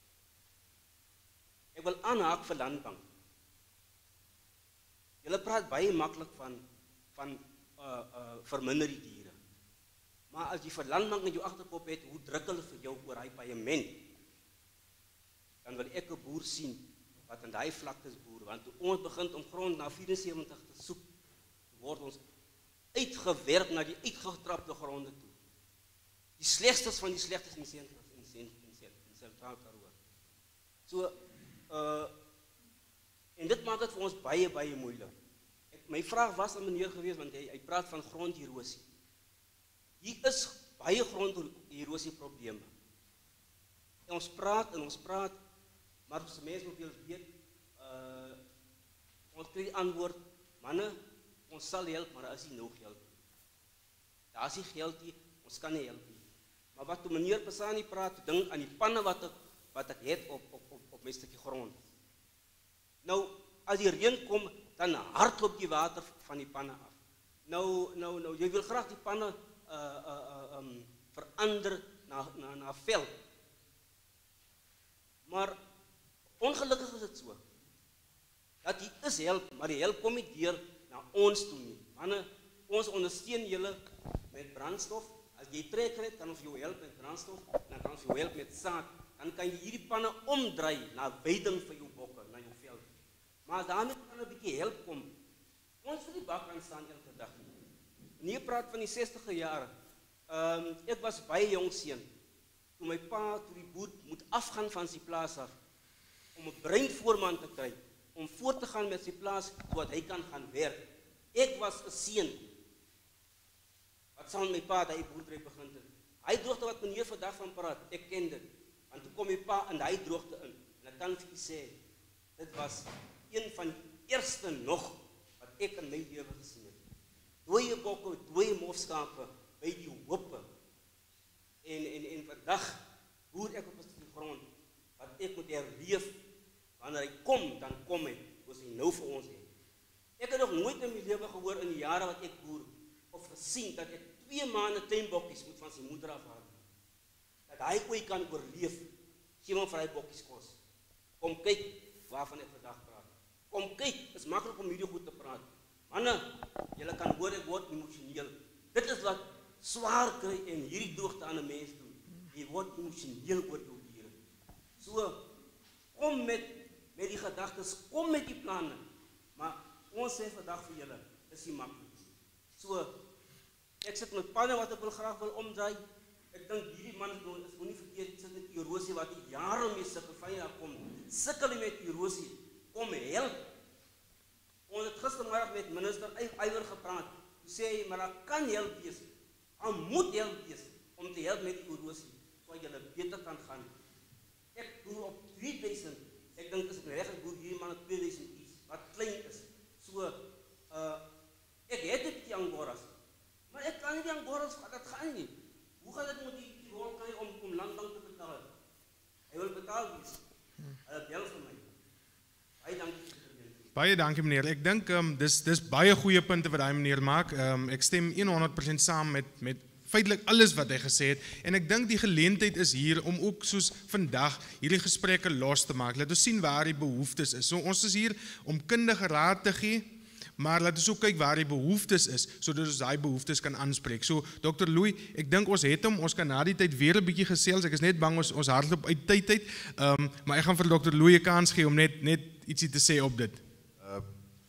Ek wil aanhaak vir landbank. Julle praat baie maklik van, van uh, uh, verminder die diere. Maar as jy vir landbank in jou agterkop het, hoe druk hulle vir jou oor hy paaiement? Dan wil ek 'n boer sien, wat in daai vlaktes boer, want toe ons begin om grond na vierensewenttig te soek, word ons uitgewerp na die uitgetrapte gronde toe. Die slegstes van die slegstes in sentrum in in sentraal Karoo. So uh en dit maak dit vir ons baie baie moeilik. Ek, my vraag was aan meneer gewees want hy, hy praat van gronderosie. Hier is baie gronderosie probleme. En ons praat en ons praat, maar as mense moet wil weet, uh ons kry die antwoord, manne, ons sal help, maar daar is nie nou geld. Daar is nie geld nie, ons kan nie help nie. Maar wat toe meneer Pesani praat, dink aan die panne wat ek, wat ek het op, op, op, op my stukkie grond. Nou, as die reën kom, dan hardloop die water van die panne af. Nou, nou, nou, jy wil graag die panne uh, uh, uh, um, verander na, na, na veld. Maar ongelukkig is dit so. Dat die is help, maar die help kom nie deur na ons toe nie. Manne, ons ondersteun julle met brandstof. As jy trekker het, kan ons jou help met brandstof, dan kan ons jou help met saad. Dan kan jy hierdie panne omdraai na weiding vir jou bokke, na jou veld. Maar daarmee kan 'n bietjie help kom. Ons vir die bakkant staan elke dag. En hier praat van die sestige jare. Ehm um, ek was baie jong seun. Toe my pa, toe die boer moet afgaan van sy plaas af om 'n breinvoorman te kry, om voort te gaan met sy plaas sodat hy kan gaan werk. Ek was 'n seun wat saam met my pa daai boerdery begin het. Hy droogte wat meneer vandag van praat, ek ken dit. Want toe kom my pa in daai droogte in. En ek kan vir u sê, dit was een van die eerste nog wat ek in my lewe gesien het. Dooie bokke, dooie mofskape by die hope. En en en vandag boer ek op 'n stukkie grond wat ek moet herleef. Wanneer hy kom, dan kom hy, soos hy nou vir ons het. Ek het nog nooit in my lewe gehoor in die jare wat ek boer of gesien dat ek twee maande tuinbokkies moet van sy moeder afhaal. Dat hy ooit kan oorleef, gee hom vir hy bokkies kos. Kom kyk waarvan ek vandag praat. Kom kyk, is maklik om hierdie goed te praat. Manne, julle kan hoor ek word emosioneel. Dit is wat swaar kry en hierdie droogte aan 'n mens doen. Jy word emosioneel oor jou diere. So, kom met, met die gedagtes, kom met die planne. Maar ons sê vandag vir julle, is nie maklik. So, ek sit met panne wat ek wil graag wil omdraai. Ek dink hierdie man is moenie verkeerd, sit met erosie wat die jare mee sukkel van hier kom. Sukkel met erosie, kom help. Ons het gistermiddag met minister Eywer gepraat. Sê hy, maar daar kan help wees. Daar moet help wees om te help met die erosie, sodat julle beter kan gaan. Ek boer op drie duisend. Ek dink as ek reg is boer hierdie man op twee duisend iets, wat klein is. So, uh, ek het dit die Angoras. Maar ek kan nie die Angoras, dat gaan nie. Hoe gaan dit met die, die rol kry om, om landbank te betaal? Hy wil betaal wees. Hy bel vir my. Baie dankie. Baie dankie meneer. Ek dink um, dis dis baie goeie punte wat hy meneer maak. Um, ek stem honderd persent saam met met feitelik alles wat hy gesê het, en ek dink die geleentheid is hier om ook soos vandag hierdie gesprekke los te maak. Laat ons sien waar die behoeftes is. So ons is hier om kundige raad te gee, maar laat ons ook kyk waar die behoeftes is, sodat ons daai behoeftes kan aanspreek. So dokter Louis, ek dink ons het hom, ons kan na die tyd weer 'n bietjie gesels. Ek is net bang ons ons hardloop uit tyd uit. Ehm um, maar ek gaan vir dokter Louis 'n kans gee om net net ietsie te sê op dit. Uh,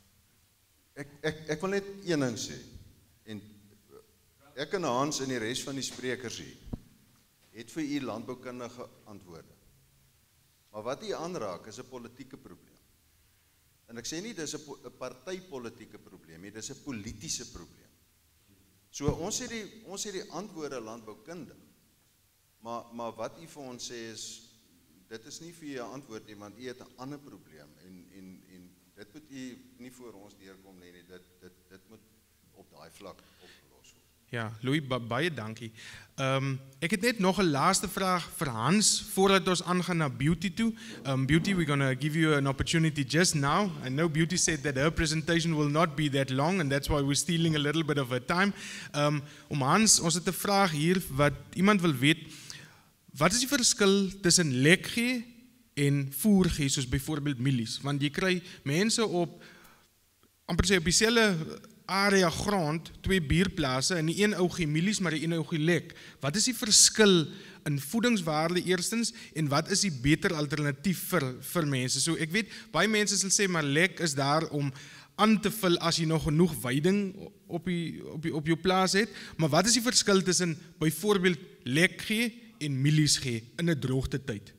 ek ek ek wil net een ding sê. En ek en Hans en die res van die sprekers hier het vir u landboukundige antwoorde. Maar wat u aanraak is 'n politieke probleem. En ek sê nie dis 'n partypolitiese probleem nie, dis 'n politiese probleem. So ons het die ons het die antwoorde landboukundig. Maar maar wat u vir ons sê is dit is nie vir u 'n antwoord nie, want u het 'n ander probleem en en en dit moet u nie voor ons deurkom nie, nie. Dit dit dit moet op daai vlak opgelos word. Ja, Louis, baie dankie. Um, ek het net nog 'n laaste vraag vir Hans voordat ons aangaan na Beauty toe. Um, Beauty, we're going to give you an opportunity just now. I know Beauty said that her presentation will not be that long and that's why we're stealing a little bit of her time. Um, om Hans, ons het 'n vraag hier wat iemand wil weet. Wat is die verskil tussen lekgee en voergee, soos byvoorbeeld mielies? Want jy kry mense op amper sê op dieselfde area grond, twee bierplase, en die een ou gee mielies, maar die een ou gee lek. Wat is die verskil in voedingswaarde eerstens, en wat is die beter alternatief vir, vir mense? So ek weet, baie mense sal sê, maar lek is daar om aan te vul as jy nog genoeg veiding op, die, op, die, op jou plaas het, maar wat is die verskil tussen byvoorbeeld lek gee en mielies gee in 'n droogte tyd?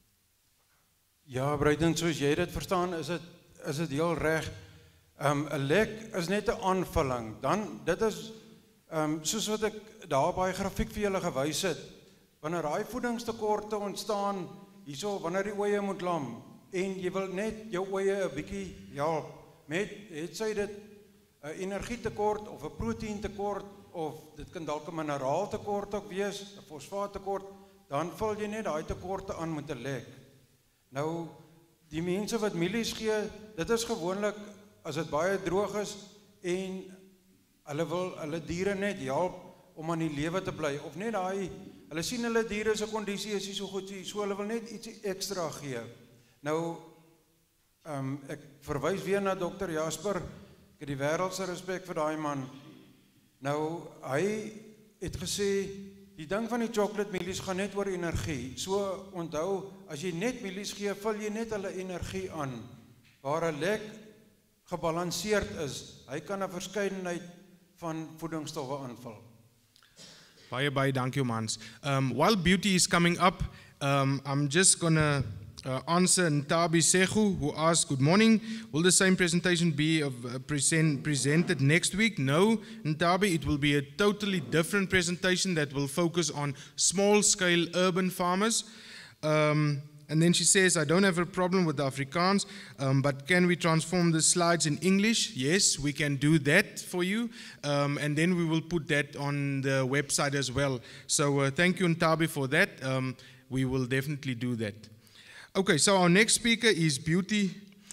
Ja, Bruiden, soos jy dit verstaan, is dit is dit heel reg. Um, 'n lek is net 'n aanvulling. Dan dit is um, soos wat ek daar by grafiek vir julle gewys het. Wanneer daai voedingstekorte ontstaan, hierso wanneer die oeye moet lam en jy wil net jou oeye 'n bietjie ja, met het sy dit 'n energietekort of 'n proteïentekort of dit kan dalk 'n mineraaltekort ook wees, 'n fosfaattekort, dan vul jy net daai tekorte aan met 'n lek. Nou die mense wat mielies gee, dit is gewoonlik as dit baie droog is en hulle wil hulle diere net help om aan die lewe te bly of net daai hulle sien hulle diere se kondisie is nie so goed nie, so hulle wil net ietsie ekstra gee. Nou um, ek verwys weer na dokter Jasper. Ek het die wêreldse respek vir daai man. Nou hy het gesê die ding van die chocolate mielies gaan net oor energie. So onthou, as jy net mielies gee, vul jy net hulle energie aan. Waar 'n lek gebalanseerd is, hy kan 'n verskeidenheid van voedingsstowwe aanvul. Baie baie dankie Hans. Um, while Beauty is coming up, um, I'm just gonna uh, answer Ntabi Segu, who asked, good morning, will the same presentation be of, uh, present, presented next week? No, Ntabi, it will be a totally different presentation that will focus on small-scale urban farmers. Um, And then she says, I don't have a problem with Afrikaans, um, but can we transform the slides in English? Yes, we can do that for you. Um, and then we will put that on the website as well. So uh, thank you, Ntabi, for that. Um, we will definitely do that. Okay, so our next speaker is Beauty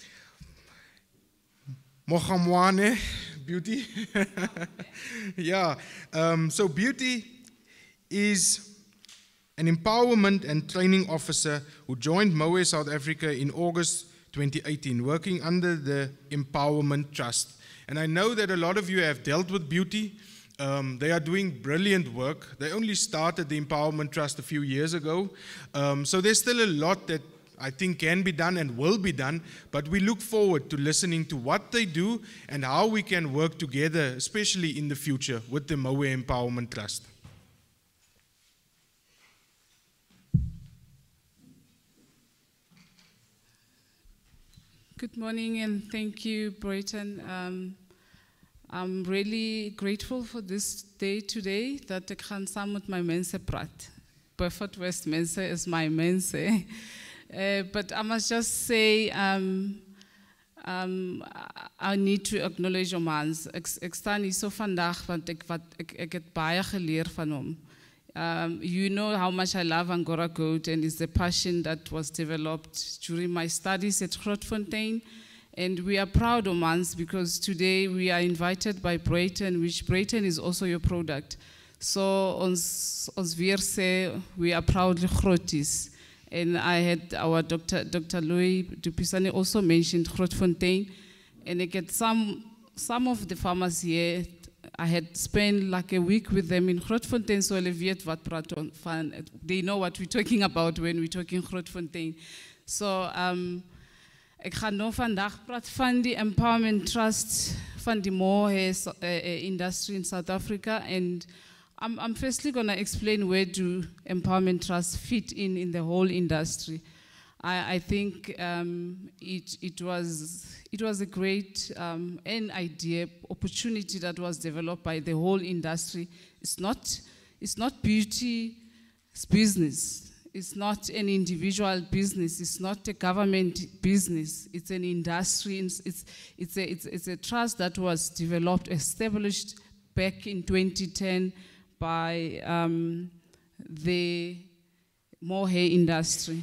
Mogamwane. Beauty. Yeah, um, so Beauty is an empowerment and training officer who joined Moe South Africa in August twenty eighteen, working under the Empowerment Trust. And I know that a lot of you have dealt with Beauty. Um, they are doing brilliant work. They only started the Empowerment Trust a few years ago. Um, so there's still a lot that I think can be done and will be done, but we look forward to listening to what they do and how we can work together, especially in the future, with the Moe Empowerment Trust. Good morning and thank you, Brayton. Um, I'm really grateful for this day today that ek gaan saam met my mense praat. Beaufort West mense is my mense. Uh, but I must just say, um, um, I need to acknowledge your mans. Ek, ek staan hier so vandag want ek, wat, ek, ek het baie geleer van hom. Um, you know how much I love Angora goat, and it's the passion that was developed during my studies at Grootfontein. And we are proud of Mans because today we are invited by Brayton, which Brayton is also your product. So ons ons weer sê we are proudly Grooties. And I had our Doctor Doctor Louis Dupisani also mentioned Grootfontein, and I get some some of the farmers here. I had spent like a week with them in Grootfontein, so hulle weet wat praat van. They know what we're talking about when we're talking Grootfontein. So um, ek gaan nou vandag praat van die Empowerment Trust van die Mohe uh, industry in South Africa, and I'm, I'm firstly going to explain where do Empowerment Trust fit in in the whole industry. I, I think um, it, it, was, it was a great um, an idea, opportunity that was developed by the whole industry. It's not, it's not beauty, it's business. It's not an individual business. It's not a government business. It's an industry. It's, it's, a, it's, it's a trust that was developed, established back in twenty ten by um, the Mohe industry.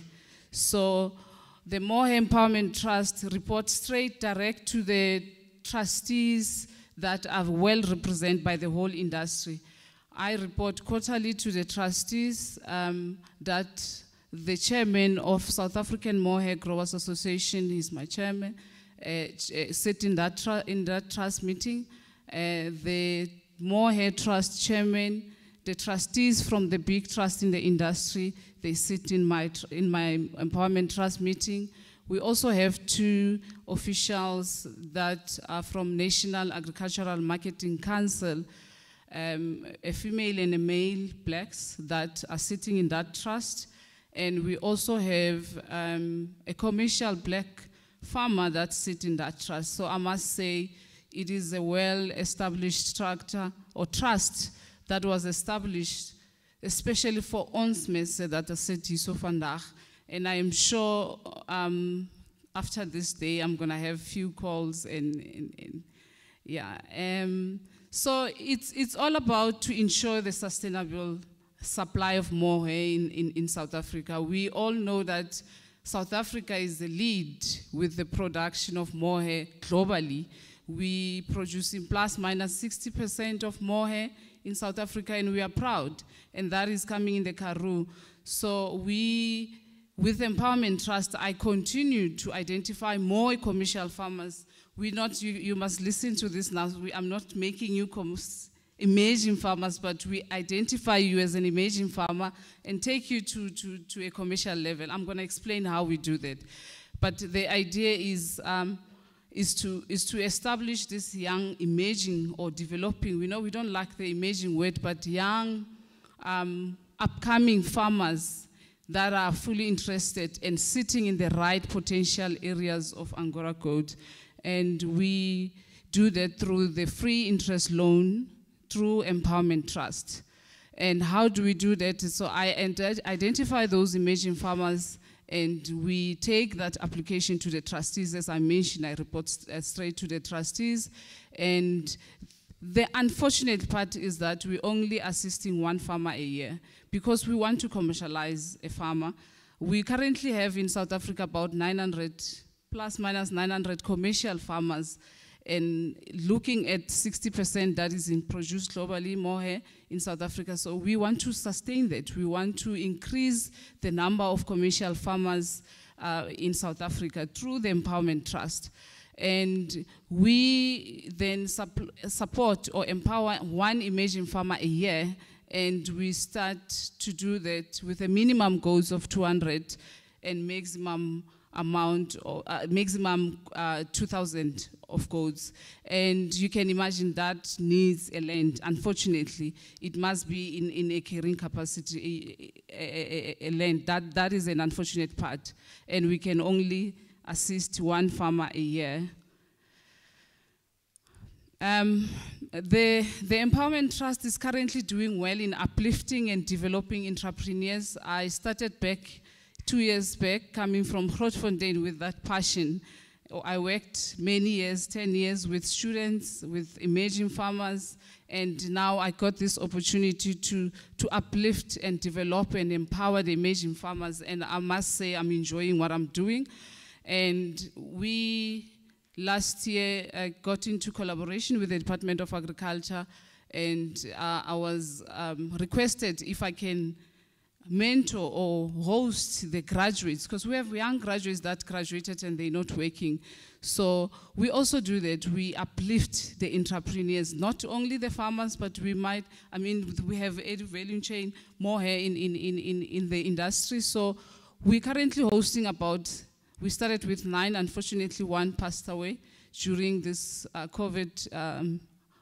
So the Mohe Empowerment Trust reports straight direct to the trustees that are well represented by the whole industry. I report quarterly to the trustees um, that the chairman of South African Mohe Growers Association is my chairman, uh, sit in that, in that trust meeting. Uh, the Mohe Trust chairman, the trustees from the big trust in the industry, they sit in my, in my Empowerment Trust meeting. We also have two officials that are from National Agricultural Marketing Council, um, a female and a male blacks that are sitting in that trust. And we also have um, a commercial black farmer that sits in that trust. So I must say, it is a well-established structure or trust that was established, especially for ons mense that are sit hier so vandag. And I am sure um, after this day, I'm gonna have few calls and, and, and yeah. Um, so it's, it's all about to ensure the sustainable supply of mohe in, in, in South Africa. We all know that South Africa is the lead with the production of mohe globally. We produce in plus minus sixty percent of mohe in South Africa, and we are proud. And that is coming in the Karoo. So we, with Empowerment Trust, I continue to identify more commercial farmers. We not, you, you must listen to this now. We, I'm not making you emerging farmers, but we identify you as an emerging farmer and take you to, to, to a commercial level. I'm going to explain how we do that. But the idea is, um, is, to, is to establish this young emerging or developing, we know we don't like the emerging word, but young um, upcoming farmers that are fully interested and sitting in the right potential areas of Angora Code. And we do that through the free interest loan through Empowerment Trust. And how do we do that? So I identify those emerging farmers, and we take that application to the trustees. As I mentioned, I report straight to the trustees. And the unfortunate part is that we're only assisting one farmer a year because we want to commercialize a farmer. We currently have in South Africa about nine hundred, plus minus nine hundred commercial farmers, and looking at sixty percent that is in produced globally mohe in South Africa. So we want to sustain that. We want to increase the number of commercial farmers uh, in South Africa through the Empowerment Trust. And we then support or empower one emerging farmer a year, and we start to do that with a minimum goals of two hundred and maximum amount, or uh, maximum uh, two thousand of goats. And you can imagine that needs a land. Unfortunately, it must be in, in a carrying capacity, a, a, a, a land. That, that is an unfortunate part. And we can only assist one farmer a year. Um, the, the Empowerment Trust is currently doing well in uplifting and developing entrepreneurs. I started back two years back, coming from Grootfontein with that passion. I worked many years, ten years with students, with emerging farmers, and now I got this opportunity to, to uplift and develop and empower the emerging farmers, and I must say I'm enjoying what I'm doing. And we, last year, uh, got into collaboration with the Department of Agriculture, And uh, I was um, requested if I can mentor or host the graduates, because we have young graduates that graduated and they're not working. So we also do that. We uplift the entrepreneurs, not only the farmers, but we might, I mean, we have a value chain more here in, in, in, in, in the industry. So we're currently hosting about, we started with nine, unfortunately one passed away during this uh, COVID um,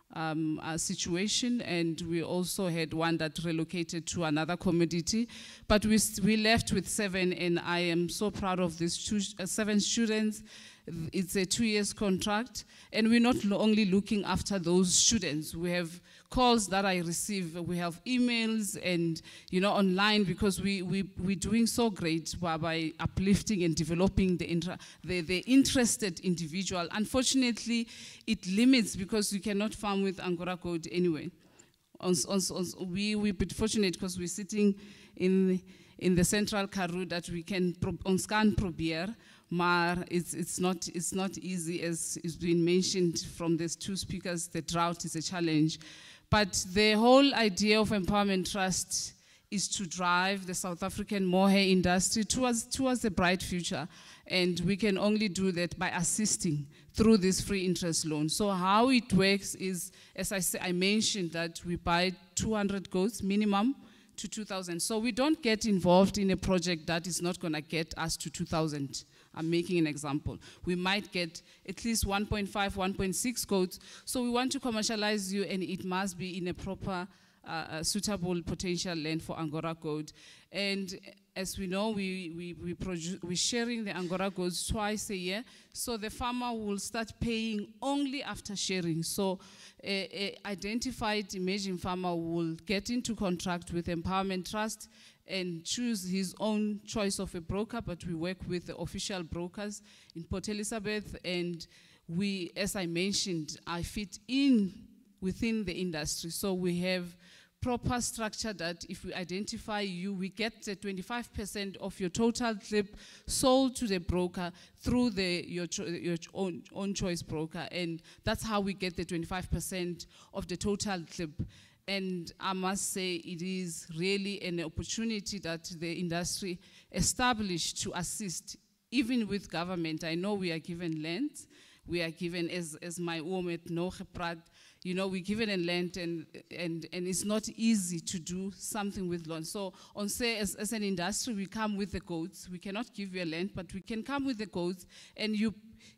Um, uh, situation, and we also had one that relocated to another commodity, but we, we left with seven, and I am so proud of these two, uh, seven students. It's a two years contract, and we're not only looking after those students. We have calls that I receive, we have emails and, you know, online, because we, we, we're doing so great by, by uplifting and developing the, intra, the, the interested individual. Unfortunately, it limits, because you cannot farm with Angora goat anyway. On, on, on, we, we're a bit fortunate because we're sitting in, in the central Karoo that we can pro, on scan probier. Maar it's, it's, not, it's not easy, as it's been mentioned from these two speakers. The drought is a challenge. But the whole idea of Empowerment Trust is to drive the South African mohair industry towards, towards a bright future. And we can only do that by assisting through this free interest loan. So how it works is, as I, say, I mentioned, that we buy two hundred goats minimum to two thousand. So we don't get involved in a project that is not going to get us to two thousand. I'm making an example. We might get at least one point five, one point six goats. So we want to commercialize you, and it must be in a proper, uh, uh, suitable potential land for Angora goat. And as we know, we, we, we produce, we're sharing the Angora goats twice a year. So the farmer will start paying only after sharing. So a, a identified emerging farmer will get into contract with Empowerment Trust and choose his own choice of a broker, but we work with the official brokers in Port Elizabeth, and we, as I mentioned, I fit in within the industry. So we have proper structure that if we identify you, we get the twenty-five percent of your total clip sold to the broker through the, your, cho your own, own choice broker, and that's how we get the twenty-five percent of the total clip. And I must say it is really an opportunity that the industry established to assist, even with government. I know we are given land, we are given, as, as my Omet Nogepraat, you know, we're given a land, and, and, and it's not easy to do something with land. So on say, as, as an industry, we come with the goats. We cannot give you a land, but we can come with the goats, and you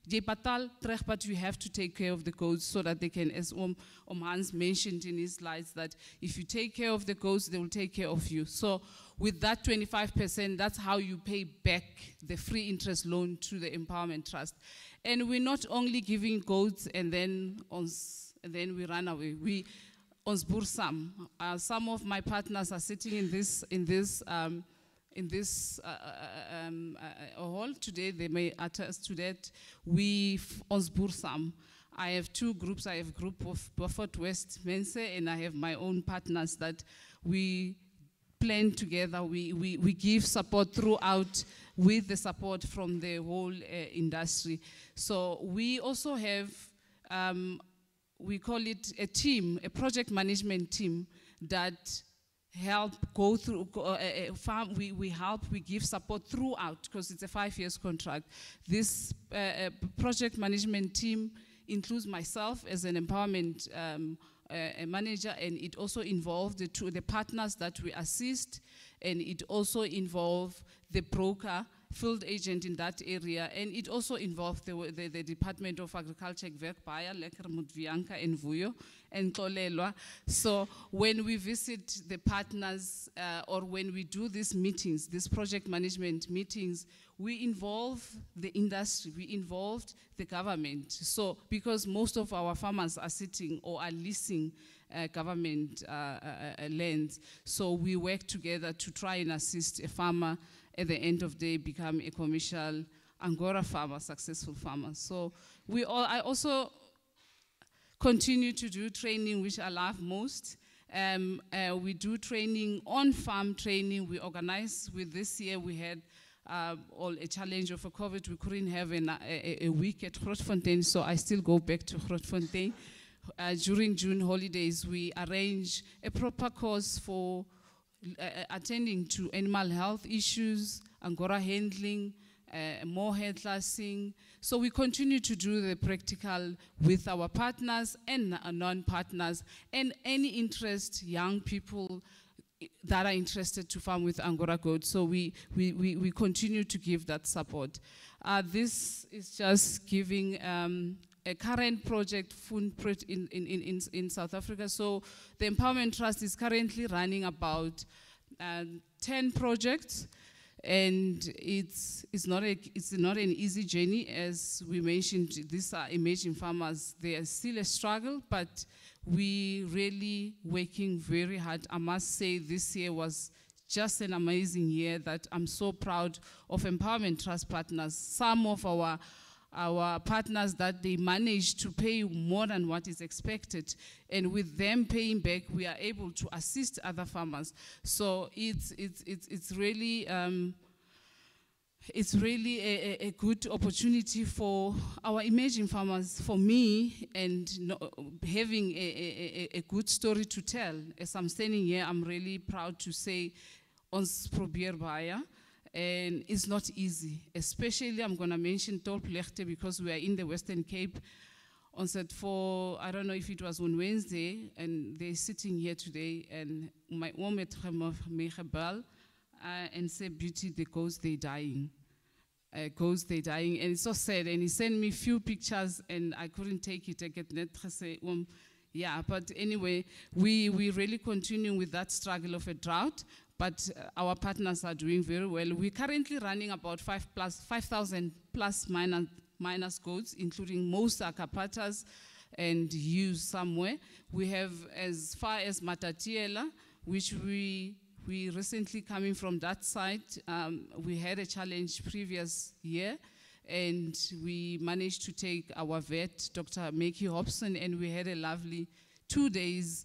but you have to take care of the goats so that they can, as Om, Om Hans mentioned in his slides, that if you take care of the goats, they will take care of you. So with that twenty-five percent, that's how you pay back the free interest loan to the Empowerment Trust. And we're not only giving goats and then, ons, and then we run away. We ons bursam. Uh, some of my partners are sitting in this, in this um, in this uh, um, uh, hall today. They may attest to that. We ons bursam. I have two groups. I have a group of Beaufort West Mense, and I have my own partners that we plan together. We, we, we give support throughout with the support from the whole uh, industry. So we also have, um, we call it a team, a project management team that help go through, uh, uh, farm, we, we help, we give support throughout, because it's a five years contract. This uh, uh, project management team includes myself as an empowerment um, uh, a manager, and it also involves the, two, the partners that we assist, and it also involves the broker, field agent in that area, and it also involved the, the, the Department of Agriculture, Gwerkbaya, Lekker Mutvianka, and Vuyo, and Kolelwa. So when we visit the partners, uh, or when we do these meetings, these project management meetings, we involve the industry, we involved the government. So because most of our farmers are sitting or are leasing uh, government uh, uh, uh, lands, so we work together to try and assist a farmer at the end of the day become a commercial Angora farmer, successful farmer. So we all, I also continue to do training, which I love most. Um, uh, we do training, on-farm training. We organize with this year, we had uh, all a challenge of a COVID. We couldn't have an, a, a week at Grootfontein, so I still go back to Grootfontein. uh, during June holidays, we arrange a proper course for uh, attending to animal health issues, Angora handling, uh, more hair classing. So we continue to do the practical with our partners and non-partners and any interest, young people that are interested to farm with Angora goat. So we, we, we, we continue to give that support. Uh, this is just giving um, a current project in, in, in, in, in South Africa. So the Empowerment Trust is currently running about uh, ten projects, and it's, it's, not a, it's not an easy journey. As we mentioned, these are emerging farmers. They are still a struggle, but we really working very hard. I must say this year was just an amazing year that I'm so proud of Empowerment Trust partners. Some of our, our partners that they managed to pay more than what is expected. And with them paying back, we are able to assist other farmers. So it's, it's, it's, it's really, um, it's really a, a good opportunity for our emerging farmers, for me, and no, having a, a, a good story to tell. As I'm standing here, I'm really proud to say, ons probeer baie, and it's not easy. Especially, I'm going to mention Tolplechte because we are in the Western Cape. On set for, I don't know if it was on Wednesday, and they're sitting here today, and my oom het me gebel, uh, and said, Beauty, the goats, they're dying. Uh, goats, they're dying, and it's so sad. And he sent me a few pictures, and I couldn't take it. I get net say, um, yeah, but anyway, we we really continue with that struggle of a drought. But uh, our partners are doing very well. We're currently running about five plus five thousand plus minus minus goats, including most are Kapatas and ewes somewhere. We have as far as Matatiela, which we we recently coming from that side. Um, we had a challenge previous year, and we managed to take our vet, Doctor Maki Hobson, and we had a lovely two days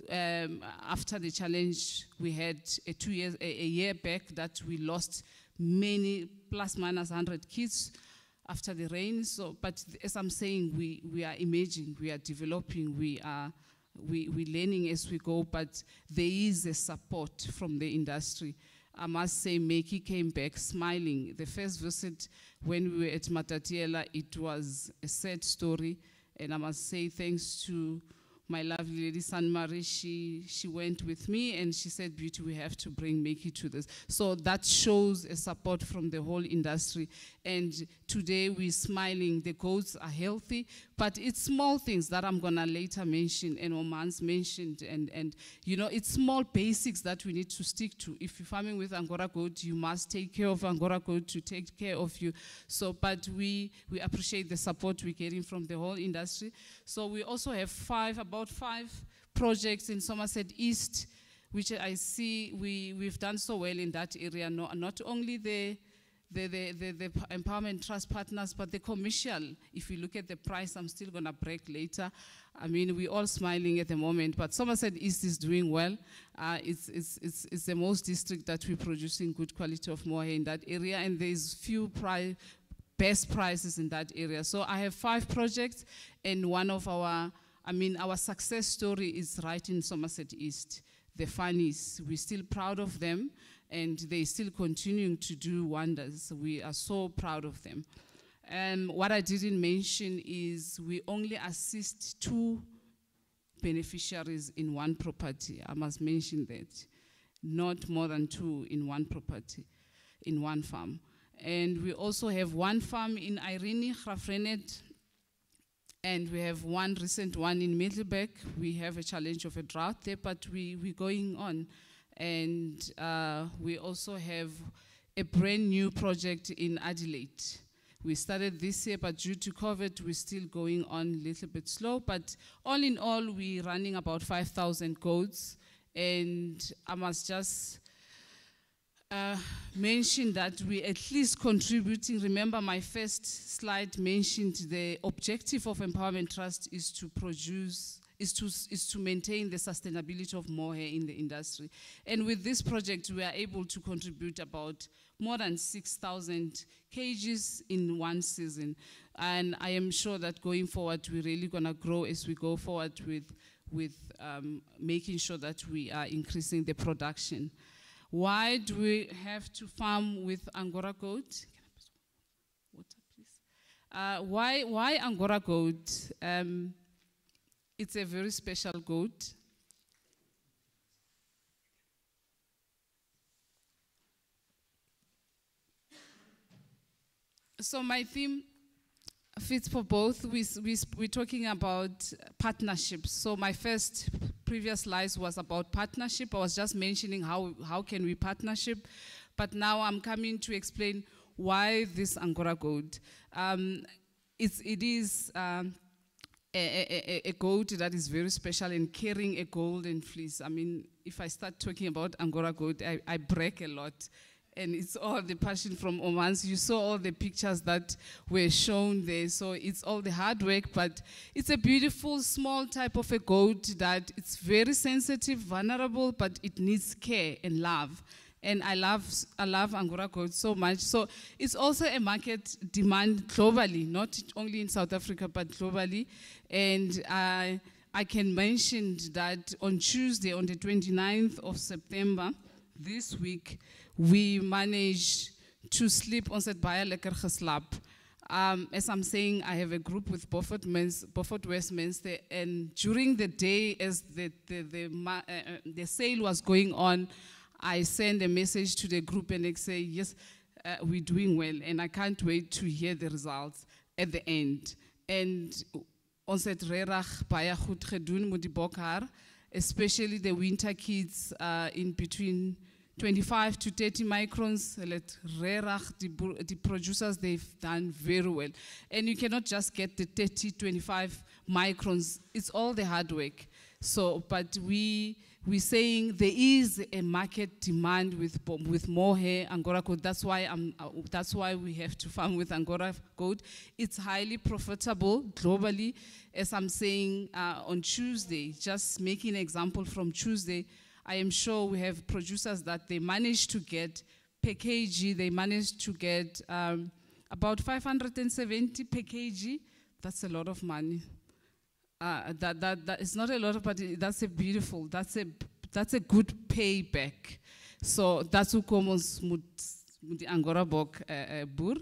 um, after the challenge. We had a two years, a, a year back that we lost many plus minus one hundred kids after the rain. So, but as I'm saying, we, we are emerging, we are developing, we are we, we're learning as we go, but there is a support from the industry. I must say, Meki came back smiling. The first visit when we were at Matatiela, it was a sad story, and I must say thanks to my lovely lady San Marie, she, she went with me and she said, Beauty, we have to bring Meki to this. So that shows a support from the whole industry. And today we're smiling, the goats are healthy, but it's small things that I'm gonna later mention, and Oman's mentioned, and, and you know, it's small basics that we need to stick to. If you're farming with Angora goat, you must take care of Angora goat to take care of you. So, but we, we appreciate the support we're getting from the whole industry. So we also have five, about five projects in Somerset East, which I see we, we've done so well in that area. No, not only the The, the, the, the Empowerment Trust partners, but the commercial, if you look at the price, I'm still going to break later. I mean, we're all smiling at the moment, but Somerset East is doing well. Uh, it's, it's, it's, it's the most district that we're producing good quality of mohair in that area, and there's few pri best prices in that area. So I have five projects, and one of our, I mean, our success story is right in Somerset East. The Funnies, we're still proud of them, and they're still continuing to do wonders. We are so proud of them. And what I didn't mention is we only assist two beneficiaries in one property. I must mention that. Not more than two in one property, in one farm. And we also have one farm in Irene, Grafrenet, and we have one recent one in Middelburg. We have a challenge of a drought there, but we, we're going on. And uh, we also have a brand new project in Adelaide. We started this year, but due to COVID, we're still going on a little bit slow. But all in all, we're running about five thousand goats. And I must just uh, mention that we're at least contributing. Remember, my first slide mentioned the objective of Empowerment Trust is to produce is to, is to maintain the sustainability of mohair in the industry. And with this project, we are able to contribute about more than six thousand kgs in one season. And I am sure that going forward, we're really gonna grow as we go forward with, with um, making sure that we are increasing the production. Why do we have to farm with Angora goat? Water, please. Uh, why, why Angora goat? Um, it's a very special goat. So my theme fits for both. We, we, we're talking about partnerships. So my first previous slides was about partnership. I was just mentioning how, how can we partnership, but now I'm coming to explain why this Angora goat. Um, it's, it is um, a, a, a goat that is very special in carrying a golden fleece. I mean, if I start talking about Angora goat, I, I break a lot. And it's all the passion from Omans. You saw all the pictures that were shown there. So it's all the hard work, but it's a beautiful, small type of a goat that it's very sensitive, vulnerable, but it needs care and love. And I love, I love Angora goat so much. So it's also a market demand globally, not only in South Africa, but globally. And I, I can mention that on Tuesday, on the twenty-ninth of September, this week, we managed to sleep on set Baie Lekker geslaap. Um, as I'm saying, I have a group with Beaufort, Mens, Beaufort Westminster, and during the day, as the, the, the, uh, the sale was going on, I sent a message to the group and they say, yes, uh, we're doing well, and I can't wait to hear the results at the end. And ons het regtig baie goed gedoen met die bokhar, especially the winter kids uh, in between twenty-five to thirty microns. The, the producers, they've done very well. And you cannot just get the thirty, twenty-five microns. It's all the hard work. So, but we, we're saying there is a market demand with, with mohair, Angora goat. That's why, I'm, uh, that's why we have to farm with Angora goat. It's highly profitable globally. As I'm saying uh, on Tuesday, just making an example from Tuesday, I am sure we have producers that they managed to get per kg, they managed to get um, about five hundred seventy per kg. That's a lot of money. Uh, that, that, that is not a lot, but that's a beautiful, that's a, that's a good payback. So that's who comes with the Angora bok boer.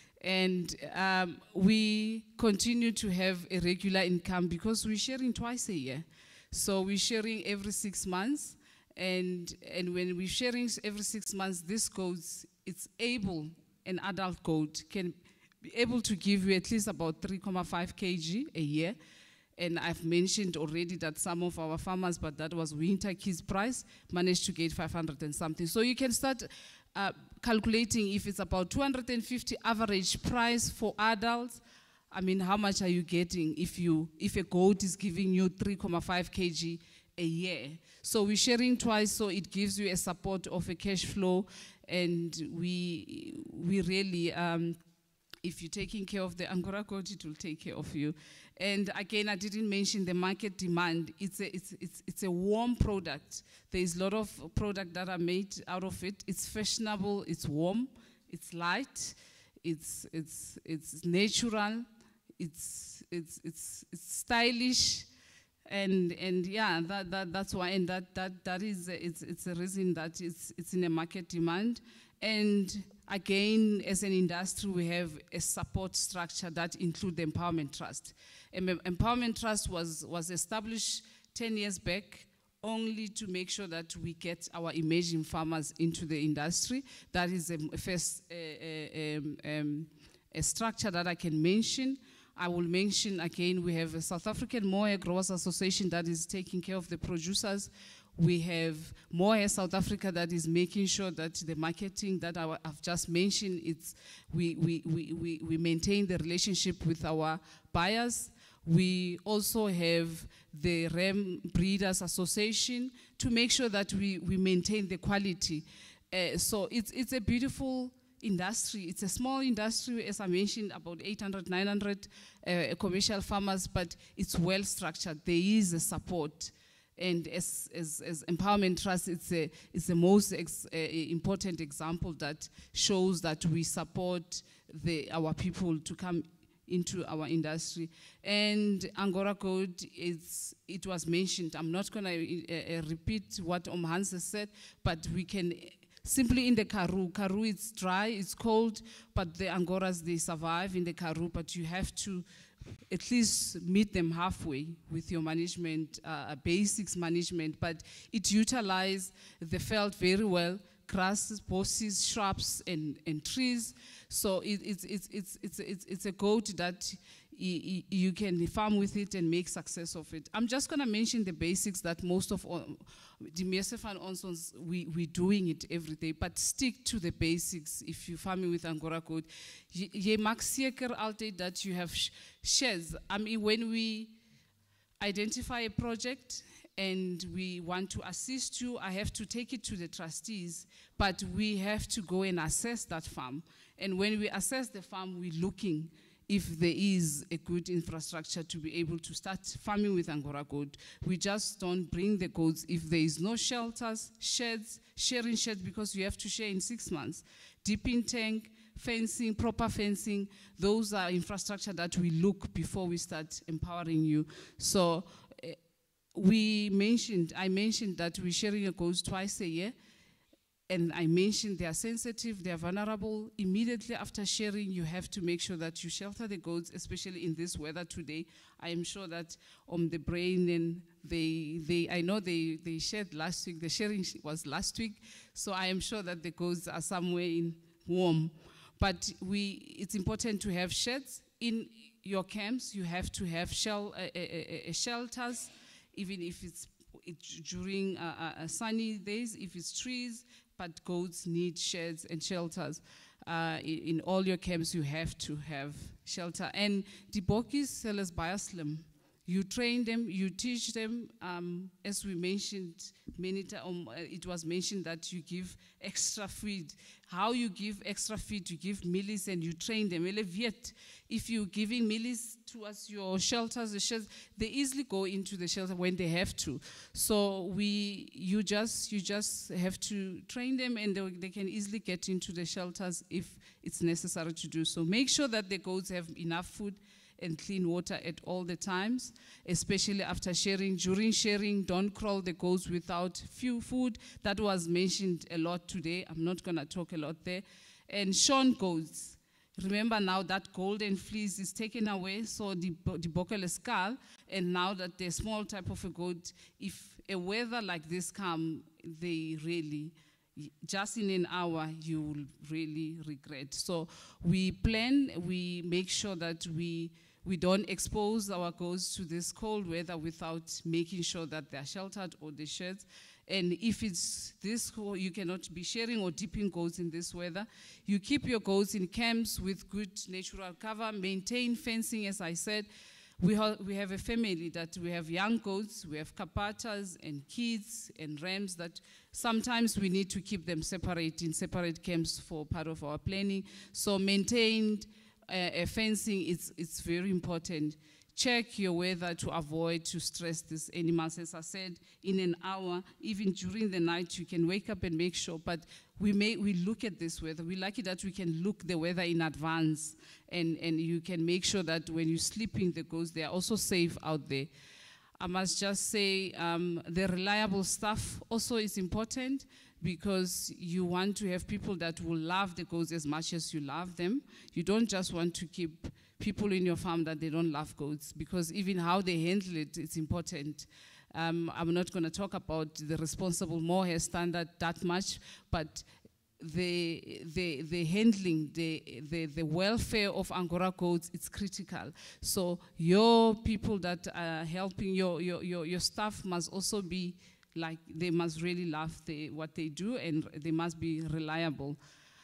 And um, we continue to have a regular income because we're sharing twice a year. So we're sharing every six months. And, and when we're sharing every six months, this goat, it's able, an adult goat can be able to give you at least about three point five kilograms a year. And I've mentioned already that some of our farmers, but that was winter kids price, managed to get five hundred and something. So you can start uh, calculating if it's about two hundred fifty average price for adults. I mean, how much are you getting if, you, if a goat is giving you three point five kilograms a year? So we're sharing twice, so it gives you a support of a cash flow, and we, we really, um, if you're taking care of the Angora goat, it will take care of you. And again, I didn't mention the market demand. It's a, it's, it's, it's a warm product. There's a lot of product that are made out of it. It's fashionable, it's warm, it's light, it's, it's, it's natural, it's, it's, it's, it's stylish. And, and yeah, that, that, that's why, and that, that, that is, it's, it's a reason that it's, it's in a market demand. And again, as an industry, we have a support structure that includes the Empowerment Trust. And Empowerment Trust was, was established ten years back only to make sure that we get our emerging farmers into the industry. That is a first a, a, um, a structure that I can mention. I will mention again, we have a South African Mohair Growers Association that is taking care of the producers. We have Mohair South Africa that is making sure that the marketing that I, I've just mentioned, it's, we, we, we, we, we maintain the relationship with our buyers. We also have the Ram Breeders Association to make sure that we, we maintain the quality. Uh, so it's, it's a beautiful industry. It's a small industry, as I mentioned, about eight hundred, nine hundred uh, commercial farmers, but it's well structured. There is a support. And as, as, as Empowerment Trust, it's, a, it's the most ex, uh, important example that shows that we support the, our people to come into our industry. And Angora Gold, it's, it was mentioned. I'm not going to uh, repeat what Om Hans has said, but we can simply in the Karoo. Karoo, it's dry, it's cold, but the Angoras, they survive in the Karoo, but you have to at least meet them halfway with your management, uh, basics management, but it utilizes the field very well, grasses, bosses, shrubs, and, and trees. So it, it's, it's, it's, it's, it's, it's a goat that you, you can farm with it and make success of it. I'm just gonna mention the basics that most of all, the Meerserfan Onsons, we, we're doing it every day, but stick to the basics if you're farming with Angora goat. Je maak seker altyd that you have sh sheds. I mean, when we identify a project and we want to assist you, I have to take it to the trustees, but we have to go and assess that farm. And when we assess the farm, we're looking if there is a good infrastructure to be able to start farming with Angora goat. We just don't bring the goats if there is no shelters, sheds, sharing sheds, because you have to share in six months. Dipping tank, fencing, proper fencing, those are infrastructure that we look before we start empowering you. So uh, we mentioned, I mentioned that we're sharing your goats twice a year. And I mentioned they are sensitive, they are vulnerable. Immediately after sharing, you have to make sure that you shelter the goats, especially in this weather today. I am sure that on the brain, and they, they, I know they, they shared last week, the sharing was last week, so I am sure that the goats are somewhere in warm. But we, it's important to have sheds. In your camps, you have to have shel, uh, uh, uh, shelters, even if it's it, during uh, uh, sunny days, if it's trees, but goats need sheds and shelters. Uh, in, in all your camps, you have to have shelter. And the bokkies sell us bioslim. You train them, you teach them. Um, as we mentioned many times, um, it was mentioned that you give extra feed. How you give extra feed, you give millies and you train them. If you're giving millies towards your shelters, the shelters, they easily go into the shelter when they have to. So we, you just, you just have to train them, and they, they can easily get into the shelters if it's necessary to do so. Make sure that the goats have enough food and clean water at all the times, especially after sharing. During sharing, don't crawl the goats without few food. That was mentioned a lot today. I'm not gonna talk a lot there. And shorn goats. Remember now that golden fleece is taken away, so the, the buccal skull, and now that the small type of a goat, if a weather like this come, they really, just in an hour, you will really regret. So we plan, we make sure that we we don't expose our goats to this cold weather without making sure that they're sheltered or the sheds. And if it's this, you cannot be sharing or dipping goats in this weather. You keep your goats in camps with good natural cover, maintain fencing, as I said. We, ha we have a family that we have young goats, we have kapatas and kids and rams that sometimes we need to keep them separate in separate camps for part of our planning. So maintained uh, fencing, it's, it's very important. Check your weather to avoid to stress these animals. As I said, in an hour, even during the night, you can wake up and make sure, but we may we look at this weather. We like it that we can look the weather in advance, and, and you can make sure that when you're sleeping, the goats, they are also safe out there. I must just say um, the reliable staff also is important, because you want to have people that will love the goats as much as you love them. You don't just want to keep people in your farm that they don't love goats, because even how they handle it, it's important. Um, I'm not going to talk about the responsible mohair standard that much, but the, the, the handling, the, the, the welfare of Angora goats, it's critical. So your people that are helping, your, your, your, your staff must also be like, they must really love the, what they do, and they must be reliable.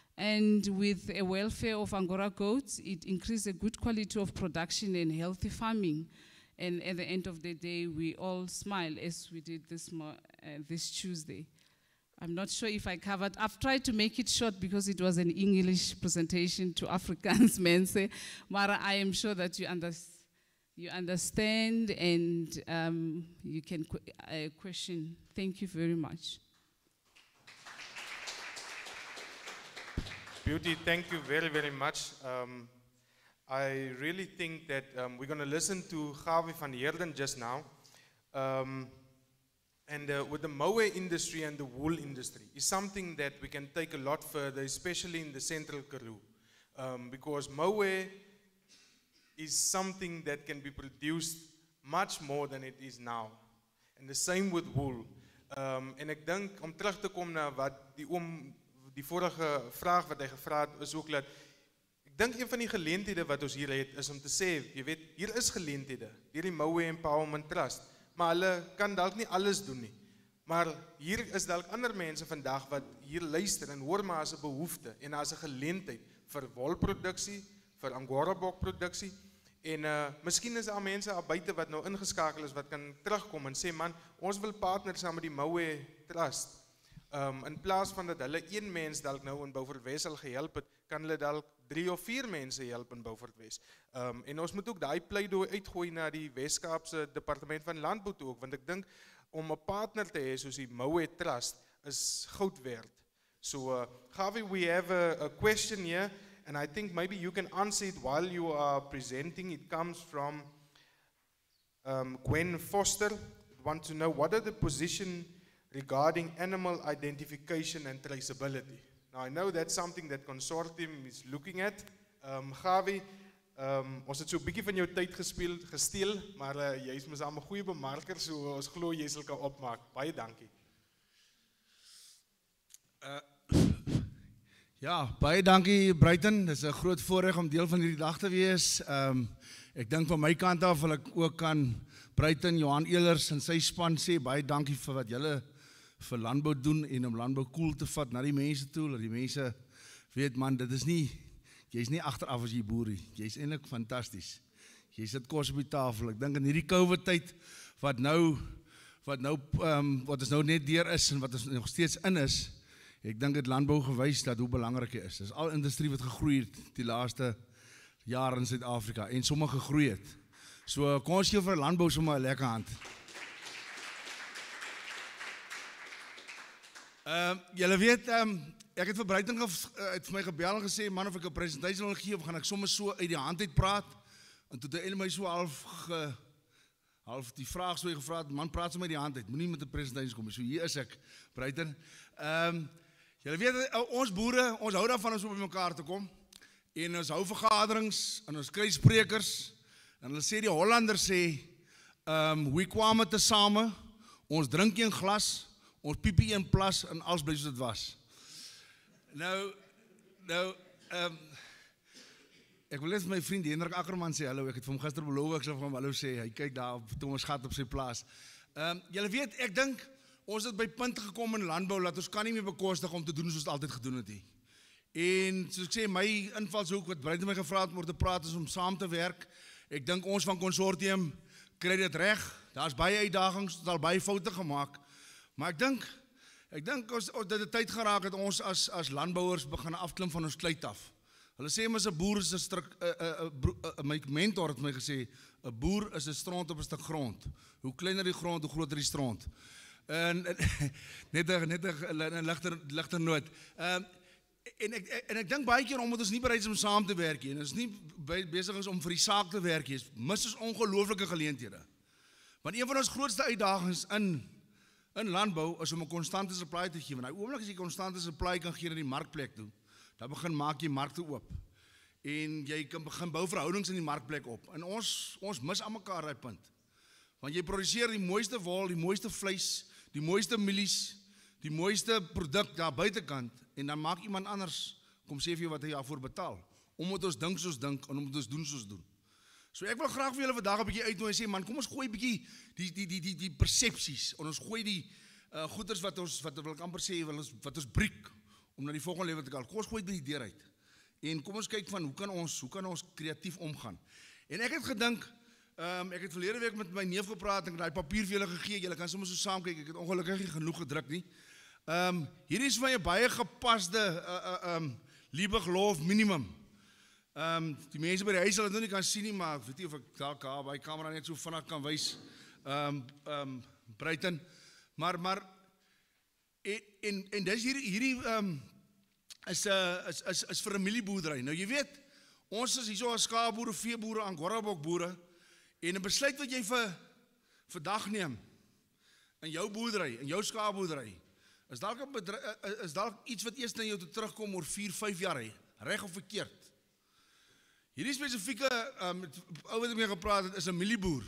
And with a welfare of Angora goats, it increases a good quality of production and healthy farming. And at the end of the day, we all smile as we did this, mo uh, this Tuesday. I'm not sure if I covered. I've tried to make it short because it was an English presentation to Afrikaans mense. Mara, I am sure that you, under, you understand and um, you can qu uh, question. Thank you very much. Beauty, thank you very, very much. Um, I really think that um, we're going to listen to Gawie van Heerden just now. Um, And uh, with the mower industry and the wool industry is something that we can take a lot further, especially in the Central Karoo. Um, because mower is something that can be produced much more than it is now. And the same with wool. Um, en ek dink om terug te kom na wat die oom, die vorige vraag wat hy gevra het, is ook dat ek dink een van die geleenthede wat ons hier het, is om te sê, jy weet, hier is geleenthede, hier die Mower Empowerment Trust. Maar hulle kan dalk nie alles doen nie. Maar hier is dalk ander mense vandag wat hier luister en hoor maar as 'n behoefte en as 'n geleentheid vir wolproduksie, vir Angora bokproduksie. En uh miskien is daar mense daar buite wat nou ingeskakel is wat kan terugkom en sê man, ons wil partner saam met die Mower Trust. Um in plaas van dat hulle een mens dalk nou in Beaufort Wes al gehelp het, kan hulle dalk drie of vier mense help in Beaufort Wes. Um, en ons moet ook daai pleidooi uitgooi na die Wes-Kaapse Departement van Landbou toe ook, want ek dink om 'n partner te hê soos die Mower Trust is goud werd. So, uh, Gawie, we have a, a question here, and I think maybe you can answer it while you are presenting. It comes from um, Gwen Foster. Want to know what are the position regarding animal identification and traceability. Now, I know that's something that consortium is looking at. Um, Gawie, um, ons het so 'n bietjie van jou tyd gespeel, gesteel, maar uh, jy is mos 'n goeie bemarker, so ons glo jy sal kan opmaak. Baie dankie. Uh, ja, baie dankie Bruiten. Dit is 'n groot voorreg om deel van hierdie dag te wees. Um, ek dink van my kant af wil ek ook aan Bruiten, Johan Elers en sy span sê baie dankie vir wat julle vir landbou doen en om landbou cool te vat na die mense toe, dat die mense weet man, dit is nie, jy is nie agteraf as jy boer nie, jy is eintlik fantasties. Jy sit kos op die tafel. Ek dink in hierdie COVID tyd wat nou wat nou um, wat ons nou net deur is en wat ons nog steeds in is, ek dink dit landbou gewys dat hoe belangrik dit is. Dis al industrie wat gegroei het die laaste jare in Suid-Afrika en sommige gegroei het. So kom ons gee vir landbou sommer 'n lekker hand. Ehm uh, julle weet ehm um, ek het vir Bruiten uit vir my gebel en gesê man of ek 'n presentasie wil gee of gaan ek sommer so uit die hand uit praat en toe het hy my so half ge, half die vraag so gevra het man praat sommer uit die hand uit moenie met 'n presentasie kom so hier is ek Bruiten. Ehm um, julle weet ons boere ons hou daarvan om so by mekaar te kom en ons hou vergaderings en ons kry sprekers en hulle sê die Hollanders sê ehm um, we kwame te same ons drink een glas ons piepie een plas en alles bly soos dit was. Nou, nou, um, ek wil net vir my vriend Hendrik Ackerman sê hallo, ek het vir hom gister beloof, ek sal vir hom hallo sê, hy kyk daar op Thomas Gat op sy plaas. Um, julle weet, ek dink, ons het by punt gekom in landbou, dat ons kan nie meer bekostig om te doen soos het altyd gedoen het nie. En soos ek sê, my invalshoek wat Bruiten my gevra het om te praat is om saam te werk. Ek dink ons van consortium kry dit reg, daar is baie uitdagings, het al baie foute gemaak. Maar ek dink, ek dink ons, ons dit het tyd geraak het ons as, as landbouers begin afklim van ons kleit af. Hulle sê mys 'n boer is 'n stryk, uh, uh, uh, uh, my mentor het my gesê, 'n boer is 'n stront op 'n stuk grond. Hoe kleiner die grond, hoe groter die stront. En net 'n net 'n ligter ligter noot. Ehm uh, en ek en ek dink baie keer omdat ons nie bereid is om saam te werk nie en ons nie besig is om vir die saak te werk nie, mis ons ongelooflike geleenthede. Want een van ons grootste uitdagings in in landbou is om 'n konstante supply te gee. Want nou oomblik as jy konstante supply kan gee na die markplek toe, dan begin maak jy markte oop. En jy kan begin bou verhoudings in die markplek op. En ons ons mis aan mekaar daai punt. Want jy produseer die mooiste wol, die mooiste vleis, die mooiste mielies, die mooiste produk daar buitekant en dan maak iemand anders kom sê vir jou wat hy daarvoor betaal. Omdat ons dink soos dink en omdat ons doen soos doen. So ek wil graag vir julle vandag 'n bietjie uitnooi en sê man, kom ons gooi 'n bietjie die die die die die persepsies en ons gooi die uh, goeders wat ons wat wil ek amper sê wil ons wat ons breek om na die volgende level te gaan. Kom ons gooi dit by die deur uit. En kom ons kyk van hoe kan ons hoe kan ons kreatief omgaan. En ek het gedink um, ek het verlede week met my neef gepraat en daai papier vir julle gegee. Julle kan sommer so saam kyk. Ek het ongelukkig nie genoeg gedruk nie. Um, hier is vir my 'n baie gepaste uh, uh, um, Liebig Loof minimum. Um, die mense by die huis sal dit nou nie kan sien nie, maar ek weet nie of ek dalk daar by die kamera net so vinnig kan wys, um, um, Bruiten. Maar, maar, en, en, en dis hier, hierdie um, is, uh, is, is, is vir 'n mielieboerdery. Nou jy weet, ons is hier so as skaapboere, veeboere, angorabokboere, en 'n besluit wat jy vir, vir dag neem, in jou boerdery, in jou skaapboerdery, is dalk, is dalk iets wat eers na jou toe terugkom oor vier, vyf jaar, reg of verkeerd. Hierdie spesifieke, um, ou wat ek mee gepraat het, is 'n mielieboer.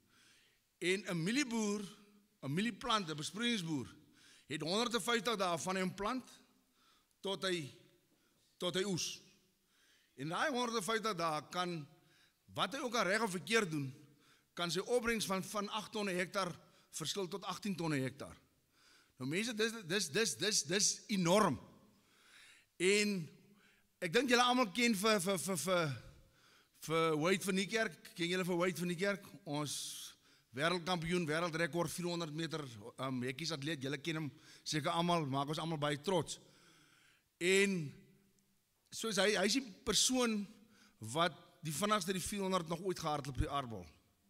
En 'n mielieboer, 'n mielieplant, 'n besproeiingsboer, het honderd en vyftig dae van hy plant, tot hy, tot hy oes. En daai honderd en vyftig dae kan, wat hy ook al reg of verkeerd doen, kan sy opbrengs van, van agt tonne hektar verskil tot agttien tonne hektar. Nou mense, dis, dis, dis, dis, dis enorm. En ek dink julle almal ken vir, vir, vir, vir, vir Wade van Niekerk, ken julle vir Wade van Niekerk, ons wêreldkampioen, wêreldrekord, vierhonderd meter um, hekkies atleet, julle ken hom seker almal, maak ons almal baie trots. En soos hy, hy is die persoon wat die vinnigste die vierhonderd nog ooit gehardloop op die aardbol.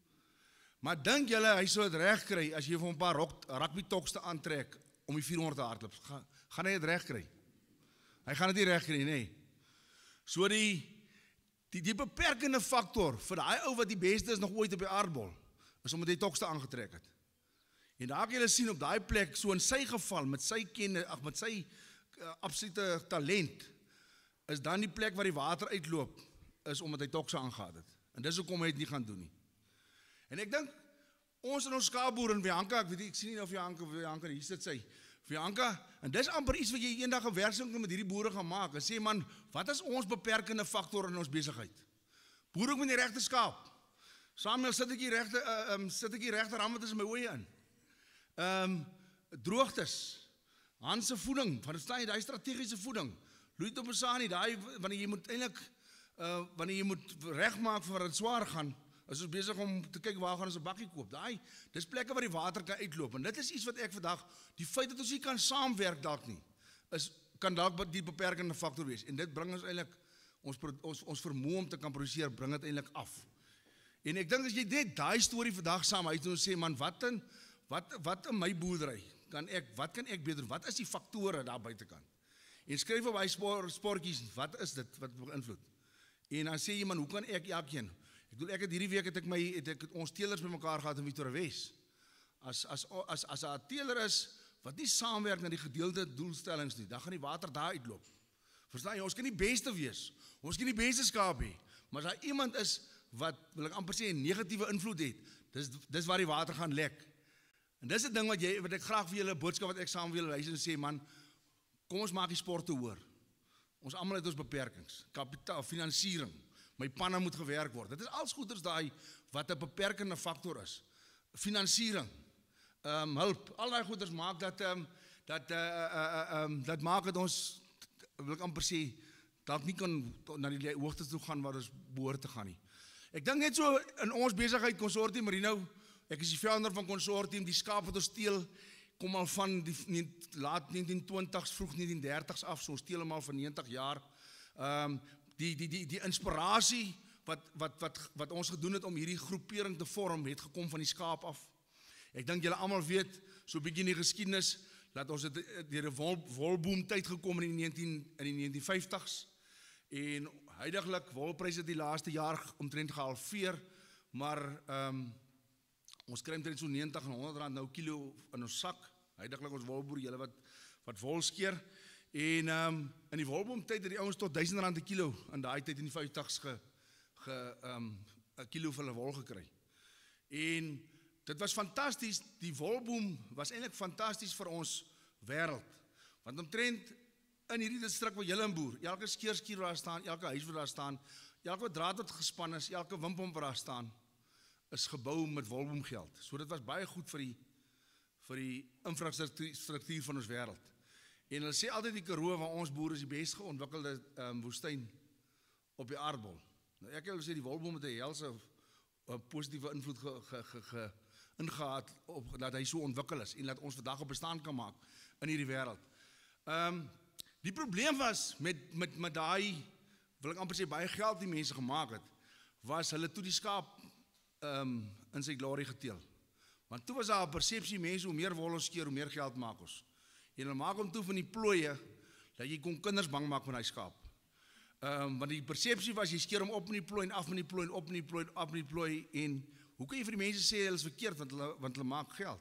Maar dink julle, hy sou het reg kry, as jy vir 'n paar rugby tokste aantrek, om die vierhonderd te hardloop, gaan, gaan hy het reg kry? Hy gaan het nie reg kry, nee. So die, die, die beperkende faktor, vir die ou wat die beste is nog ooit op die aardbol, is omdat hy tokste aangetrek het. En daar kan julle sien, op daai plek, so in sy geval, met sy kenne, ag, met sy uh, absolute talent, is dan die plek waar die water uitloop, is omdat hy tokste aangehad het. En dis hoekom hy het nie gaan doen nie. En ek dink, ons in ons skaapboer in Bianca, ek weet nie, ek sien nie nou Bianca, Bianca, hier sit sy, Bianca, en dis amper iets wat jy eendag 'n werkswinkel met hierdie boere gaan maak, en sê man, wat is ons beperkende faktor in ons besigheid? Boer ook met die regte skaap. Samuel, sit ek die regte, uh, um, sit ek die regte ram wat is in my oë in. Um, droogtes, Hans se voeding, van staan jy, daai strategiese voeding, Louis de Besani, daai, wanneer jy moet eintlik, uh, wanneer jy moet regmaak vir wat dit swaar gaan, is ons besig om te kyk waar gaan ons 'n bakkie koop. Daai, dis plekke waar die water kan uitloop. En dit is iets wat ek vandag, die feit dat ons nie kan saamwerk dalk nie, is kan dalk die beperkende faktor wees. En dit bring ons eintlik ons ons ons vermoë om te kan produseer, bring dit eintlik af. En ek dink as jy net daai storie vandag saam uit doen sê, man, wat in wat wat in my boerdery kan ek wat kan ek beter? Wat is die faktore daar buitekant? En skryf op hy sport, sportjies, wat is dit wat beïnvloed? En dan sê jy, man, hoe kan ek elkeen? Ek bedoel, ek het hierdie week het ek my het ek ons teelers bymekaar gehad in Victoria Wes. As as as as 'n teeler is wat nie saamwerk na die gedeelde doelstellings nie, dan gaan die water daar uitloop. Verstaan jy? Ons kan nie beste wees. Ons kan nie beste skaap hê, maar as daar iemand is wat wil ek amper sê 'n negatiewe invloed het, dis dis waar die water gaan lek. En dis 'n ding wat jy wat ek graag vir julle boodskap wat ek saam wil wys en sê, man, kom ons maak die sport te hoor. Ons almal het ons beperkings, kapitaal, finansiering. My panne moet gewerk word. Dit is als goeders daai wat 'n beperkende faktor is. Finansiering, um, hulp, al daai goeders maak dat um, dat uh, uh, uh, um, dat maak dat ons, wil ek amper sê, dalk nie kan na die hoogtes toe gaan waar ons behoort te gaan nie. Ek dink net so in ons besigheid Consortium Merino, ek is die founder van Consortium, die skaap wat ons steel kom al van die laat negentien twintigs, vroeg negentien dertigs af, so ons steel hom al van negentig jaar. Um, die die die die inspirasie wat wat wat wat ons gedoen het om hierdie groepering te vorm, het gekom van die skaap af. Ek dink julle almal weet so 'n bietjie in die geskiedenis dat ons het deur 'n wol, wolboom tyd gekom in die negentien in die negentien vyftigs en huidigelik wolpryse die laaste jaar omtrent gehalveer, maar ehm um, ons kry omtrent so negentig en honderd rand nou kilo in ons sak. Huidigelik ons wolboer, julle wat wat wol skeer. En um, in die wolboom tyd het die ouens tot duisend rand 'n kilo in daai tyd in die vyftigs ge ge um, 'n kilo vir hulle wol gekry. En dit was fantasties. Die wolboom was eintlik fantasties vir ons wêreld. Want omtrent in hierdie distrik waar julle in boer, elke skeerskuur waar daar staan, elke huis waar daar staan, elke draad wat gespan is, elke windpomp waar daar staan, is gebou met wolboomgeld. So dit was baie goed vir die vir die infrastruktuur van ons wêreld. En hulle sê altyd die Karoo waar ons boere is die best geontwikkelde um, woestyn op die aardbol. Nou ek wil sê die wolboom het 'n helse positiewe invloed ge, ge, ge, ge, ingehaat op dat hy so ontwikkel is en dat ons vandag op bestaan kan maak in hierdie wêreld. Ehm um, die probleem was met met met daai, wil ek amper sê baie geld die mense gemaak het, was hulle toe die skaap ehm um, in sy glorie geteel. Want toe was daar 'n persepsie, mense, hoe meer wol ons skeer, hoe meer geld maak ons. En hulle maak hom toe van die plooie dat jy kon kinders bang maak met daai skaap. Ehm um, want die persepsie was jy skeer hom op met die plooi en af met die plooi en op met die plooi en af met die plooi en hoe kan jy vir die mense sê hulle is verkeerd want hulle want hulle maak geld.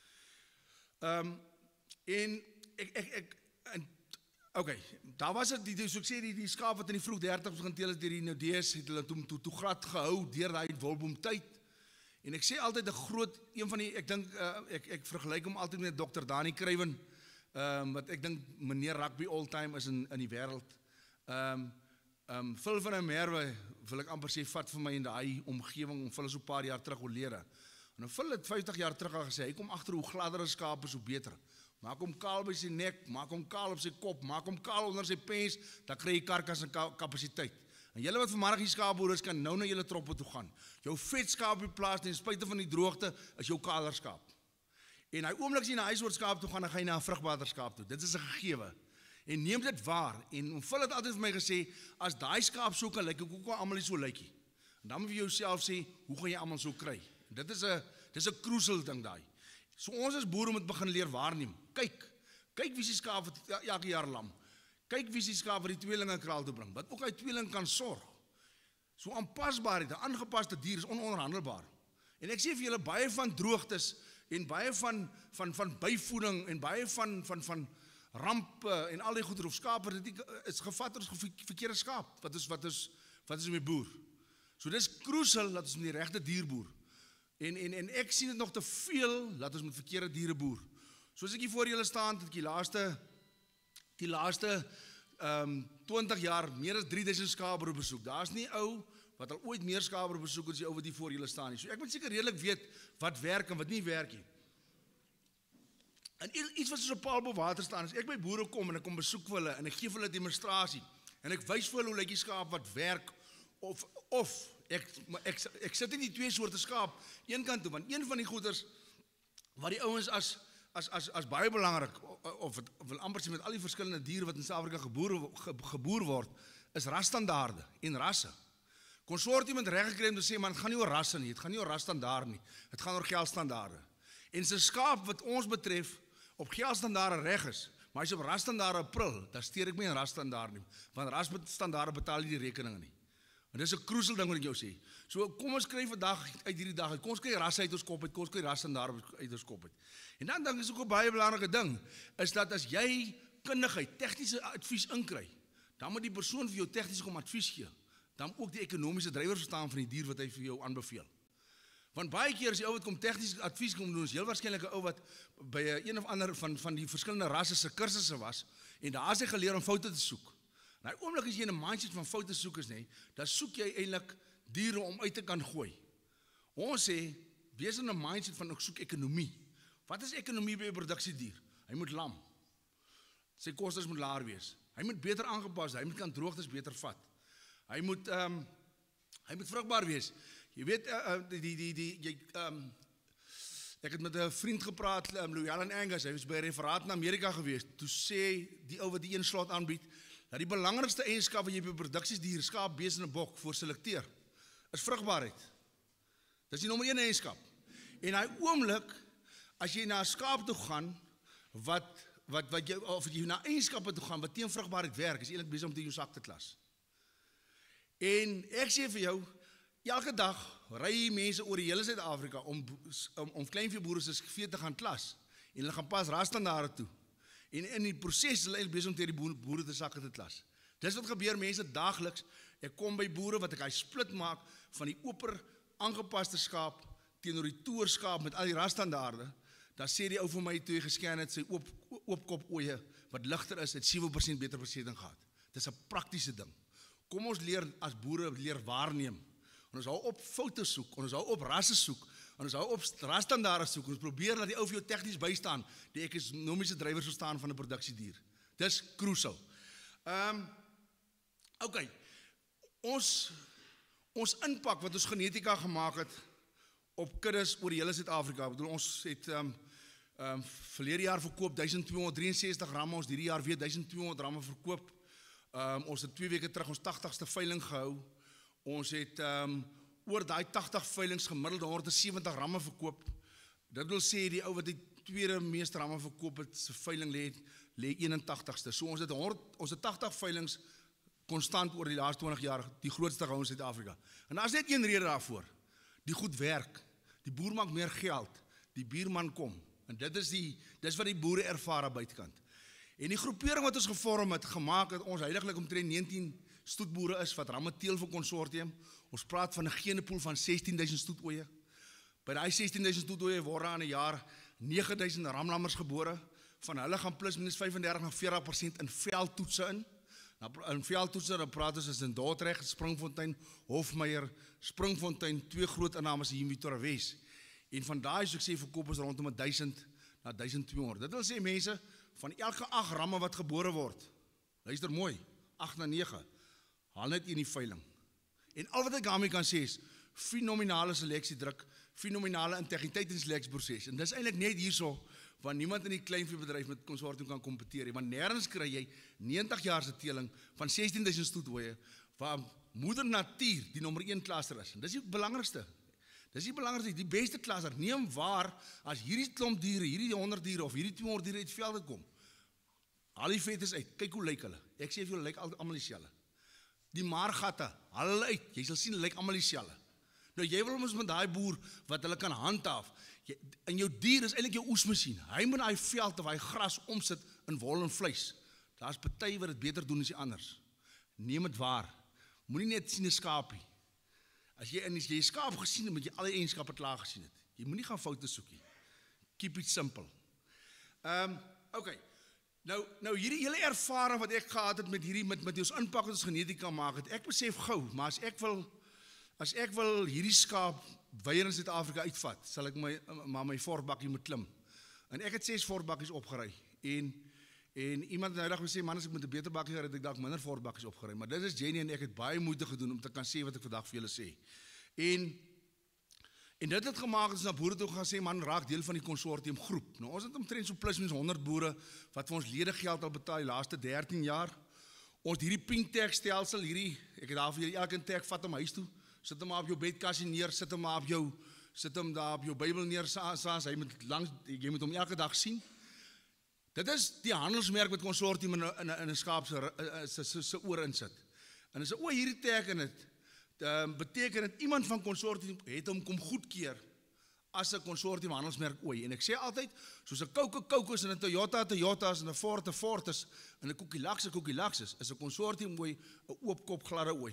Ehm um, en ek ek ek en okay, daar was dit die so ek sê die die skaap wat in die vroeg dertigs begin teel het deur die Noudees het hulle toe toe, toe glad gehou deur daai wolboom tyd. En ek sê altyd 'n groot een van die ek dink uh, ek ek vergelyk hom altyd met dokter Dani Kruiven. Ehm um, wat ek dink meneer rugby all time is in in die wêreld. Ehm um, ehm um, Phil van der Merwe wil ek amper sê vat vir my in daai omgewing om Phil is so 'n paar jaar terug oorlede. En dan Phil het vyftig jaar terug al gesê hy kom agter hoe gladder 'n skaap is hoe beter. Maak hom kaal by sy nek, maak hom kaal op sy kop, maak hom kaal onder sy pens, dan kry jy karkas en kapasiteit. En julle wat vanmiddag die skaapboere kan nou na julle troppe toe gaan. Jou vet skaap op die plaas ten spyte van die droogte is jou kaler skaap. En hy oomblik as jy na huishoud skaap toe gaan, dan gaan jy na 'n vrugbaarder skaap toe. Dit is 'n gegewe. En neem dit waar. En Phil het altyd vir my gesê, as daai skaap so kan lyk, hoe kan almal nie so lykie? En dan moet jy jouself sê, hoe gaan jy almal so kry? Dit is 'n dis 'n crucial ding daai. So ons as boere moet begin leer waarneem. Kyk, kyk wie se skaap wat elke jaar lam. Kyk wie se skaap wat die tweelinge kraal toe bring. Wat ook hy tweeling kan sorg. So aanpasbaarheid, 'n aangepaste dier is ononderhandelbaar. En ek sê vir julle baie van droogtes en baie van van van byvoeding en baie van van van rampe en al die goeder of skape dit is gevat as verkeerde skaap. Wat is wat is wat is met boer? So dis crucial dat ons met die regte dier boer. En en en ek sien dit nog te veel dat ons met verkeerde diere boer. Soos ek hier voor julle staan, het ek die laaste die laaste ehm um, twintig jaar meer as drie duisend skaapboere besoek. Daar's nie ou wat al ooit meer skaapboere besoek as die ou wat hier voor julle staan nie. So ek moet seker redelik weet wat werk en wat nie werk nie. En iets wat soos op Paal bo water staan, as ek by boere kom en ek kom besoek vir hulle en ek gee vir hulle demonstrasie en ek wys vir hulle hoe lyk die skaap wat werk of of ek ek ek sit in die twee soorte skaap een kant toe, want een van die goeders wat die ouens as as as as baie belangrik of het, wil amper sê met al die verskillende diere wat in Suid-Afrika geboor ge, geboor word, is rasstandaarde en rasse. Konsortium het reg gekry om te sê man, dit gaan nie oor rasse nie, dit gaan nie oor rasstandaarde nie. Dit gaan oor geldstandaarde. En se skaap wat ons betref op geldstandaarde reg is, maar as jy op rasstandaarde prul, dan steur ek my in rasstandaarde nie, want rasstandaarde betaal nie die rekeninge nie. En dis 'n crucial ding wat ek jou sê. So kom ons kry vandag uit hierdie dag uit, kom ons kry rasse uit ons kop uit, kom ons kry rasstandaarde uit ons kop uit. En dan dink ek is ook 'n baie belangrike ding, is dat as jy kundigheid, tegniese advies inkry, dan moet die persoon vir jou tegnies kom advies gee. Dan ook die ekonomiese drywers verstaan van die dier wat hy vir jou aanbeveel. Want baie keer as die ou wat kom tegniese advies kom doen, is heel waarskynlik 'n ou wat by 'n een of ander van van die verskillende rasse se kursusse was en daar het hy geleer om foute te soek. Nou oomblik as jy in 'n mindset van foute soek is, nê, dan soek jy eintlik diere om uit te kan gooi. Ons sê wees in 'n mindset van ek soek ekonomie. Wat is ekonomie by 'n produksiedier? Hy moet lam. Sy kostes moet laer wees. Hy moet beter aangepas, hy moet kan droogtes beter vat. Hy moet ehm um, hy moet vrugbaar wees. Jy weet uh, die die die die jy ehm um, ek het met 'n vriend gepraat, um, Louis Angus, hy was by 'n referaat in Amerika gewees. Toe sê die ou wat die een slot aanbied, dat die belangrikste eienskap wat jy by produksiedier, skaap, bees en 'n bok voor selekteer, is vrugbaarheid. Dis die nommer een eienskap. En hy oomblik as jy na 'n skaap toe gaan wat wat wat jy of jy na eienskappe toe gaan wat teen vrugbaarheid werk, is eintlik besig om te jou sak te klas. En ek sê vir jou, elke dag ry mense oor die hele Suid-Afrika om om, om kleinveeboere se vee te gaan klas en hulle gaan pas rasstandaarde toe. En in die proses is hulle eintlik besig om teen die boere, boere te sakke te klas. Dis wat gebeur mense daagliks. Ek kom by boere wat ek hy split maak van die oper aangepaste skaap teenoor die toerskaap met al die rasstandaarde. Dan sê die ou vir my toe hy gescan het sy oop oopkop oeye wat ligter is, het sewe persent beter versetting gehad. Dis 'n praktiese ding. Kom ons leer as boere leer waarneem. En ons hou op foute soek, ons hou op rasse soek, en ons hou op rasstandaarde soek. Ons probeer dat die ou vir jou tegnies bystaan, die ekonomiese drywers verstaan van 'n produksiedier. Dis crucial. Ehm um, okay. Ons ons inpak wat ons genetika gemaak het op kuddes oor die hele Suid-Afrika. Ek bedoel ons het ehm um, Um, verlede jaar verkoop duisend tweehonderd drieënsestig ramme, ons hierdie jaar weer duisend tweehonderd ramme verkoop. Um, ons het twee weke terug ons tagtigste veiling gehou. Ons het um, oor daai tagtig veilings gemiddeld honderd sewentig ramme verkoop. Dit wil sê die ou wat die tweede meeste ramme verkoop het, se veiling lê lê eenentagtigste. So ons het honderd, ons het tagtig veilings konstant oor die laaste twintig jaar, die grootste gehou in Suid-Afrika. En daar is net een rede daarvoor. Die goed werk. Die boer maak meer geld. Die buurman kom. En dit is die dis wat die boere ervaar buitekant. En die groepering wat ons gevorm het, gemaak het ons heiliglik omtrent negentien stoetboere is wat ramme teel vir konsortium. Ons praat van 'n genepool van sestien duisend stoetoeie. By daai sestien duisend stoetoeie word daar in 'n jaar nege duisend ramlammers gebore. Van hulle gaan plus minus vyfendertig na veertig persent in veldtoetse in. Nou, in veldtoetse dan praat ons is in Dordrecht, Springfontein, Hofmeyer, Springfontein, twee groot innames hier in Victoria Wes. En van daai soos ek sê verkoop ons rondom duisend na duisend tweehonderd. Dit wil sê mense van elke agt ramme wat gebore word. Luister mooi, agt na nege. Haal net in die veiling. En al wat ek daarmee kan sê is fenominale seleksiedruk, fenominale integriteit in seleksieproses. En dis eintlik net hierso waar niemand in die kleinveebedryf met konsortium kan kompeteer, want nêrens kry jy negentig jaar se teeling van sestien duisend stoetooie waar moeder natuur die nommer een klaser is. En dis die belangrikste. Dis die belangrikste, die beste klaser. Neem waar as hierdie klomp diere, hierdie honderd diere of hierdie tweehonderd diere uit velde kom. Al die vet is uit. Kyk hoe lyk hulle. Ek sê vir julle lyk almal dieselfde. Die maargatte, haal hulle uit. Jy sal sien lyk almal dieselfde. Nou jy wil mos met daai boer wat hulle kan handhaaf. En jou dier is eintlik jou oesmasjien. Hy moet daai veld of hy gras omsit in wol en vleis. Daar's party wat dit beter doen as die anders. Neem dit waar. Moenie net sien 'n skaapie. As jy in as jy 'n skaap gesien het, moet jy al die eienskappe klaar gesien het. Jy moenie gaan foute soek nie. Keep it simple. Ehm, um, okay. Nou nou hierdie hele ervaring wat ek gehad het met hierdie met met ons impak wat ons genetika maak het. Ek besef gou, maar as ek wil as ek wil hierdie skaap weier in Suid-Afrika uitvat, sal ek my maar my vorbakkie moet klim. En ek het ses vorbakkies opgery en en iemand het nou eendag gesê man as ek met 'n beter bakkie ry het ek dalk minder vorbakkies opgery, maar dit is Jenny en ek het baie moeite gedoen om te kan sê wat ek vandag vir julle sê. En en dit het gemaak dat ons na boere toe gaan sê man raak deel van die konsortium groep. Nou ons het omtrent so plus minus honderd boere wat vir ons lede geld al betaal die laaste dertien jaar. Ons hierdie pink tag stelsel hierdie ek het daar vir julle elke tag vat hom huis toe. Sit hom maar op jou bedkassie neer, sit hom maar op jou sit hom daar op jou Bybel neer, saans hy moet langs jy moet hom elke dag sien. Dit is die handelsmerk wat konsortium in 'n in 'n skaap se se se oor insit. En as 'n o hierdie teken dit um, beteken dit iemand van konsortium het hom kom goedkeur as 'n konsortium handelsmerk ooi. En ek sê altyd soos 'n Coke Coke is en 'n Toyota Toyota is en 'n Ford 'n Ford is en 'n Koekielaks 'n Koekielaks is, is 'n konsortium ooi 'n oop kop gladde ooi.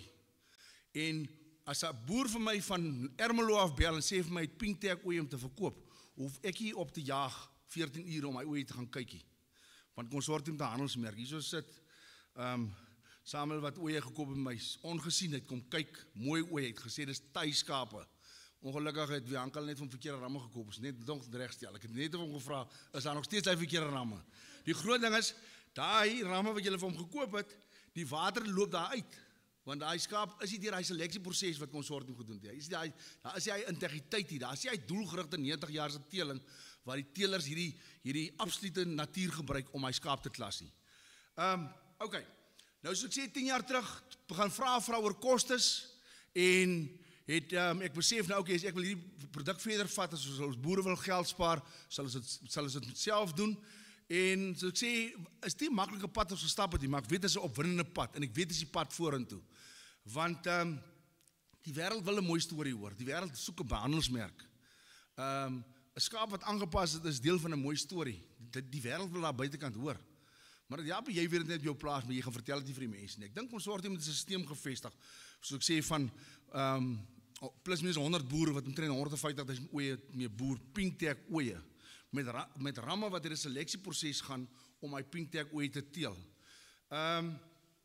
En as 'n boer vir my van Ermelo af bel en sê vir my het pink tag ooi om te verkoop, hoef ek hier op te jaag veertien ure om my ooi te gaan kykie. Want konsortium te handelsmerk, hierso sit um, Samuel wat ooie gekoop het my ongesien het, kom kyk, mooi ooi, het gesê dis tuiskape. Ongelukkig het Wiankel net van verkeerde ramme gekoop, is net nog regstel. Ek het net hom gevra, is daar nog steeds hy verkeerde ramme? Die groot ding is, daai ramme wat julle vir hom gekoop het, die water loop daar uit. Want daai skaap is nie deur hy seleksieproses wat konsortium gedoen het. Hy is daai daar is hy integriteit hier. Daar is hy doelgerigte negentig jaar se teeling waar die teelers hierdie hierdie absolute natuur gebruik om hy skaap te klas nie. Ehm, um, okay. Nou so ek sê tien jaar terug begin vra vra oor kostes en het um, ek besef nou okay, as ek wil hierdie produk verder vat as ons boere wil geld spaar, sal ons dit sal ons dit self doen. En so ek sê is die maklike pad ons gestap het, maar ek weet dit is 'n opwindende pad en ek weet dit is die pad vorentoe. Want um, die wêreld wil 'n mooi storie hoor. Die wêreld soek 'n behandelsmerk. Um, 'n skaap wat aangepas is, is deel van 'n mooi storie. Die, die wêreld wil daar buitekant hoor. Maar ja, jy weet dit net op jou plaas, maar jy gaan vertel dit nie vir die mense nie. Ek dink konsortium het 'n stelsel gevestig. So ek sê van um, plus minus honderd boere wat omtrent honderd vyftig duisend oeye mee boer, pink tag oeye. Met, ra met ramme wat in 'n seleksieproses gaan om my pink tag ooi te teel. Um,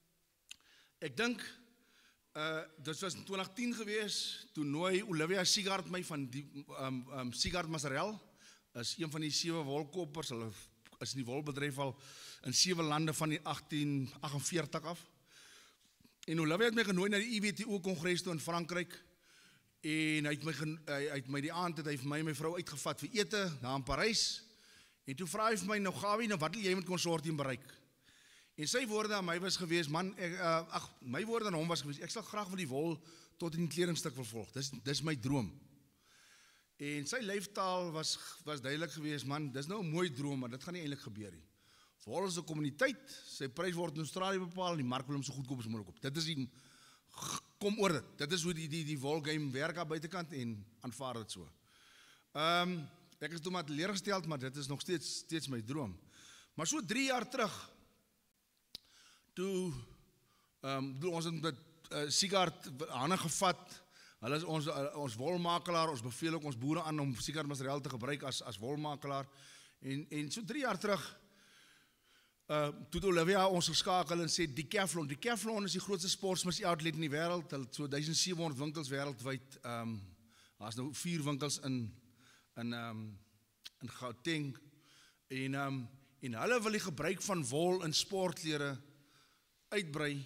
ek dink, uh, dit was in twintig tien gewees, toe nooi Olivia Sigard my van die um, um, Sigard Masarel, is een van die sewe wolkoppers, hulle is in die wolbedryf al in sewe lande van die agtien agt en veertig af. En Olivia het my genooi na die I W T O-kongres toe in Frankryk. En hy het my, hy het my die aand het hy vir my en my vrou uitgevat vir ete daar in Parys. En toe vra hy vir my, nou Gawie, nou wat wil jy met konsortium bereik? En sy woorde aan my was gewees, man, ek, uh, ag, my woorde aan hom was gewees, ek sal graag van die wol tot in die kledingstuk vervolg, dis, dis my droom. En sy leeftaal was, was duidelik gewees, man, dis nou 'n mooi droom, maar dit gaan nie eintlik gebeur nie. Wol is 'n kommuniteit, sy prys word in Australië bepaal, en die mark wil hom so goedkoop as moontlik op. Dit is die, kom oor dit, dit is hoe die, die, die wolgame werk aan buitekant, en aanvaar dit so. Um, ek is toe maar teleurgesteld, maar dit is nog steeds, steeds my droom. Maar so drie jaar terug, toe, um, ons het met uh, Sigard hande gevat, hulle is ons, uh, ons wolmakelaar, ons beveel ook ons boere aan om Sigard materiaal te gebruik as, as wolmakelaar, en, en so drie jaar terug, uh, toe Olivia ons geskakel en sê, Decathlon, Decathlon is die grootste sportsmans outlet in die wêreld, hulle het so duisend sewe honderd winkels wêreldwyd, um, daar is nou vier winkels in, in, um, in Gauteng, en, um, en hulle wil die gebruik van wol in sportklere uitbrei,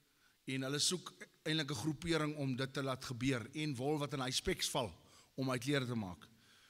en hulle soek eintlik 'n groepering om dit te laat gebeur, en wol wat in hy speks val, om hy klere te maak.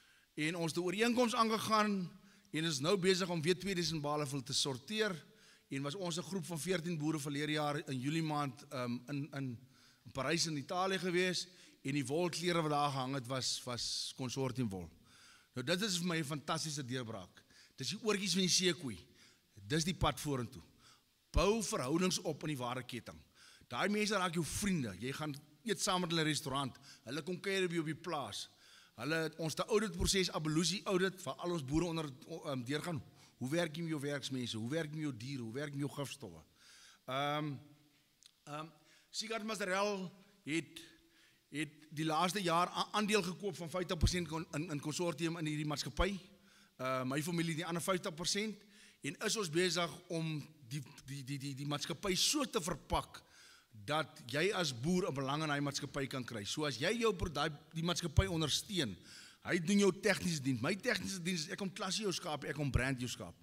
En ons het 'n ooreenkoms aangegaan, en is nou besig om weer twee duisend bale vol te sorteer, en was ons 'n groep van veertien boere verlede jaar in Julie maand um, in, in, in Parys in Italië gewees, en die wolklere wat daar gehang het, was, was konsortium wol. Nou dit is vir my 'n fantastiese deurbraak. Dis die oortjies van die seekoei, dis die pad vorentoe. Bou verhoudings op in die ware ketting. Daai mense raak jou vriende, jy gaan eet saam met hulle restaurant, hulle kom kuier by op die plaas, hulle, ons te audit proses, abolusie audit, waar al ons boere onder um, deurgaan, hoe werk jy met jou werksmense, hoe werk jy met jou diere, hoe werk jy met jou gifstowwe. Um, um, Sigard Materiaal het, het die laaste jaar aandeel gekoop van vyftig persent in, in konsortium in hierdie maatskappy, uh, my familie die ander vyftig persent, en is ons besig om die, die, die, die, die maatskappy so te verpak, dat jy as boer 'n belang in hy maatskappy kan kry. So as jy jou die, die maatskappy ondersteun, hy doen jou tegniese diens. My tegniese diens is ek kom klas jou skaap, ek kom brand jou skaap.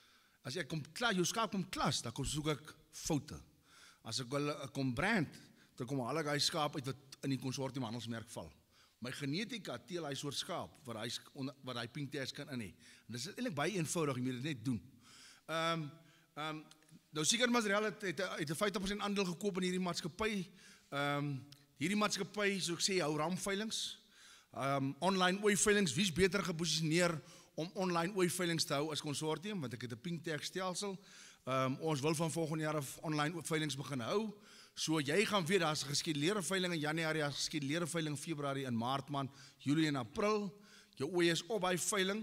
As ek kom klas jou skaap kom klas, dan kom soek ek foute. As ek wil ek kom brand, dan kom haal ek hy skaap uit wat in die konsortium handelsmerk val. My genetika teel hy soort skaap wat hy wat hy pink tags kan in hê. En dis eintlik baie eenvoudig, jy moet dit net doen. Ehm um, ehm um, Nou Sigard Materiaal het, het, het 'n vyftig persent aandeel gekoop in hierdie maatskappy. Um, hierdie maatskappy, so ek sê, hou ramveilings, um, online ooi-veilings, wie is beter geposisioneer om online ooi-veilings te hou as konsortium, want ek het 'n pink tag stelsel. Um, ons wil van volgende jaar af online veilings begin hou. So jy gaan weet, daar is 'n geskeduleerde veiling in Januarie, daar is 'n geskeduleerde veiling in Februarie, in Maart maand, Julie en April. Jou ooi is op by veiling.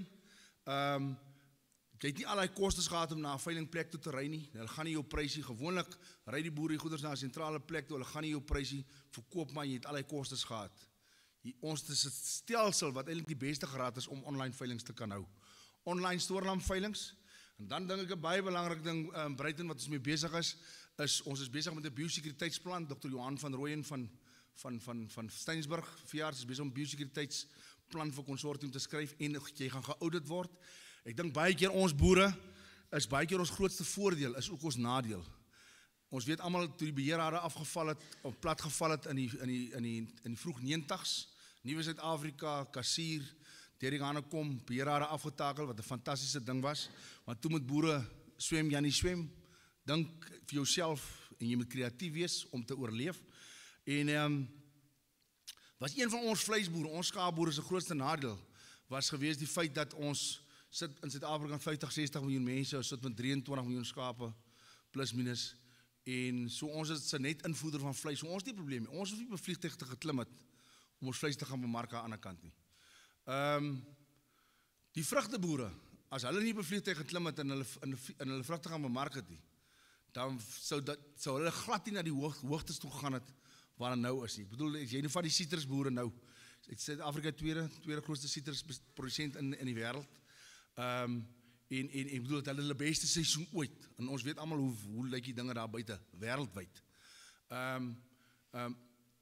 Um, Jy het nie al die kostes gehad om na 'n veilingplek toe te ry nie. Hulle gaan nie jou prysie, gewoonlik ry die boere die goeders na 'n sentrale plek toe, hulle gaan nie jou prysie verkoop, maar jy het al die kostes gehad. Hier, ons is 'n stelsel wat eintlik die beste geraad is om online veilings te kan hou. Online stoorlam veilings. En dan dink ek 'n baie belangrike ding, um, Bruiten, wat ons mee besig is, is ons is besig met 'n biosekuriteitsplan. dokter Johan van Rooyen van van van van Steynsburg, verjaars is besig om 'n biosekuriteitsplan vir konsortium te skryf en jy gaan geaudit word. Ek dink baie keer ons boere is baie keer ons grootste voordeel, is ook ons nadeel. Ons weet almal toe die beheerrade afgeval het, of plat geval het in die, in die, in die, in die vroeg negentig's, Nuwe Suid-Afrika, Kassier, Derek Hanekom, beheerrade afgetakel, wat 'n fantastiese ding was, want toe moet boere swem, Jannie swem, dink vir jouself, en jy moet kreatief wees om te oorleef, en um, was een van ons vleisboere, ons skaapboere se grootste nadeel, was gewees die feit dat ons sit in Suid-Afrika vyftig, sestig miljoen mense, ons sit met drieëntwintig miljoen skape, plus minus, en so ons is net invoerder van vleis, so ons het nie probleem nie, ons hoef nie op 'n vliegtuig te geklim het, om ons vleis te gaan bemark aan die ander kant nie. Um, die vrugteboere, as hulle nie op 'n vliegtuig geklim het, en hulle, in, in hulle vrugte gaan bemark het nie, dan sou, dat, sou hulle glad nie na die hoog, hoogtes toe gegaan het, waar hulle nou is nie. Ek bedoel, as jy nou van die citrusboere nou, Suid-Afrika tweede, tweede grootste citrusproducent in, in die wêreld, Um, en, en, en bedoel, het hulle hulle beste seisoen ooit, en ons weet allemaal hoe, hoe lyk die dinge daar buiten, wereldwijd. Um, um,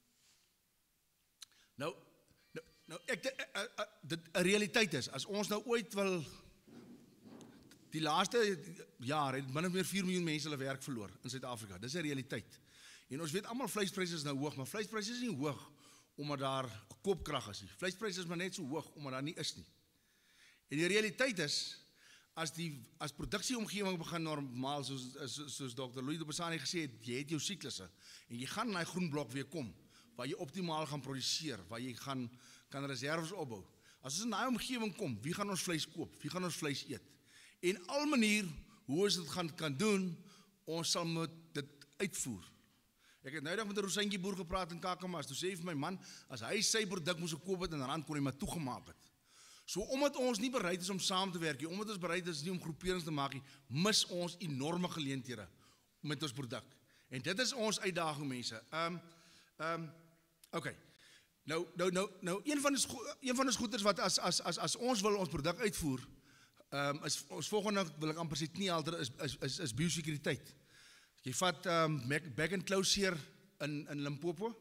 nou, nou, nou, ek, dit een realiteit is, as ons nou ooit wil, die laaste jaar, het min of meer vier miljoen mense hulle werk verloor in Suid-Afrika, dit is een realiteit. En ons weet allemaal, vleispryse is nou hoog, maar vleispryse is nie hoog, omdat daar een koopkrag is nie. Vleispryse is maar net so hoog, omdat daar nie is nie. En die realiteit is, as die as produksieomgewing begin normaal soos soos, soos dokter Louis de Besani gesê het, jy het jou siklusse en jy gaan in daai groen blok weer kom waar jy optimaal gaan produseer, waar jy gaan kan reserves opbou. As ons in daai omgewing kom, wie gaan ons vleis koop? Wie gaan ons vleis eet? En al manier hoe ons dit gaan kan doen, ons sal moet dit uitvoer. Ek het nou dag met 'n rosantjie boer gepraat in Kakamas. Toe sê hy vir my man, as hy sy produk moes gekoop het in rand kon hy maar toegemaak het. So omdat ons nie bereid is om saam te werk nie, omdat ons bereid is nie om groeperings te maak nie, mis ons enorme geleenthede met ons produk. En dit is ons uitdaging, mense. Ehm ehm okay. Nou nou nou nou een van ons een van ons goeders wat as as as as ons wil ons produk uitvoer, ehm um, is ons volgende wil ek amper sê nie alter is is is, is biosekuriteit. Jy vat ehm um, back and close hier in in Limpopo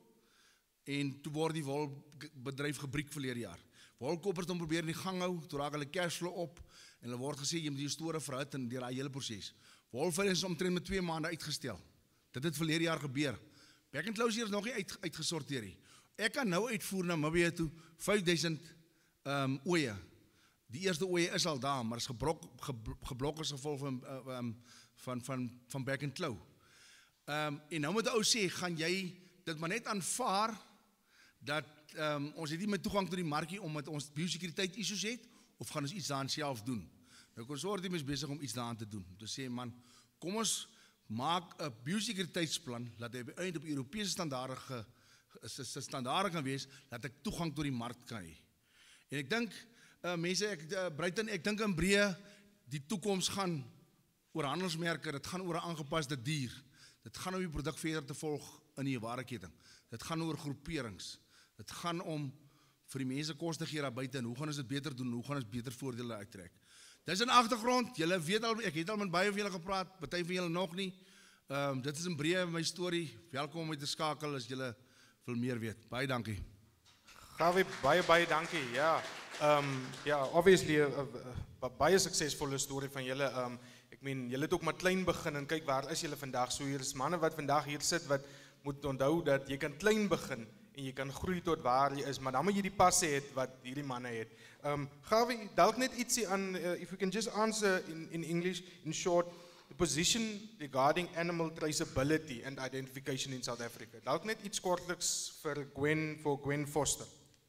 en toe word die wolbedryf gebreek verlede jaar. Wolkoppers dan probeer in die gang hou, toe raak hulle cashflow op en hulle word gesê jy moet die store verhit en deur daai hele proses. Wolveiling is omtrent met twee maande uitgestel. Dit het verlede jaar gebeur. Back and close hier is nog nie uit, uitgesorteer nie. Ek kan nou uitvoer na Namibië toe vyf duisend ehm um, oeye. Die eerste oeye is al daar, maar is gebrok geblok as gevolg van uh, um, van van van back and close. Ehm um, en nou moet 'n ou sê, gaan jy dit maar net aanvaar dat um, ons het nie met toegang tot die markie omdat ons biosekuriteit issues het, of gaan ons iets daaraan self doen? Nou konsortium is besig om iets daaraan te doen. Om te sê, man, kom ons maak 'n biosekuriteitsplan, laat hy eintlik op Europese standaarde ge, se standaarde kan wees, dat ek toegang tot die mark kan hê. En ek dink, uh, mense, ek, uh, Bruiten, ek dink in breë, die toekoms gaan oor handelsmerke, dit gaan oor 'n aangepaste dier. Dit gaan om die produk verder te volg in die waardeketting. Dit gaan oor groeperings. Dit gaan om vir die mense kos te gee daar buite en hoe gaan ons dit beter doen, hoe gaan ons beter voordele uittrek. Dis 'n agtergrond, julle weet al, ek het al met baie van julle gepraat, party van julle nog nie. Ehm um, dit is in breë my storie. Welkom om my te skakel as julle wil meer weet. Baie dankie. Gawie, baie baie dankie. Ja. Ehm um, ja, obviously 'n baie suksesvolle storie van julle. Ehm um, ek meen julle het ook maar klein begin en kyk waar is julle vandag. So hier is manne wat vandag hier sit wat moet onthou dat jy kan klein begin en jy kan groei tot waar jy is, maar dan moet jy die passe het wat hierdie manne het. Um, Gawie, dalk net ietsie aan, uh, if you can just answer in, in English, in short, the position regarding animal traceability and identification in South Africa. Dalk net iets kortliks vir Gwen, for Gwen Foster.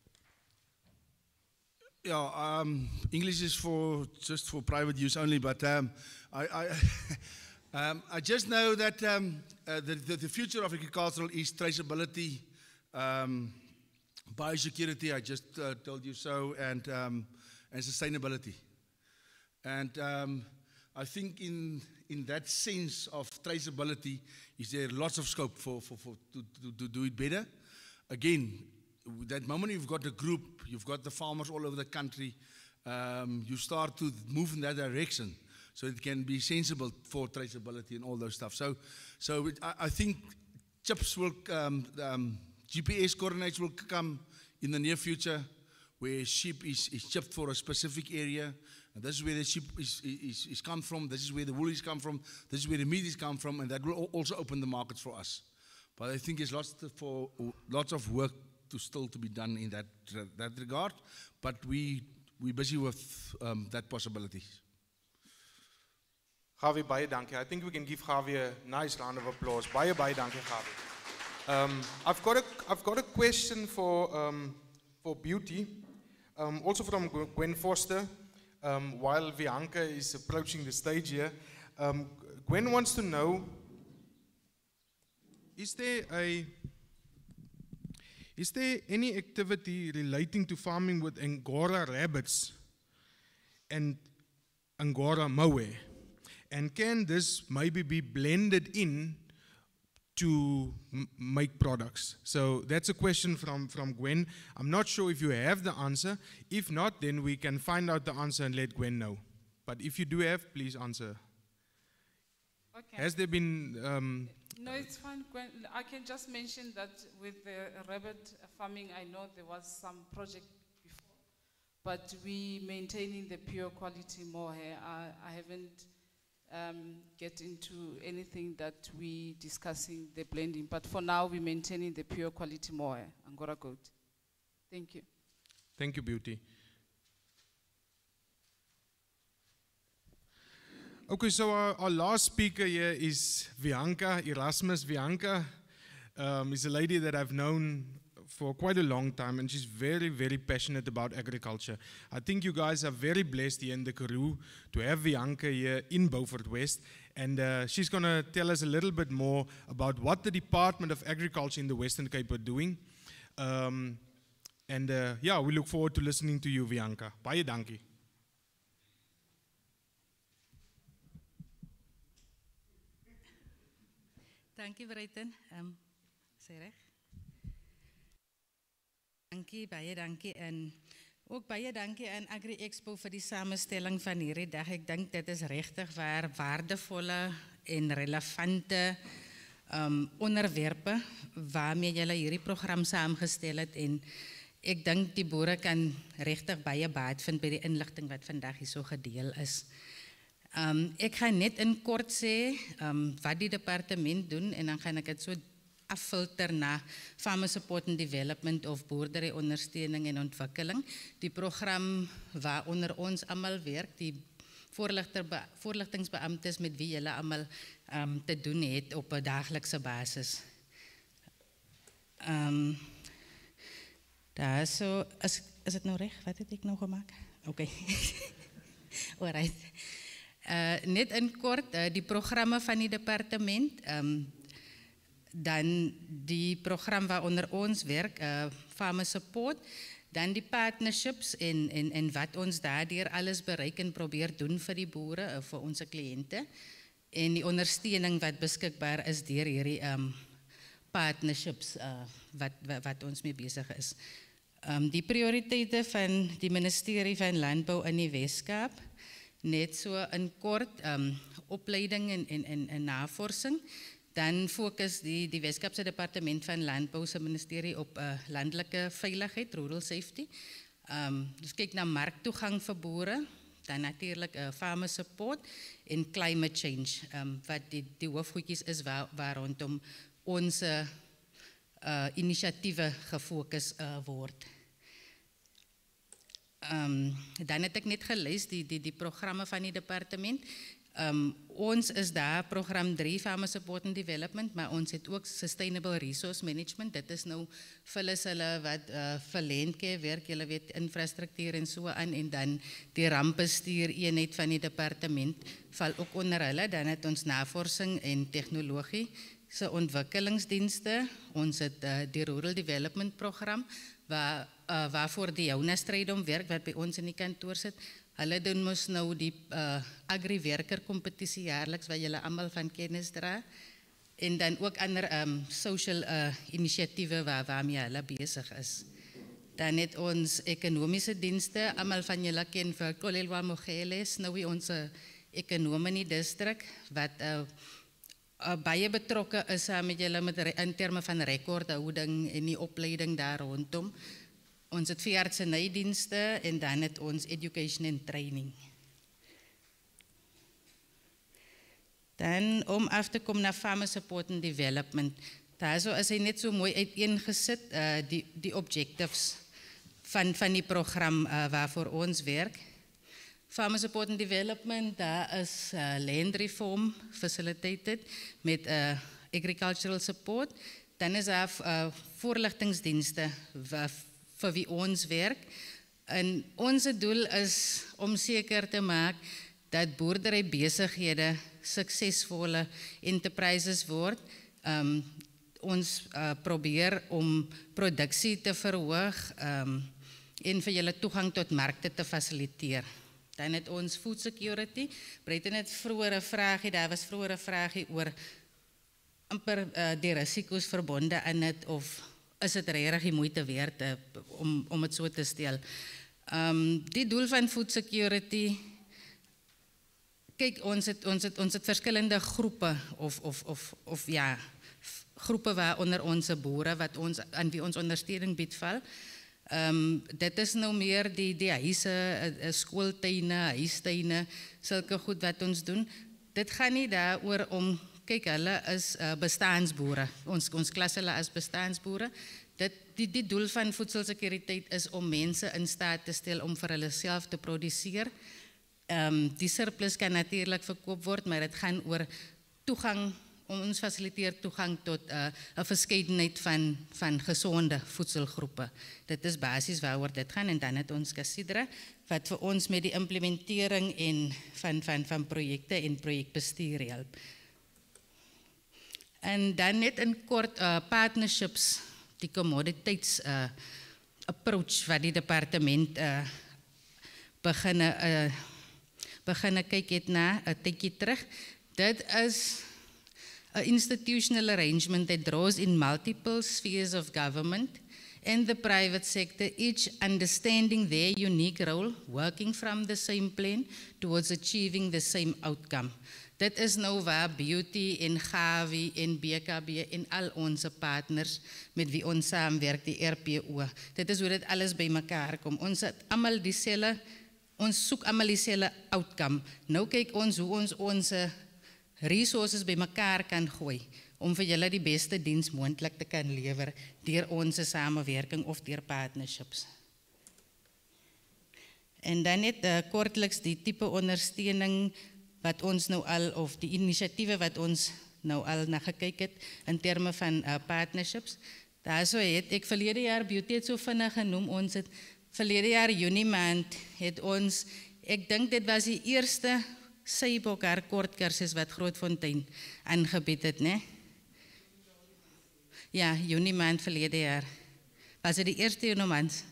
Yeah, um, English is for just for private use only, but um, I, I, um, I just know that um, uh, the, the, the future of agricultural is traceability, um, biosecurity, I just uh, told you so, and, um, and sustainability. And um, I think in, in that sense of traceability, is there lots of scope for, for, for to, to, to do it better. Again, that moment you've got a group, you've got the farmers all over the country, um, you start to move in that direction so it can be sensible for traceability and all those stuff. So, so it, I, I think chips will, um, um, G P S coordinates will come in the near future where sheep is, is chipped for a specific area. And this is where the sheep is, is, is come from, this is where the wool is come from, this is where the meat is come from, and that will also open the markets for us. But I think there's lots, to, for, lots of work to still to be done in that, uh, that regard, but we, we're busy with um, that possibility. Gawie, baie dankie. I think we can give Gawie a nice round of applause. Baie, baie dankie, Gawie. Um, I've got a, I've got a question for, um, for Beauty, um, also from Gwen Foster, um, while Bianca is approaching the stage here. Um, Gwen wants to know, is there a, is there any activity relating to farming with Angora rabbits and Angora moe? And can this maybe be blended in to m make products? So that's a question from, from Gwen. I'm not sure if you have the answer. If not, then we can find out the answer and let Gwen know. But if you do have, please answer. Okay. Has there been... Um, no, it's fine, Gwen. I can just mention that with the rabbit farming, I know there was some project before, but we maintaining the pure quality mohair. I, I haven't Um, get into anything that we discussing the blending, but for now we're maintaining the pure quality mohair, Angora goat. Thank you. Thank you, Beauty. Okay, so our, our last speaker here is Bianca, Erasmus Bianca. Um, is a lady that I've known for quite a long time, and she's very, very passionate about agriculture. I think you guys are very blessed here in the Karoo to have Bianca here in Beaufort West, and uh, she's going to tell us a little bit more about what the Department of Agriculture in the Western Cape are doing. Um, and uh, yeah, we look forward to listening to you, Bianca. Baie dankie. Dankie Breiten. Um, sê reg. Dankie, baie dankie en ook baie dankie aan Agri Expo vir die samestelling van hierdie dag. Ek dink dit is regtig waar waardevolle en relevante um, onderwerpe waarmee julle hierdie program saamgestel het en ek dink die boere kan regtig baie baat vind by die inligting wat vandag hier so gedeel is. Um, ek gaan net in kort sê um, wat die departement doen en dan gaan ek het so affilter na Farmer Support and Development of boerdery ondersteuning en ontwikkeling. Die program waaronder ons allemaal werk, die voorligtingsbeamptes met wie julle allemaal um, te doen het op 'n daaglikse basis. Um, daar so, is, is het nou reg? Wat het ek nou gemaakt? Oké. Alright. Uh, net in kort, uh, die programme van die departement, um, dan die program waaronder ons werk, uh, Farmer Support, dan die partnerships en, en, en wat ons daardeur alles bereik en probeer doen vir die boere, uh, vir onze kliënte, en die ondersteuning wat beskikbaar is deur hierdie um, partnerships uh, wat, wat, wat ons mee bezig is. Um, die prioriteite van die ministerie van Landbou in die Weskaap, net so in kort um, opleiding en, en, en, en navorsing, dan fokus die, die Weskaapse Departement van Landbou se ministerie op uh, landelike veiligheid, rural safety. Um, dus kyk na marktoegang vir boere, dan natuurlijk uh, farmer support en climate change, um, wat die, die hoofgoedjies is waar, waar rondom onze uh, initiatiewe gefokus uh, word. Um, dan het ek net gelees die, die, die programme van die departement. Um, ons is daar program drie Farmer Support and Development, maar ons het ook Sustainable Resource Management. Dit is nou vir hulle wat uh, vir landcare werk, julle weet infrastruktuur en so aan, en dan die rampbestuur eenheid van die departement val ook onder hulle. Dan het ons navorsing en tegnologie se ontwikkelingsdienste, ons het uh, die Rural Development Program, waar, uh, waarvoor die Jouna Strydom werk, wat by ons in die kantoor sit. Hulle doen mos nou die uh, agri-werker competitie jaarliks, wat julle allemaal van kennis dra, en dan ook ander um, social uh, initiatiewe waar, waarmee hulle bezig is. Dan het ons ekonomische dienste, allemaal van julle ken vir Kolelwa Mogeles, nou wie ons ekonom in die district, wat uh, uh, baie betrokken is uh, met julle met, in termen van rekordhouding en die opleiding daar rondom. Ons het veeartsenijdienste en dan het ons education en training. Dan om af te komen naar Farmer Support and Development. Daar zo is hy net zo mooi uiteengesit, uh, die, die objectives van, van die programma uh, waarvoor ons werk. Farmer Support and Development, daar is uh, land reform facilitated met uh, agricultural support. Dan is daar uh, voorlichtingsdienste vir wie ons werk. En onze doel is om zeker te maken dat boerderybesighede succesvolle enterprises word. Um, ons uh, probeer om productie te verhoog um, en vir julle toegang tot markte te faciliteer. Dan het ons food security. Breiten het vroeger 'n vraagie, daar was vroeger 'n vraagie oor amper uh, die risiko's verbonden aan het of is het regtig die moeite werd uh, om, om het so te stel. Um, die doel van food security, kyk, ons het, ons het, ons het verskillende groepe of, of, of, of ja, groepe waaronder onze boere, wat ons, aan wie ons ondersteuning biedt val. Um, dit is nou meer die, die huise, skooltuine, huistuine, sulke goed wat ons doen. Dit gaan nie daaroor om, kyk, hulle is uh, bestaansboere, ons, ons klas hulle as bestaansboere. Dit, die, die doel van voedselsekuriteit is om mense in staat te stel om vir hulle self te produseer, Um, die surplus kan natuurlijk verkoop word, maar het gaan oor toegang, ons faciliteer toegang tot 'n uh, verskeidenheid van van gesonde voedselgroepe. Dit is basies waaroor dit gaan en dan het ons Casidra wat vir ons met die implementering en van van van projekte en projekbestuur help. En dan net in kort uh, partnerships, die commodities uh, approach wat die departement uh, begin uh, begin kyk het na 'n tydjie terug. Dit is an institutional arrangement that draws in multiple spheres of government and the private sector, each understanding their unique role, working from the same plane towards achieving the same outcome. Dit is nou waar Beauty en Gavi en B K B en al onze partners met wie ons saamwerk, die R P O. Dit is hoe dit alles by mekaar kom. Ons het almal dieselfde, ons soek almal dieselfde outcome. Nou kyk ons hoe ons onze resources by mekaar kan gooi om vir julle die beste diens moontlik te kan lewer deur ons samewerking of deur partnerships. En dan net uh, kortliks die tipe ondersteuning wat ons nou al, of die inisiatiewe wat ons nou al na gekyk het in terme van uh, partnerships. Daar so het ek verlede jaar Beauty het so vinnig genoem, ons het verlede jaar Junie maand het ons, ek dink dit was die eerste Sybok haar kortkursus wat Grootfontein aangebied het, né? Ja, Junie maand verlede jaar. Was dit die eerste Junie maand?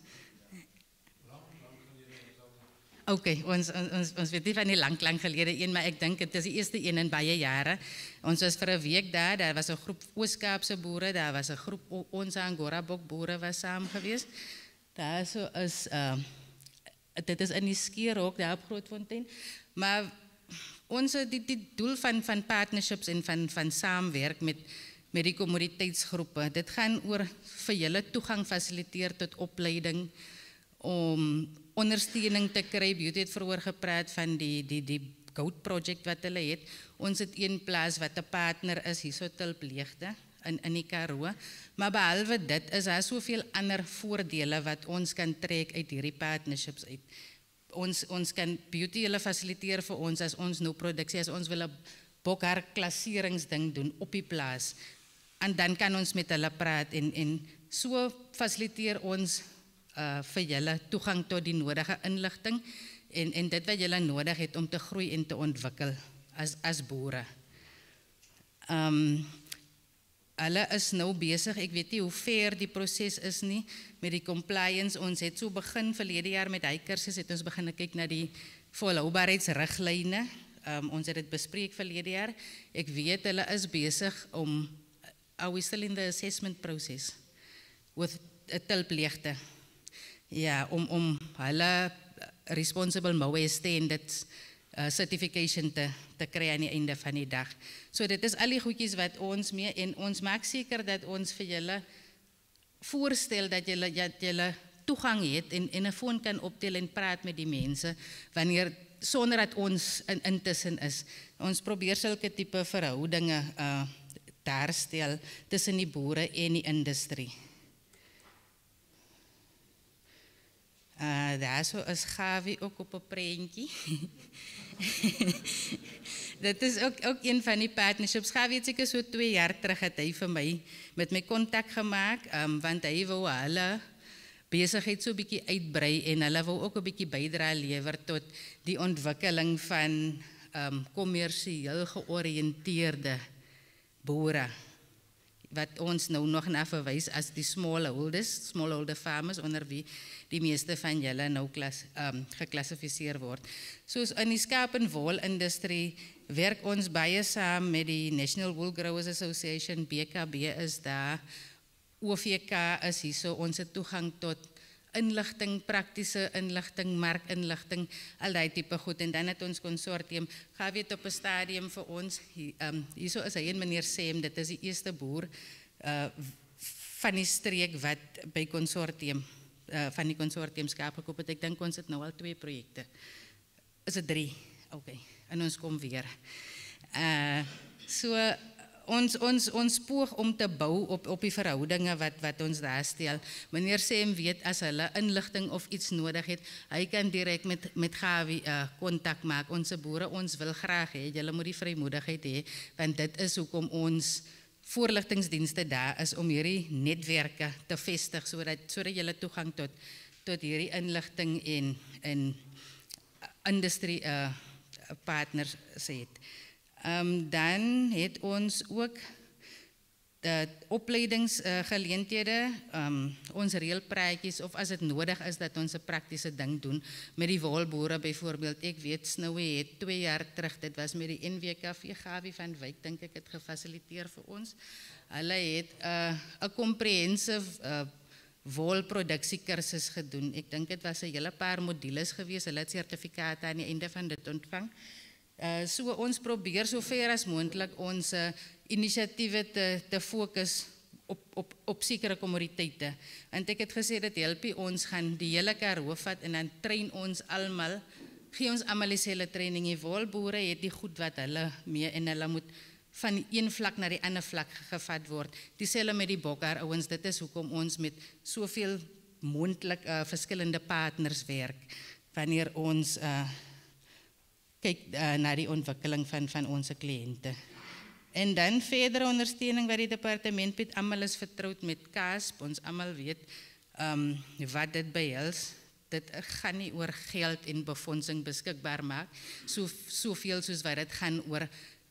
Oké, ons, ons, ons weet nie van die lang, lang gelede een, maar ek dink het is die eerste een in baie jare. Ons was vir 'n week daar, daar was 'n groep Oos-Kaapse boere, daar was 'n groep ons Angora-bok boere was saam gewees. Daar so is, uh, dit is in die Skeerhok, daar op Grootfontein, maar ons, die, die doel van, van partnerships en van, van saamwerk met, met die commoditeitsgroepe, dit gaan oor vir julle toegang fasiliteer tot opleiding, om ondersteuning te kry. Beauty het vroeër gepraat van die, die, die goat project wat hulle het. Ons het een plaas wat 'n partner is, hier so Tulpleegte, in, in die Karoo. Maar behalwe dit is daar soveel ander voordele wat ons kan trek uit hierdie partnerships uit. Ons, ons kan Beauty hulle fasiliteer vir ons as ons nou produksie, as ons wil 'n bokhar klasseringsding doen op die plaas. En dan kan ons met hulle praat en, en so fasiliteer ons uh, vir julle toegang tot die nodige inligting en, en dit wat julle nodig het om te groei en te ontwikkel as, as boere. Um, Hulle is nou besig, ek weet nie hoe ver die proses is nie, met die compliance. Ons het so begin verlede jaar met hy kursus, het ons begin kyk na die volhoubaarheidsriglyne. Um, ons het dit bespreek verlede jaar. Ek weet hulle is besig om, are we still in the assessment process with Tulpleegte? Ja, om, om hulle responsible M O A standards Uh, certification te, te kry aan die einde van die dag. So dit is al die goedjies wat ons mee, en ons maak seker dat ons vir julle voorstel dat julle, dat julle toegang het en, en 'n foon kan optel en praat met die mense, wanneer, sonder dat ons in, intussen is. Ons probeer sulke tipe verhoudinge uh, daarstel tussen die boere en die industrie. Uh, daar so is Gavi ook op 'n prentjie. Dit is ook, ook een van die partnerships. Gavi het seker so twee jaar terug het hy vir my met my kontak gemaak, um, want hy wou hulle besigheid so 'n bietjie uitbrei en hulle wou ook 'n bietjie bydra lewer tot die ontwikkeling van um, kommersieel georiënteerde boere, wat ons nou nog na verwys as die smallholders, smallholder farmers, onder wie die meeste van julle nou klas, um, geklassifiseer word. Soos in die skaap en wol industrie werk ons baie saam met die National Wool Growers Association, B K B is daar, O V K is hier, so ons het toegang tot inligting, praktiese inligting, markinligting, al die tipe goed, en dan het ons consortium, gaan weet op 'n stadium vir ons, hier, um, hier so is hy en meneer Sem, dit is die eerste boer uh, van die streek wat by consortium, uh, van die consortium skaap gekoop het. Ek dink ons het nou al twee projekte. Is dit drie? Oké, okay. En ons kom weer. Uh, so, ons, ons, ons poog om te bou op, op die verhoudinge wat, wat ons daar stel. Meneer Sam weet, as hulle inligting of iets nodig het, hy kan direct met, met Gawie uh, contact maak. Onze boere, ons wil graag hê, julle moet die vrymoedigheid hê, want dit is hoekom ons voorligtingsdienste daar is, om hierdie netwerke te vestig, sodat, sodat julle toegang tot, tot hierdie inligting en, en industrie uh, partners het. Um, dan het ons ook de opleidingsgeleenthede, uh, um, ons reëlpraatjies, of as dit nodig is dat ons 'n praktiese ding doen met die wolboere byvoorbeeld. Ek weet Snowy het twee jaar terug, dit was met die N W K V Gawie van Wyk, dink ek het gefasiliteer vir ons. Hulle het 'n uh, 'n comprehensive uh, wolproduksiekursus gedoen. Ek dink dit was 'n hele paar modules gewees. Hulle het sertifikate aan die einde van dit ontvang. Uh, so ons probeer so ver as moontlik ons uh, inisiatiewe te, te fokus op, op, op sekere kommoditeite. Want ek het gesê dat help ons gaan die hele Karoo vat en dan train ons almal, gee ons almal dieselfde training. Die wolboere het die goed wat hulle mee en hulle moet van die een vlak na die ander vlak gevat word. Dieselfde met die bokkar ouens, dit is hoekom ons met soveel moontlik uh, verskillende partners werk wanneer ons uh, kyk uh, na die ontwikkeling van, van onze cliënte. En dan verdere ondersteuning wat die departement bied, almal is vertrouwd met K A S P, ons almal weet um, wat dit behels. Dit gaan nie oor geld en befondsing beskikbaar maak, so, soveel soos wat dit gaan oor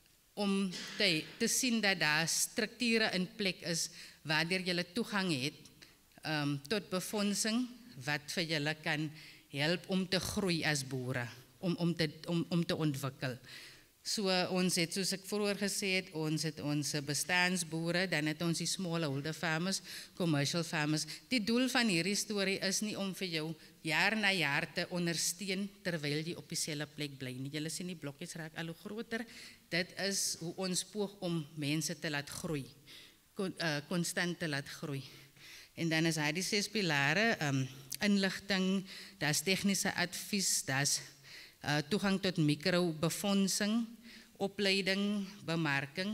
om te, te sien dat daar strukture in plek is, waardeur julle toegang het um, tot befondsing, wat vir julle kan help om te groei as boere. Om, om, te, om, om te ontwikkel. So ons het, soos ek vroeër gesê het, ons het ons bestaansboere, dan het ons die smallholder farmers, commercial farmers. Die doel van hierdie storie is nie om vir jou jaar na jaar te ondersteun terwyl jy op dieselfde plek bly nie. Julle sien die blokkies raak al hoe groter. Dit is hoe ons poog om mense te laat groei, kon, uh, konstant te laat groei. En dan is hy die ses pilare, um, inligting, daar's tegniese advies, daar's Uh, toegang tot microbefondsing, opleiding, bemarking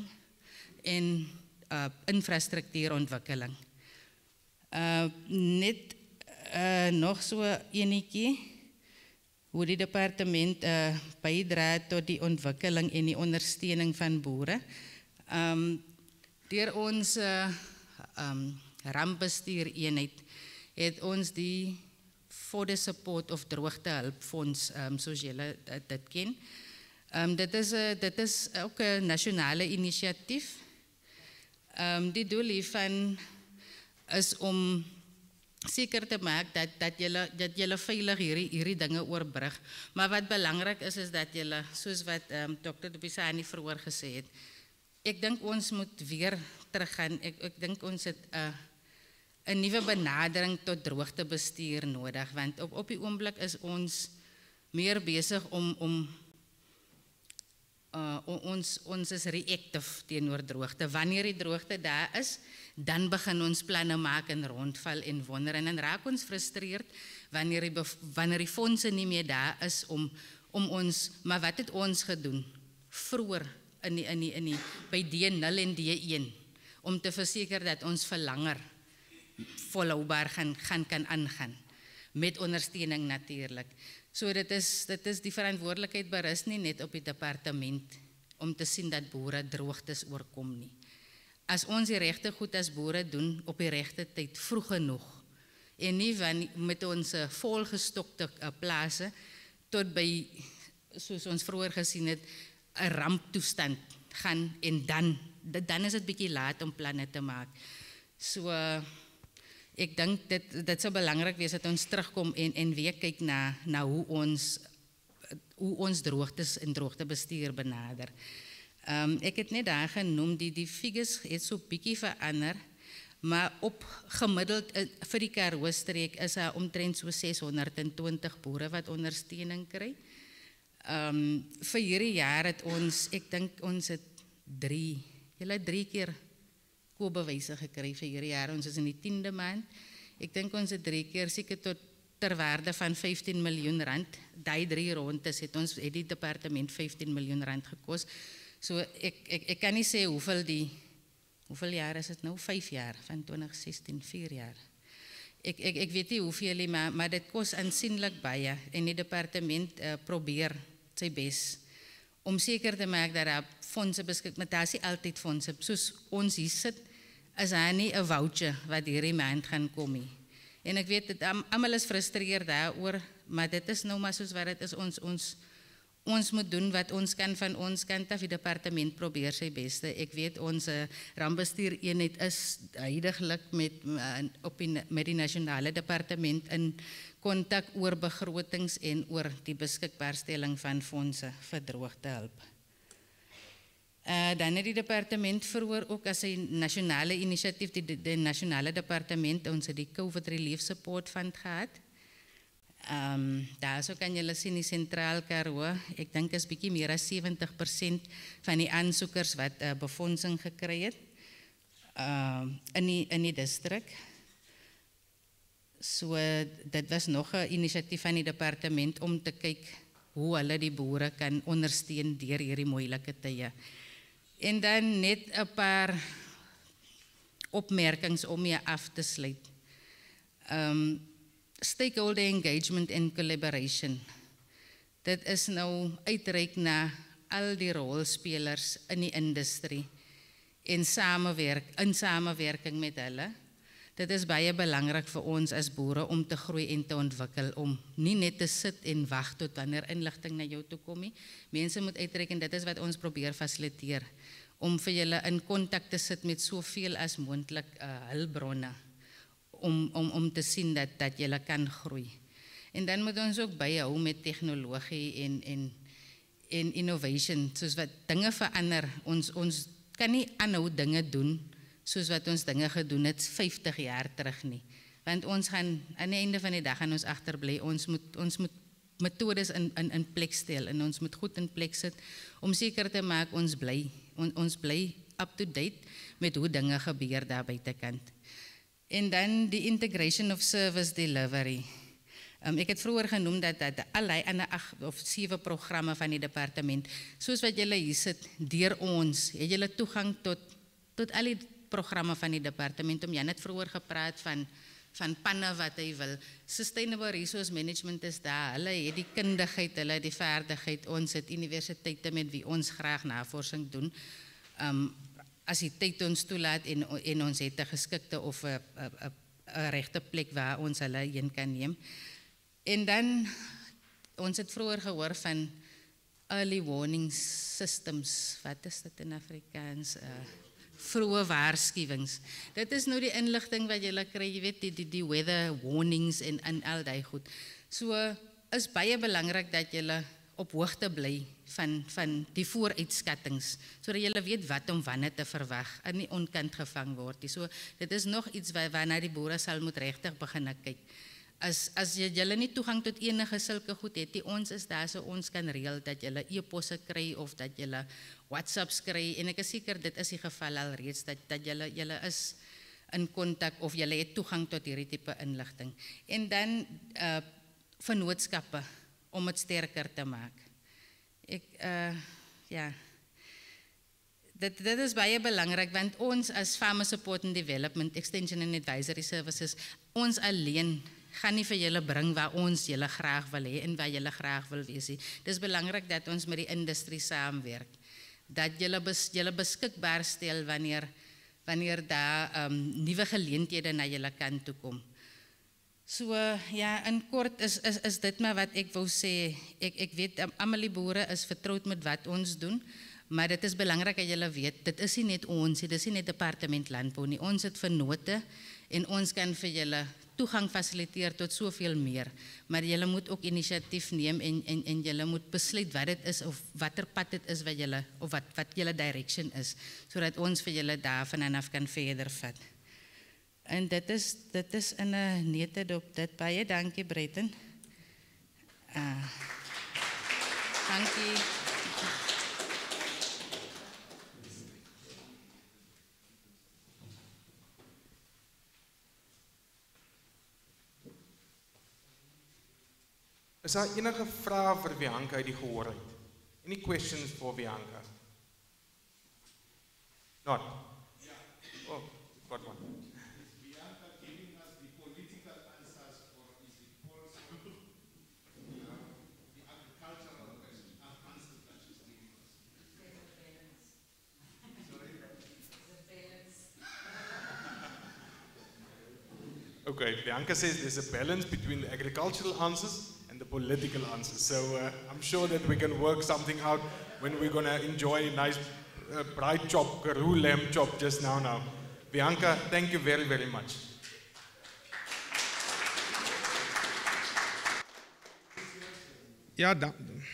en uh, infrastructuurontwikkeling. Uh, net uh, nog so enetjie, hoe die departement uh, bydra tot die ontwikkeling en die ondersteuning van boere. Um, deur ons uh, um, rampbestuur eenheid het ons die for the support of droogtehulpfonds, um, soos julle dit, dit ken. Um, dit, is, uh, dit is ook een nasionale initiatief. Um, die doel hiervan is om seker te maak dat, dat julle, dat julle veilig hierdie, hierdie dinge oorbrug. Maar wat belangrijk is, is dat julle, soos wat um, dokter Dupisani vroeër gesê het, ek dink ons moet weer teruggaan, ek, ek dink ons het uh, 'n nuwe benadering tot droogtebestuur nodig, want op, op die oomblik is ons meer besig om, om uh, ons, ons is reactive teenoor droogte. Wanneer die droogte daar is, dan begin ons planne maak en rondval en wonder, en dan raak ons frustreerd wanneer die, wanneer die fondse nie meer daar is om, om ons, maar wat het ons gedoen? Vroeger in die, in die, in die, by D nul en D een, om te verseker dat ons verlanger volhoubaar gaan, gaan kan aangaan, met ondersteuning natuurlijk. So dit is, dit is die verantwoordelikheid berus nie net op die departement, om te sien dat boere droogtes oorkom nie. As ons die regte goed as boere doen, op die regte tyd, vroeg genoeg, en nie van, met ons volgestokte uh, plase, tot by, soos ons vroeger gesien het, 'n ramptoestand gaan, en dan, dan is het bietjie laat om planne te maak. So, uh, ek dink dit, dit sou belangrik wees dat ons terugkom en, en weer kyk na, na hoe, ons, hoe ons droogtes en droogtebestuur benader. Um, ek het net daar genoem, die, die figures het so bietjie verander, maar op gemiddeld uh, vir die Karoo-streek is daar omtrent so ses honderd en twintig boere wat ondersteuning kry. Um, vir hierdie jaar het ons, ek dink ons het drie, julle drie keer koopbewyse gekry vir hierdie jaar. Ons is in die tiende maand. Ek dink ons het drie keer seker tot ter waarde van vyftien miljoen rand. Die drie rondes het ons het die departement vyftien miljoen rand gekos. So ek ek ek kan nie sê hoeveel die hoeveel jaar is dit nou? vyf jaar van twintig sestien, vier jaar. Ek ek ek weet nie hoeveel nie, maar maar dit kos aansienlik baie en die departement uh, probeer sy bes om seker te maak dat daar fondse beskikbaar, daar is nie altyd fondse. Soos ons hier sit, is daar nie 'n voucher wat hierdie maand gaan kom nie. En ek weet dit almal is frustreer daaroor, maar dit is nou maar soos wat dit is. Ons ons ons moet doen wat ons kan van ons kant af. Die departement probeer sy beste. Ek weet ons uh, rampbestuur eenheid is huidiglik met uh, op die, met die nasionale departement in kontak oor begrotings en oor die beskikbaarstelling van fondse vir droogtehulp. Uh, dan het die departement verhoor ook as 'n nasionale inisiatief, die, die, die nasionale departement, ons het die COVID Relief Support Fund gehad. Um, daar so kan julle sien die Sentraal Karoo, ek dink is bietjie meer as sewentig persent van die aansoekers wat uh, befondsing gekry het uh, in die, in die distrik. So dit was nog 'n inisiatief van die departement om te kyk hoe hulle die boere kan ondersteun deur hierdie moeilike tye. En dan net 'n paar opmerkings om mee af te sluit. Um, stakeholder engagement and collaboration. Dit is nou uitreik na al die rolspelers in die industrie en samewerk, in samewerking met hulle. Dit is baie belangrik vir ons as boere om te groei en te ontwikkel, om nie net te sit en wag tot wanneer inligting na jou toe kom nie. Mense moet uitreik en dit is wat ons probeer fasiliteer, om vir julle in kontak te sit met soveel as moontlik uh, hulpbronne, om, om, om te sien dat, dat julle kan groei. En dan moet ons ook byhou met tegnologie en, en, en innovation, soos wat dinge verander. Ons, ons kan nie aanhou dinge doen, soos wat ons dinge gedoen het vyftig jaar terug nie. Want ons gaan, aan die einde van die dag gaan ons agterbly, ons moet, ons moet metodes in, in, in plek stel en ons moet goed in plek sit, om seker te maak ons bly, on, ons bly up to date met hoe dinge gebeur daar buitekant. En dan die integration of service delivery. Um, ek het vroeger genoem dat, dat allerlei ander ag of sewe programme van die departement, soos wat julle hier sit, deur ons, het julle toegang tot, tot al die programme van die departement. Om Jan het vroeger gepraat van, van panne wat hy wil. Sustainable Resource Management is daar, hulle het die kundigheid, hulle het die vaardigheid, ons het universiteite met wie ons graag navorsing doen. Um, as die tyd ons toelaat en, en ons het 'n geskikte of 'n regte plek waar ons hulle heen kan neem. En dan, ons het vroeger gehoor van early warning systems, wat is dit in Afrikaans? Uh, vroeë waarskuwings. Dit is nou die inligting wat julle kry, jy weet, die, die, die weather warnings en, en al die goed. So is baie belangrik dat julle op hoogte bly van, van die vooruitskattings, sodat julle weet wat om wanneer te verwag en nie onkant gevang word. So dit is nog iets waar, waarna die boere sal moet regtig begin kyk. As, as julle nie toegang tot enige sulke goed het, die ons is daar so ons kan reël dat julle e-posse kry of dat julle WhatsApps kry, en ek is seker dit is die geval al reeds, dat, dat julle, julle is in kontak of julle het toegang tot hierdie tipe inligting. En dan uh, vennootskappe om dit sterker te maak. Ek, uh, ja, dit, dit is baie belangrik, want ons as Farmer Support and Development, Extension and Advisory Services, ons alleen gaan nie vir julle bring waar ons julle graag wil hê en waar julle graag wil wees. Dit is belangrik dat ons met die industrie saamwerk, dat julle, bes, julle beskikbaar stel wanneer, wanneer daar um, nuwe geleenthede na julle kant toe kom. So ja, in kort is, is, is dit maar wat ek wou sê. Ek, ek weet, almal die boere is vertroud met wat ons doen, maar dit is belangrik dat julle weet, dit is nie net ons, dit is nie net departement landbou nie. Ons het vennote en ons kan vir julle toegang fasiliteer tot soveel meer, maar julle moet ook inisiatief neem en, en, en julle moet besluit wat dit is of watter pad dit is wat julle, of wat, wat julle direction is, sodat ons vir julle daarvan af kan verder vat. En dit is, dit is in 'n notendop dit. Baie dankie, Breiten. Uh, dankie. Is daar enige vrae vir Bianca uit die gehoor uit? Any questions for Bianca? Not? Oh, got one. Okay, Bianca says there's a balance between the agricultural answers and the political answers. So uh, I'm sure that we can work something out when we're going to enjoy a nice uh, bright chop, Karoo lamb chop just now now. Bianca, thank you very, very much. Ja, dan.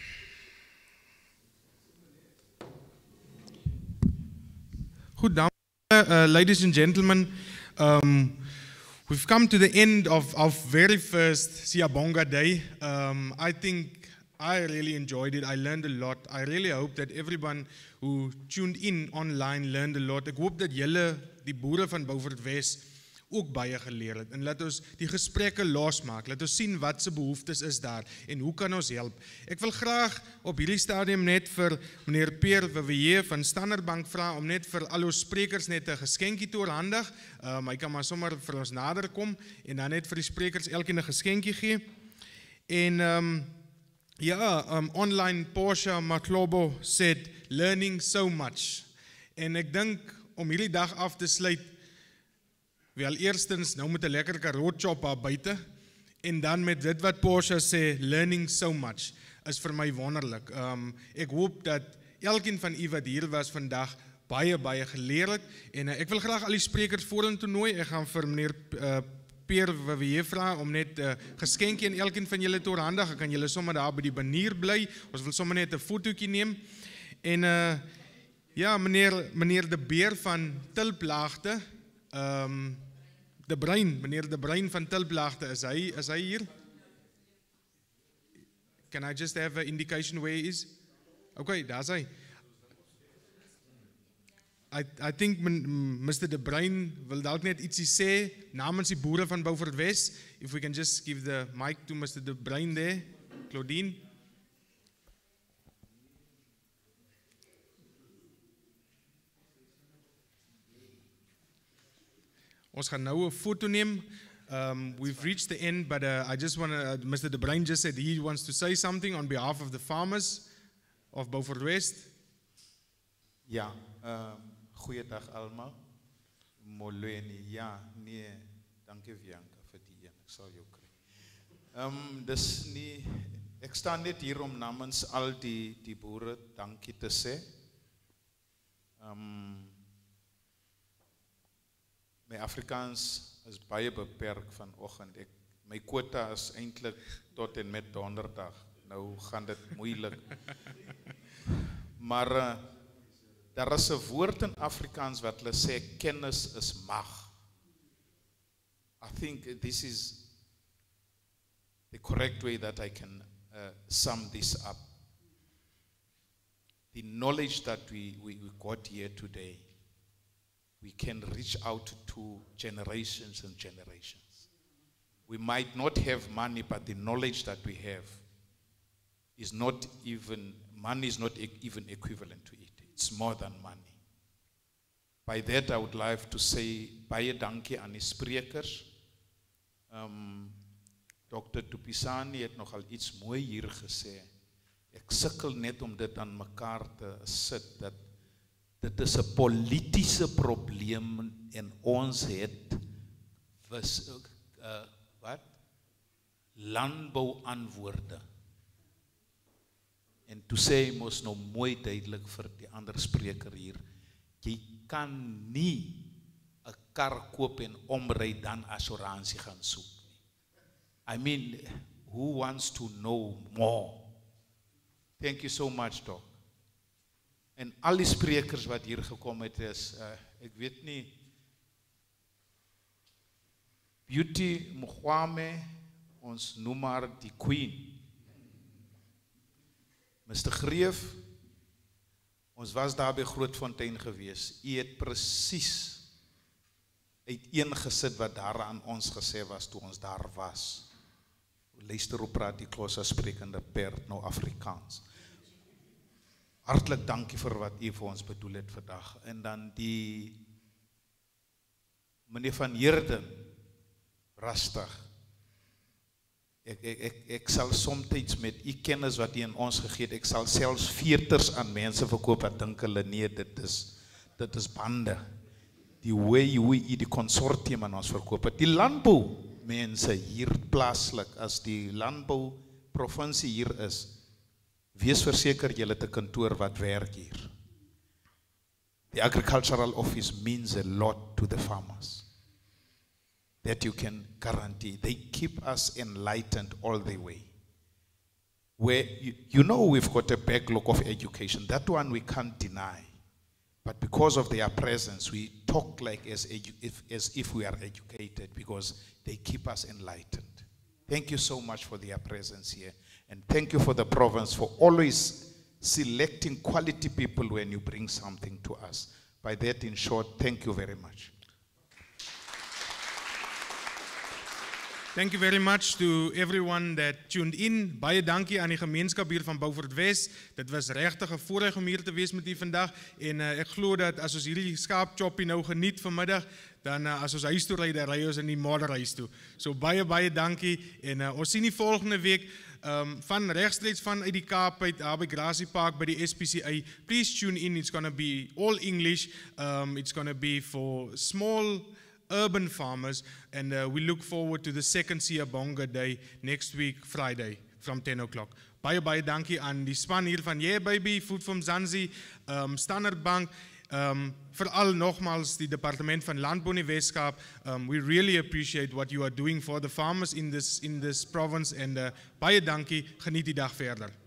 Goed, dames en heren, uh, ladies and gentlemen, um, we've come to the end of our very first Siyabonga Day. Um, I think I really enjoyed it. I learned a lot. I really hope that everyone who tuned in online learned a lot. Ek hoop dat julle, die boere van Beaufort Wes, ook baie geleer het. En laat ons die gesprekke losmaak. Laat ons sien wat se behoeftes is daar en hoe kan ons help. Ek wil graag op hierdie stadium net vir meneer Pierre Vivier van Standard Bank vra om net vir al ons sprekers net 'n geskenkie te oorhandig. Um, hy kan maar sommer vir ons nader kom en dan net vir die sprekers elkeen 'n geskenkie gee. En um, ja, um, online Portia Maklobo said learning so much. En ek dink om hierdie dag af te sluit, wel eerstens nou met 'n lekker karot chop daar buite en dan met dit wat Portia sê, learning so much, is vir my wonderlik. Um, ek hoop dat elkeen van u wat hier was vandag baie baie geleer het en uh, ek wil graag al die sprekers vorentoe nooi. Ek gaan vir meneer uh, Pierre Vivier vra om net 'n uh, geskenkie aan elkeen van julle te oorhandig. Ek kan julle sommer daar by die banier bly. Ons wil sommer net 'n fotootjie neem. En uh, ja, meneer meneer De Beer van Tilplaagte, um, De Bruin, meneer De Bruin van Tilplaagte, is hy is hy hier? Can I just have an indication where he is? Okay, daar's hy. I I think Mister De Bruin wil dalk net ietsie sê namens die boere van Beaufort Wes. If we can just give the mic to Mister De Bruin there, Claudine. Ons gaan nou 'n foto neem. Um, we've reached the end, but uh, I just want to, uh, Mister De Bruin just said he wants to say something on behalf of the farmers of Beaufort West. Ja, uh, goeiedag almal. Molweni, ja, nee, dankie Bianca vir die een, ek sal jou kry. Um, dis nie, ek staan net hier om namens al die, die boere dankie te sê. Um, My Afrikaans is baie beperk vanoggend. Ek my quota is eintlik tot en met donderdag. Nou gaan dit moeilik. Maar uh, daar is 'n woord in Afrikaans wat hulle sê kennis is mag. I think this is the correct way that I can uh, sum this up. The knowledge that we, we, we got here today, we can reach out to generations and generations. We might not have money, but the knowledge that we have is not even, money is not e- even equivalent to it. It's more than money. By that, I would like to say, baie dankie aan die sprekers. Um, Dokter Tupisani het nogal iets mooi hier gesê. Ek sukkel net om dit aan mekaar te sit, dat dit is 'n politieke probleem en ons het was uh, wat landbouantwoorde. En toe sê hy mos nou mooi duidelik vir die ander spreker hier, jy kan nie 'n kar koop en omry dan assuransie gaan soek nie. I mean, who wants to know more? Thank you so much, Doc. En al die sprekers wat hier gekom het is, uh, ek weet nie, Beauty Mugwame, ons noem maar die Queen. Mister Greef, ons was daar by Grootfontein gewees. U het presies uiteengesit wat daar aan ons gesê was toe ons daar was. Luister hoe praat die Xhosa sprekende perd nou Afrikaans. hartlik dankie vir wat u vir ons bedoel het vandag. En dan die meneer Van Heerden, rustig. Ek, ek, ek, ek sal soms met u kennis wat u in ons gegee het, ek sal selfs veerters aan mense verkoop wat dink hulle nee, dit is, dit is bande. Die way hoe u die consortium aan ons verkoop het. Die landbou mense hier plaaslik, as die landbou provinsie hier is, wees verseker julle het 'n kantoor wat werk hier. The agricultural office means a lot to the farmers. That you can guarantee. They keep us enlightened all the way. Where you, you know we've got a backlog of education. That one we can't deny. But because of their presence, we talk like as if, as if we are educated because they keep us enlightened. Thank you so much for their presence here. And thank you for the province for always selecting quality people when you bring something to us. By that, in short, thank you very much. Thank you very much to everyone that tuned in. Baie dankie aan die gemeenskap hier van Beaufort West. Dit was regtig 'n voorreg om hier te wees met u vandag. En uh, ek glo dat as ons hierdie skaapchoppie nou geniet vanmiddag, dan uh, as ons huis toe ry, dan ry ons in die modderhuis toe. So baie baie dankie en uh, ons sien u volgende week um, van regstreeks van uit die Kaap uit daar by Grassy Park by die S P C A. Please tune in. It's going to be all English. Um, it's going to be for small urban farmers, and uh, we look forward to the second Siyabonga Day next week, Friday, from ten o'clock. Baie, baie dankie aan die span hier van Yeah Baby, Food from Zanzi, um, Standard Bank, um, vooral nogmaals die Departement van Landbou in die Weskaap. Um, we really appreciate what you are doing for the farmers in this, in this province, and uh, baie dankie, geniet die dag verder.